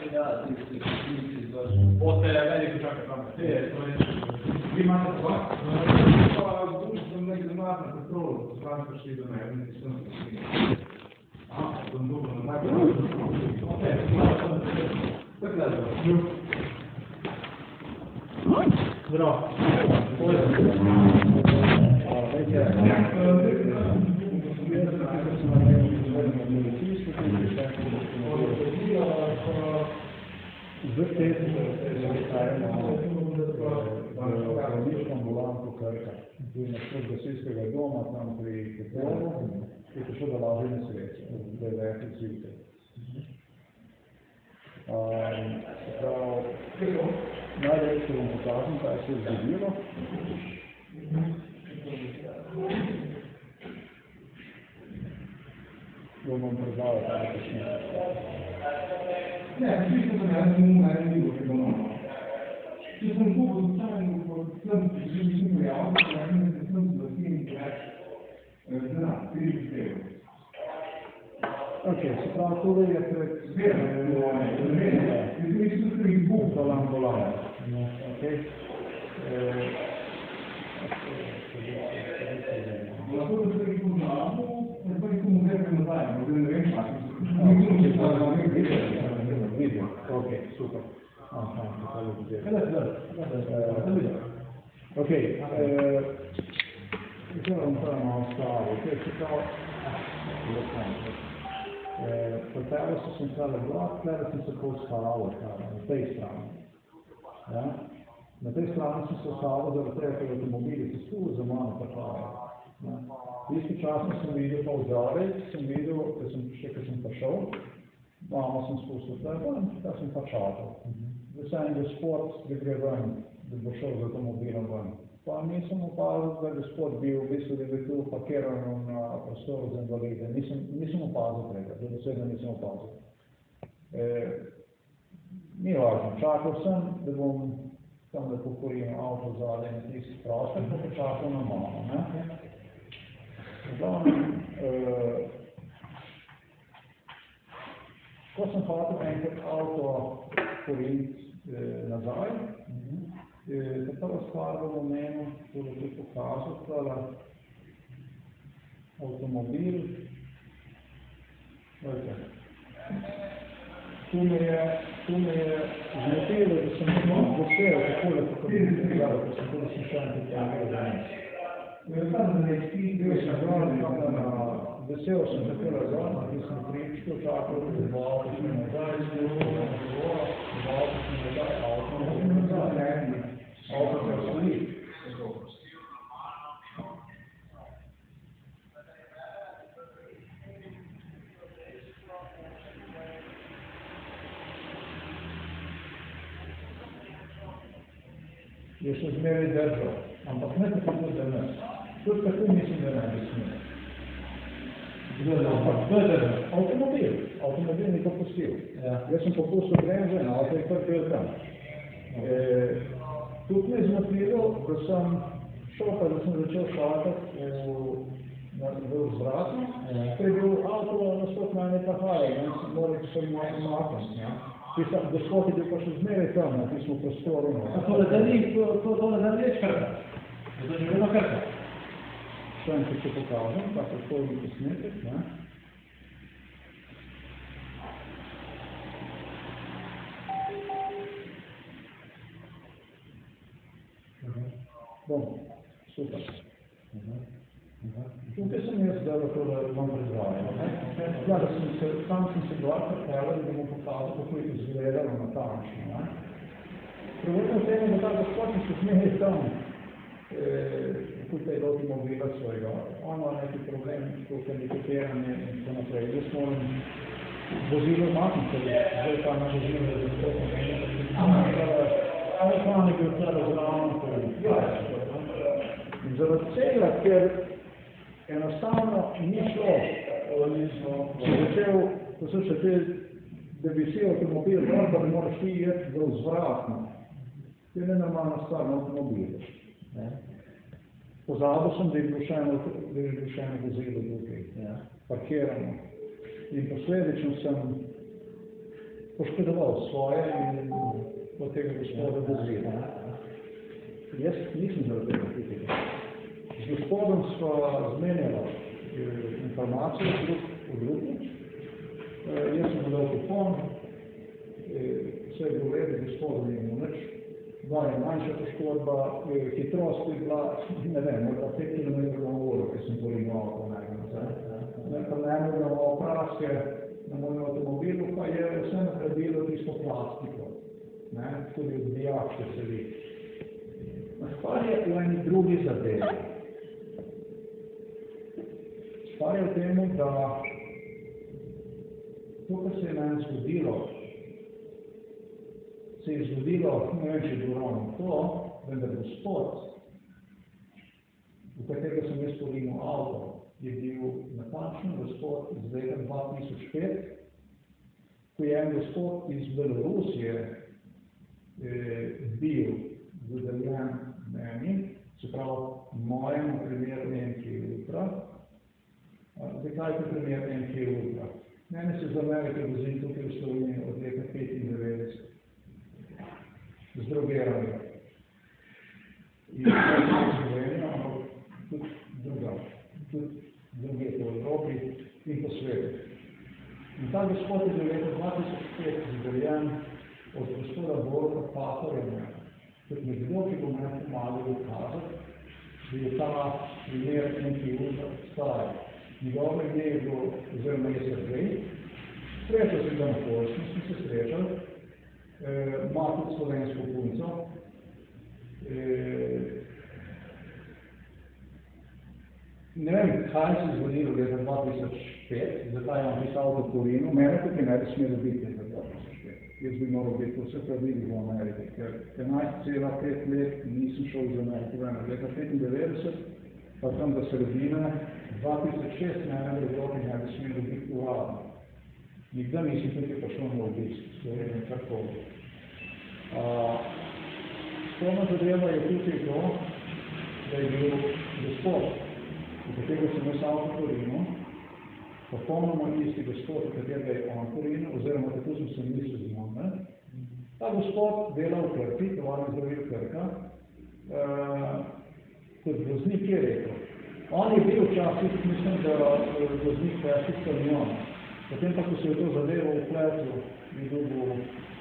Boste veliko čakati tam. Vi imate pa? Pa sem nekaj domat na petrolu, spravim prišli do mene, nisem prišli. Sem dobro na najbolj. Tako da je. Zdravo. V tem zavistajamo zdravniško ambulanto Krka, tu je nasprot gasilskega doma, tam pri Petrovu, ki je prišel, da laže nesreče, da je večji zjutraj. Največ se vam pokažem, kaj se je zgodilo. Bom predal, kaj je Ne, mislim, da ne bilo še doma. Če sem kupil slučajno, sem živim v javnosti, sem zvrstili več denar, 30 evrov. Ok, se pravi, tole je pred ambulanto. Lahko da se rekel na labu, ne pa rekel mu nekaj nazaj, ne vem, Vidim, ok, super. Aha, tako je vidim. Ok, zdaj vam to malo stavo. Pripravil sem tale blok, tukaj sem se postavil na tej strani. Na tej strani sem se postavil, zaradi tega, ker avtomobili se tu za mano pripravljajo. Istočasno sem videl pa vzorec, sem videl, ker sem prišel, mamo sem spustil ven, da sem pa čakal. Zdaj sem en gospod, da gre ven, da bo šel z avtomobilom ven. Pa nisem opazil, da je gospod bil, v bistvu, da je bil parkiran na prostoru za invalide. Nisem opazil tega, da dosedno nisem opazil. Ni važno, čakal sem, da bom tam, da pokorim avto zadaj na tisti prostor, pa počakal na mamo, ne? Ko sem hotel enkrat avto koriti nazaj, ta prva stvar bom omenil, tudi tu pokazal, tale avtomobil. Tu me je zmotilo, da sem vesel, takole, kako bi gledal, ker sem tudi slišal nekaj danes. Vesel sem takole zona, ki sem prišel, čakal, da bo avto šli nazaj, avto nazaj. Avto se osli. Je še zmeraj držal, ampak ne tako tudi danes. Tudi tako mislim, da ne bi smel. Kdo je držal? Avtomobil mi to pustil. Jaz sem popustil bremze, avto je kar bil tam. Tudi me je zmotilo, da sem šel, pa da sem začel šlatati v vzvratno, ker je bil avto naspod mene tahajal, in sem moral se makniti. Gospod je bil pa še zmeraj tam, na tistem prostoru. To ne reč Krka? To je vedno Krka? Še enkrat se pokažem, tako školni posnetek, ne? Bom, super. Tukaj sem jaz zdaj to, da vam predvajal. Tam sem se dvakrat peljal, da bom pokazal, kako je izgledalo natančno. Prvotno v tem, da ta gospod se zmeraj tam, tukaj do avtomobila svojega. On ima neki problem, kot hendikepiranje in tako naprej. Jaz moram vozilo makniti, zdaj ta na vozilo je zelo pomembno. Plan je bil celo zravno, in zaradi tega, ker enostavno ni šlo, sem začel poslušati, da bi si avtomobil dol, pa da moraš ti jeti v vzvratno. To je nenormalna stvar na avtomobilu. Pozabil sem, da je bil še eno vozilo tukaj. parkiramo. In posledično sem poškodoval svoje in od tega gospoda vozila. Jaz nisem zaradi tega kritika. Z gospodom sva zmenjala informacije v drugi. Jaz sem dal kupon, vse je bilo redo, gospodu ni imel nič. Bila je manjša poškodba, hitrost je bila, ne vem, morda 5 km na uro, ker sem porinil avto najbolj. Prememo praske na mojem avtomobilu, pa je vse naredilo tisto plastiko, tudi odbijak še se vidi. Stvar je v eni drugi zadevi. Stvar je v tem, da to, kar se je meni zgodilo, se je zgodilo, ne vem, če je bilo ravno to, vendar gospod, v katerega sem jaz porinil avto, je bil natančno gospod iz leta 2005, ko je en gospod iz Belorusije bil dodeljen meni, se pravi mojemu primeru MK Ultra. Zakaj je primer MK Ultra? Mene se z Amerike vozim tukaj v Sloveniji od leta 95. Z drogerami. In Slovenijo, ampak tudi druga. Druge po Evropi in po svetu. In ta gospod je do leta 2005 izdeljen od gospoda Borka Pahorja, kot nekdo, ki bo meni pomagal dokazati, da je ta primer MK Ultra obstajal. Njegovo ime je bilo, oziroma je Sergej, srečal sem ga na Poljskem, smo se srečali, ima tudi slovensko punco, ne vem, kaj se je zgodilo leta 2005, zakaj je on pisal v Torinu, mene tukaj ne bi smelo biti leta 2005. Jaz bi moral biti vse pravili v Ameriki, ker 11,5 let nisem šel iz Amerike ven. Leta 95, pa tam do sredine, 2006 mene v Evropi ne bi smelo biti uradno. Nikdar nisem tukaj prišel na obisk, Slovenije karkoli. Spolna zadeva je tukaj to, da je bil gospod, v katerega sem jaz avto porinil, popolnoma isti gospod, v katerega je on porinil, oziroma tako sem se mislil z njom. Ta gospod dela v Krki, tovarni zdravil Krka, kot voznik je rekel. On je bil včasih, mislim, da voznik težkih kamionov. Potem pa, ko se je to zadevo vpletel, je dobil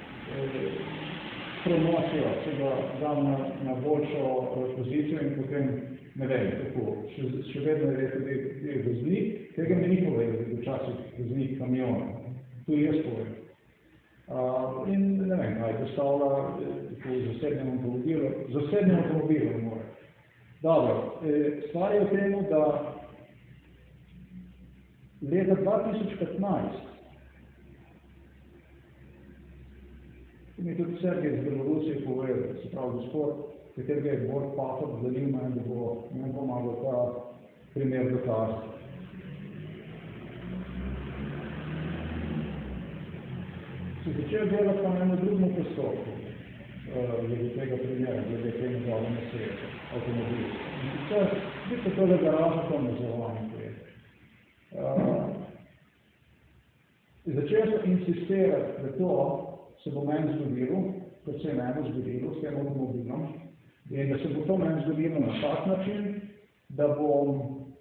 promocijo, se ga dal na boljšo pozicijo in potem, ne vem, tako, še vedno je rekel, da je voznik, tega mi ni povedal, da je včasih voznik kamionov. Tu jaz povem. In ne vem, kaj postavlja v zasebnem avtomobilu mora. Dobro, stvar je v tem, da leta 2015 mi je tudi Sergej iz Belorusije povedal, se pravi gospod, katerega je Bork Pahor zalil meni, da bo meni pomagal ta primer dokazati. Se začel delati pa na drugem postopku, glede tega primera, glede te njegove nesreče, avtomobili. In sicer, vidite to, da garaža to nazovanje tega. Začel sem insistirati, da to se bo meni zgodilo, kot se je meni zgodilo s tem avtomobilom, in da se bo to meni zgodilo na tak način, da bom,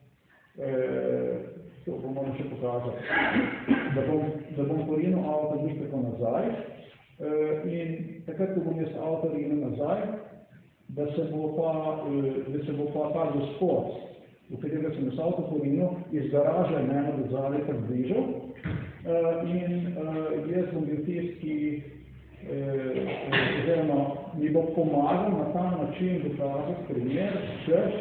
to bomo še pokazati, da bom porinil avto njih tako nazaj, in takrat, ko bom jaz avto rinil nazaj, da se bo pa ta gospod, v katerega sem jaz avto porinil, iz garaže mene do zadaj približal, in jaz bom bil tist, ki oziroma mi bo pomagal na ta način dokazati primer, češ,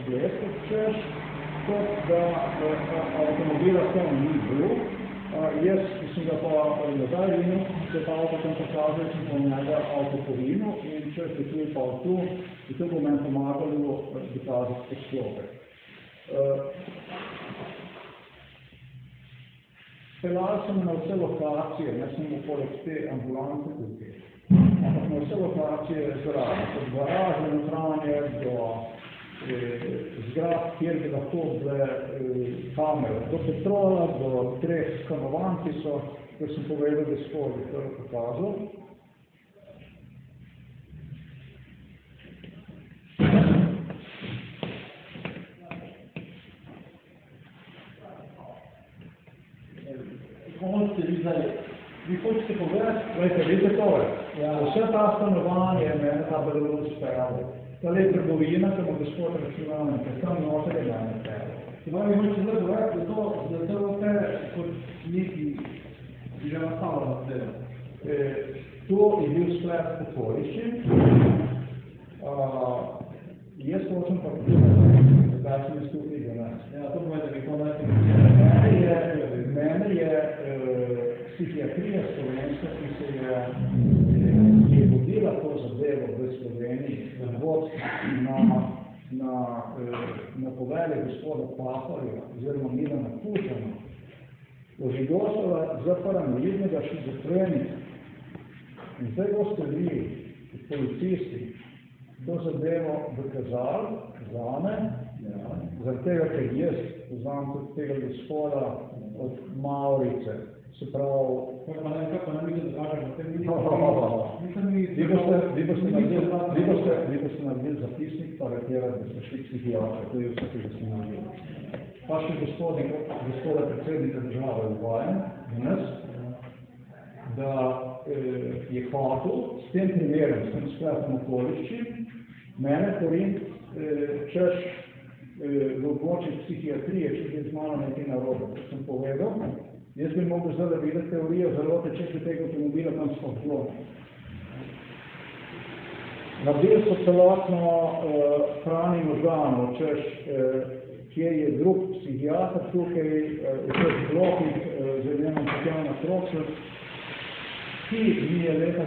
kot da avtomobila tam ni bilo. Jaz, ki sem ga pa nazaj rinil, se pa avto tam pokazal, sem po njega avto porinil in češ, da tu je pa tu, in to bo meni pomagalo dokazati postopek. Pelal sem na vse lokacije, ne samo poleg te ambulante tukaj, ampak na vse lokacije zraven, od garaže, notranje do zgrad, kjer bi lahko bile kamere. Do Petrola, do 3 stanovanj, ki so, kot sem povedal, gospodi, to je pokazal. Vi hočete povedati, vidite tole, vse ta stanovanje je mene ta Belarus pejala. Tale je trgovina, ki ima gospod računalnik, tam noter je mene pejala. Zdaj mi hoče zdaj povedati, da to te kot neki že nastalo na tebe. To je bil sklep pokoliščin. Jaz hočem pa zakaj sem izstupil za nas. Ja, to pomeni, da bi to najte. Mene je psihiatrija slovenska, ki je vodila to zadevo v Sloveniji, na povelje gospoda Pahorja, oziroma Milana Kučana, ožigosala za paranoidnega šizofrenika. In zdaj boste vi, policisti, to zadevo dokazali zame, zaradi tega, ker jaz poznam tudi tega gospoda od Maurice, se pravi... Kako ne mislim, da kažem, Vi boste naredili zapisnik, pa retirati, da ste šli psihiatra, to je vse, ki ste naredili. Pa še gospoda predsednika države uvajam, danes, da je hotel s tem primerom, s tem sklepom okoliščin, mene porin, češ v območju psihiatrije, če bi z mano nekaj narobe, kot sem povedal, jaz bi mogel zdaj videti teorijo zarote, če se tega avtomobila tam spod. Naredili so celotno pranje možganov, češ, kje je drug psihiatr tukaj, v teh blokih z imenom Tatjana Troksel, ki mi je leta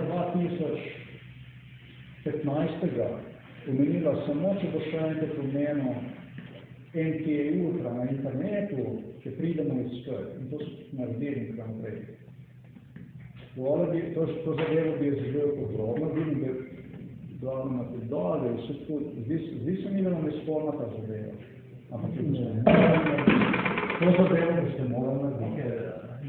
2015. omenila samo, če bo še enkrat omenil NKE Ultra na internetu, če pridemo iskati. In to so naredili in tako naprej. To zadevo bi jaz želel podrobno, vidim, da glavno na te dole, zdi se mi, da nam je sporna ta zadeva. Ampak to zadevo bi se moral narediti.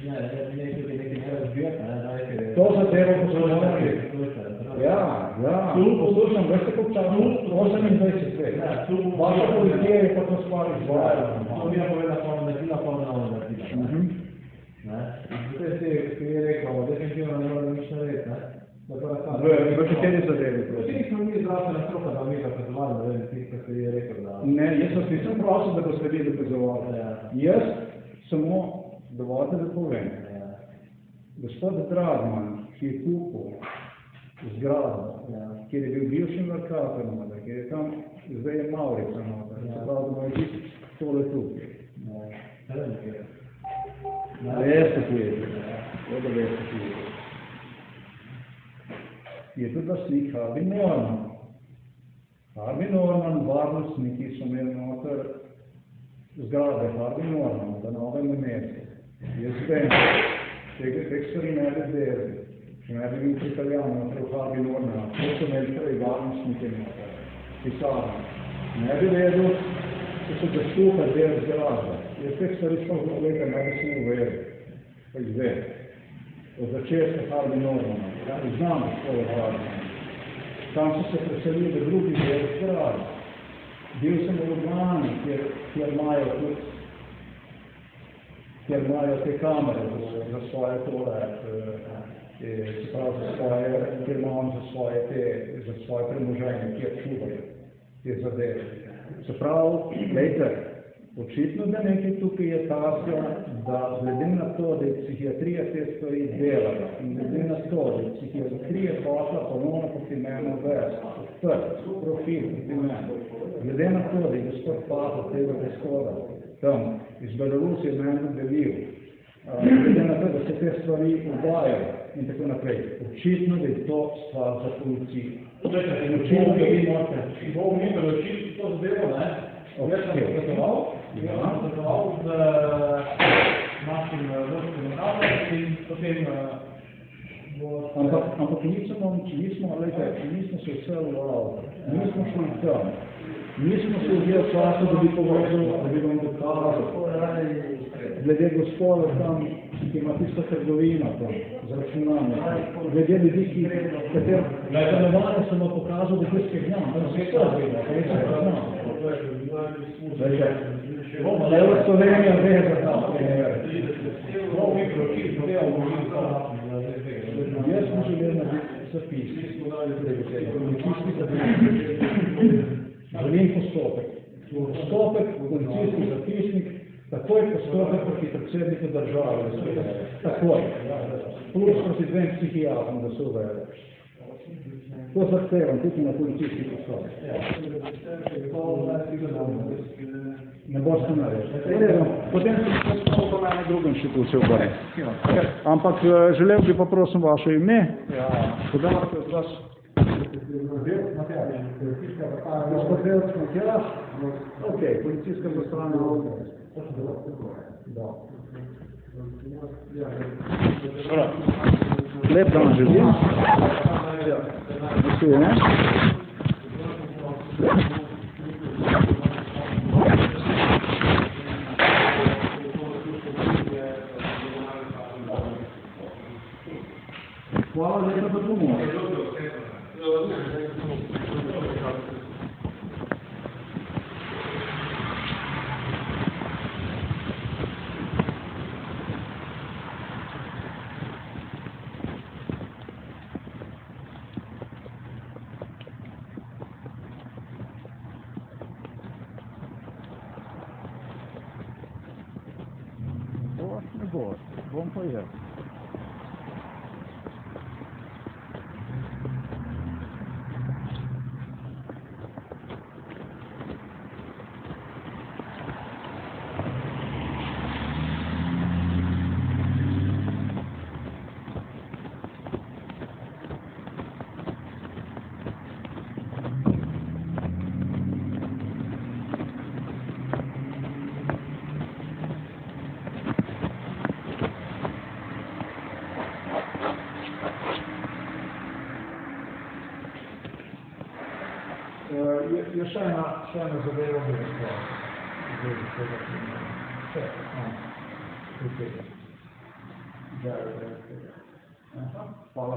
To zadevo bi se moral narediti. Ja, poslušam, veste koliko času? 28 let. Vaša policija je pa to stvar izvajala. To mi je povedala, da je bila polna naredila. Zdaj si je rekel, definitivno ne mora nič narediti. V kateri zadevi? Vsi smo mi zdravstvena stroka, da mi ga prezovali, da vem, tisto, ki je rekel, da... Ne, jaz vas nisem prosil, da boste vi dokazovali. Jaz samo dovolite, da povem. Gospod Dragman, ki je kupil zgrado, kjer je bil bivši Mercator, kjer je tam, zdaj je Maurica, se pravi, da moj biti tole tukaj. Veste, ki je tukaj. Je tudi lastnik Harvey Norman. Harvey Norman, varnostniki so imeli noter zgrade Harvey Norman, v novem mestu. Jaz vem, teh stvari ne bi zdeli. Če ne bi bil Italijani noter v Harvey Norman, to so imeli prej varnostniki noter, pisarni. Ne bi vedel, če so ga skupaj del zgrade. Jaz teh stvari sploh leta ne bi smel vedeti. Pa jih zdaj. Od začetka Harvey Normana, znam gospoda Harvey. Tam so se preselili v drugi del zgrade. Bil sem v Ljubljani, kjer imajo te kamere za svoje tole, se pravi kjer imam za svoje premoženje, kjer čuvajo te zadeve. Se pravi, glejte, očitno, da nekaj tukaj je tasga, da glede na to, da je psihiatrija te stvari delala in glede na to, da je psihiatrija pošla ponovno proti meni vesti, odprt profil proti meni, glede na to, da je gospod Pahor tega gospoda tam iz Belorusije meni delil, glede na to, da se te stvari uvajajo in tako naprej, očitno, da je to stvar za policijo. Očitno, da vi morate. Bog mi je očitno to zdelo, ne? Jaz sem posvetoval z našim ruskim narodom in potem Ampak nismo se vse uvali. Nismo šli tam. Nismo se vzeli časa, da bi povedal, da bi vam dokazal. Glede gospoda tam, ki ima tista trgovina tam, z računalnikom. Glede ljudi, kater stanovanje sem vam pokazal, da tiste znam, tam se vse vedno, pa nisem znam. Evo Slovenija ve za ta primer. Jaz sem želel narediti zapisnik, policijski zapisnik. Želim postopek. Postopek, policijski zapisnik, takoj postopek proti predsedniku države. Takoj. Plus proti dvem psihijatrom, da se uvede. To zahtevam tudi na policijski postopek. Ne boste naredili. Potem se to na eno drugo inštitucijo obrne. Ampak želel bi pa prosim vaše ime. Podajte od vas. Gospod Belc Matjaž. Ok, policijska zastrana. Lep dan želim. Nasvidenje. Hvala lepa za pomoč. Bom pa je. Je še ena zadeva, da je stvar. Hvala.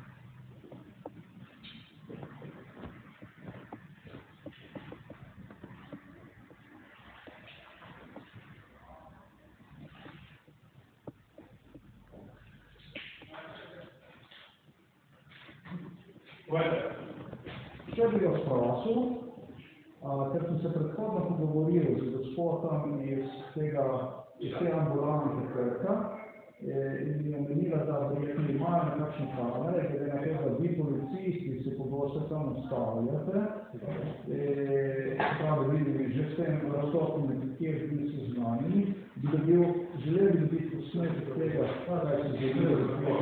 Če bi jo sprasil, ker sem se predhodno pogovoril z gospodom iz te ambulante Krka in mi je omenila, da verjetno imajo nekakšne kamere, glede na to, da vi policisti se pogosto tam ustavljate. Pravi, vidim, že s tem razstopom, kjer bi se znanili, želel bi biti posnetek tega, kaj se želijo, da bi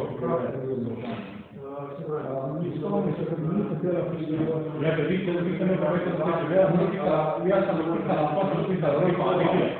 Istovremeno se kad niste htjela prisutiti. Ja, da vi ste ne povedali, da ste ja sam napisala, pa sam napisala, da pa ne ide.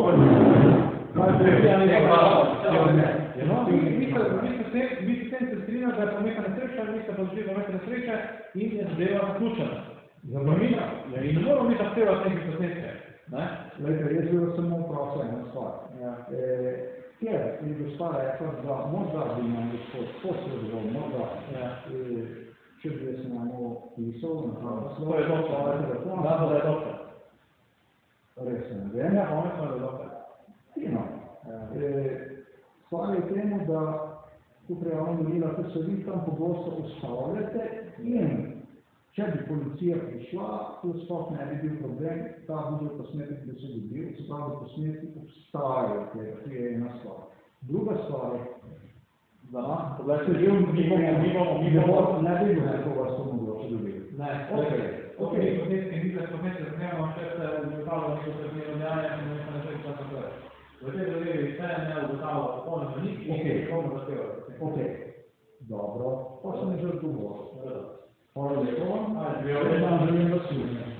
Vi ste se strinjali, da je prometna nesreča, vi ste podložili prometna nesreča in je zadeva zaključena. Zavrnila. In ne moramo mi zahtevati nekaj posnetke. Glejte, jaz bi vas samo vprašal eno stvar. Kjer je gospa rekla, da morda bi nam gospod posredoval, morda, če bi se nam pisal na naslov, to je doktor. Da, to je doktor. Res ne vem, on je doktor. Fino. Stvar je v temu, da tu prijavno menila, ker se vi tam pogosto ustavljate in če bi policija prišla, tu sploh ne bi bil problem, ta video posnetek bi se dobil, se pravi, posnetki obstajajo, ki je ena stvar. Druga stvar, da se že ne bi bilo nekoga s to mogoče dobiti. Ne, ok. Posnetke ni za posnetke, da nemamo še se ugotavljamo, da se ne odjanja, in ne se ne tako. V tej zadevi vse ne ugotavlja popolnoma nič in komu zahtevati. Ok, dobro, pa sem že odgovoril. Hvala lepo vam, želim vas služiti.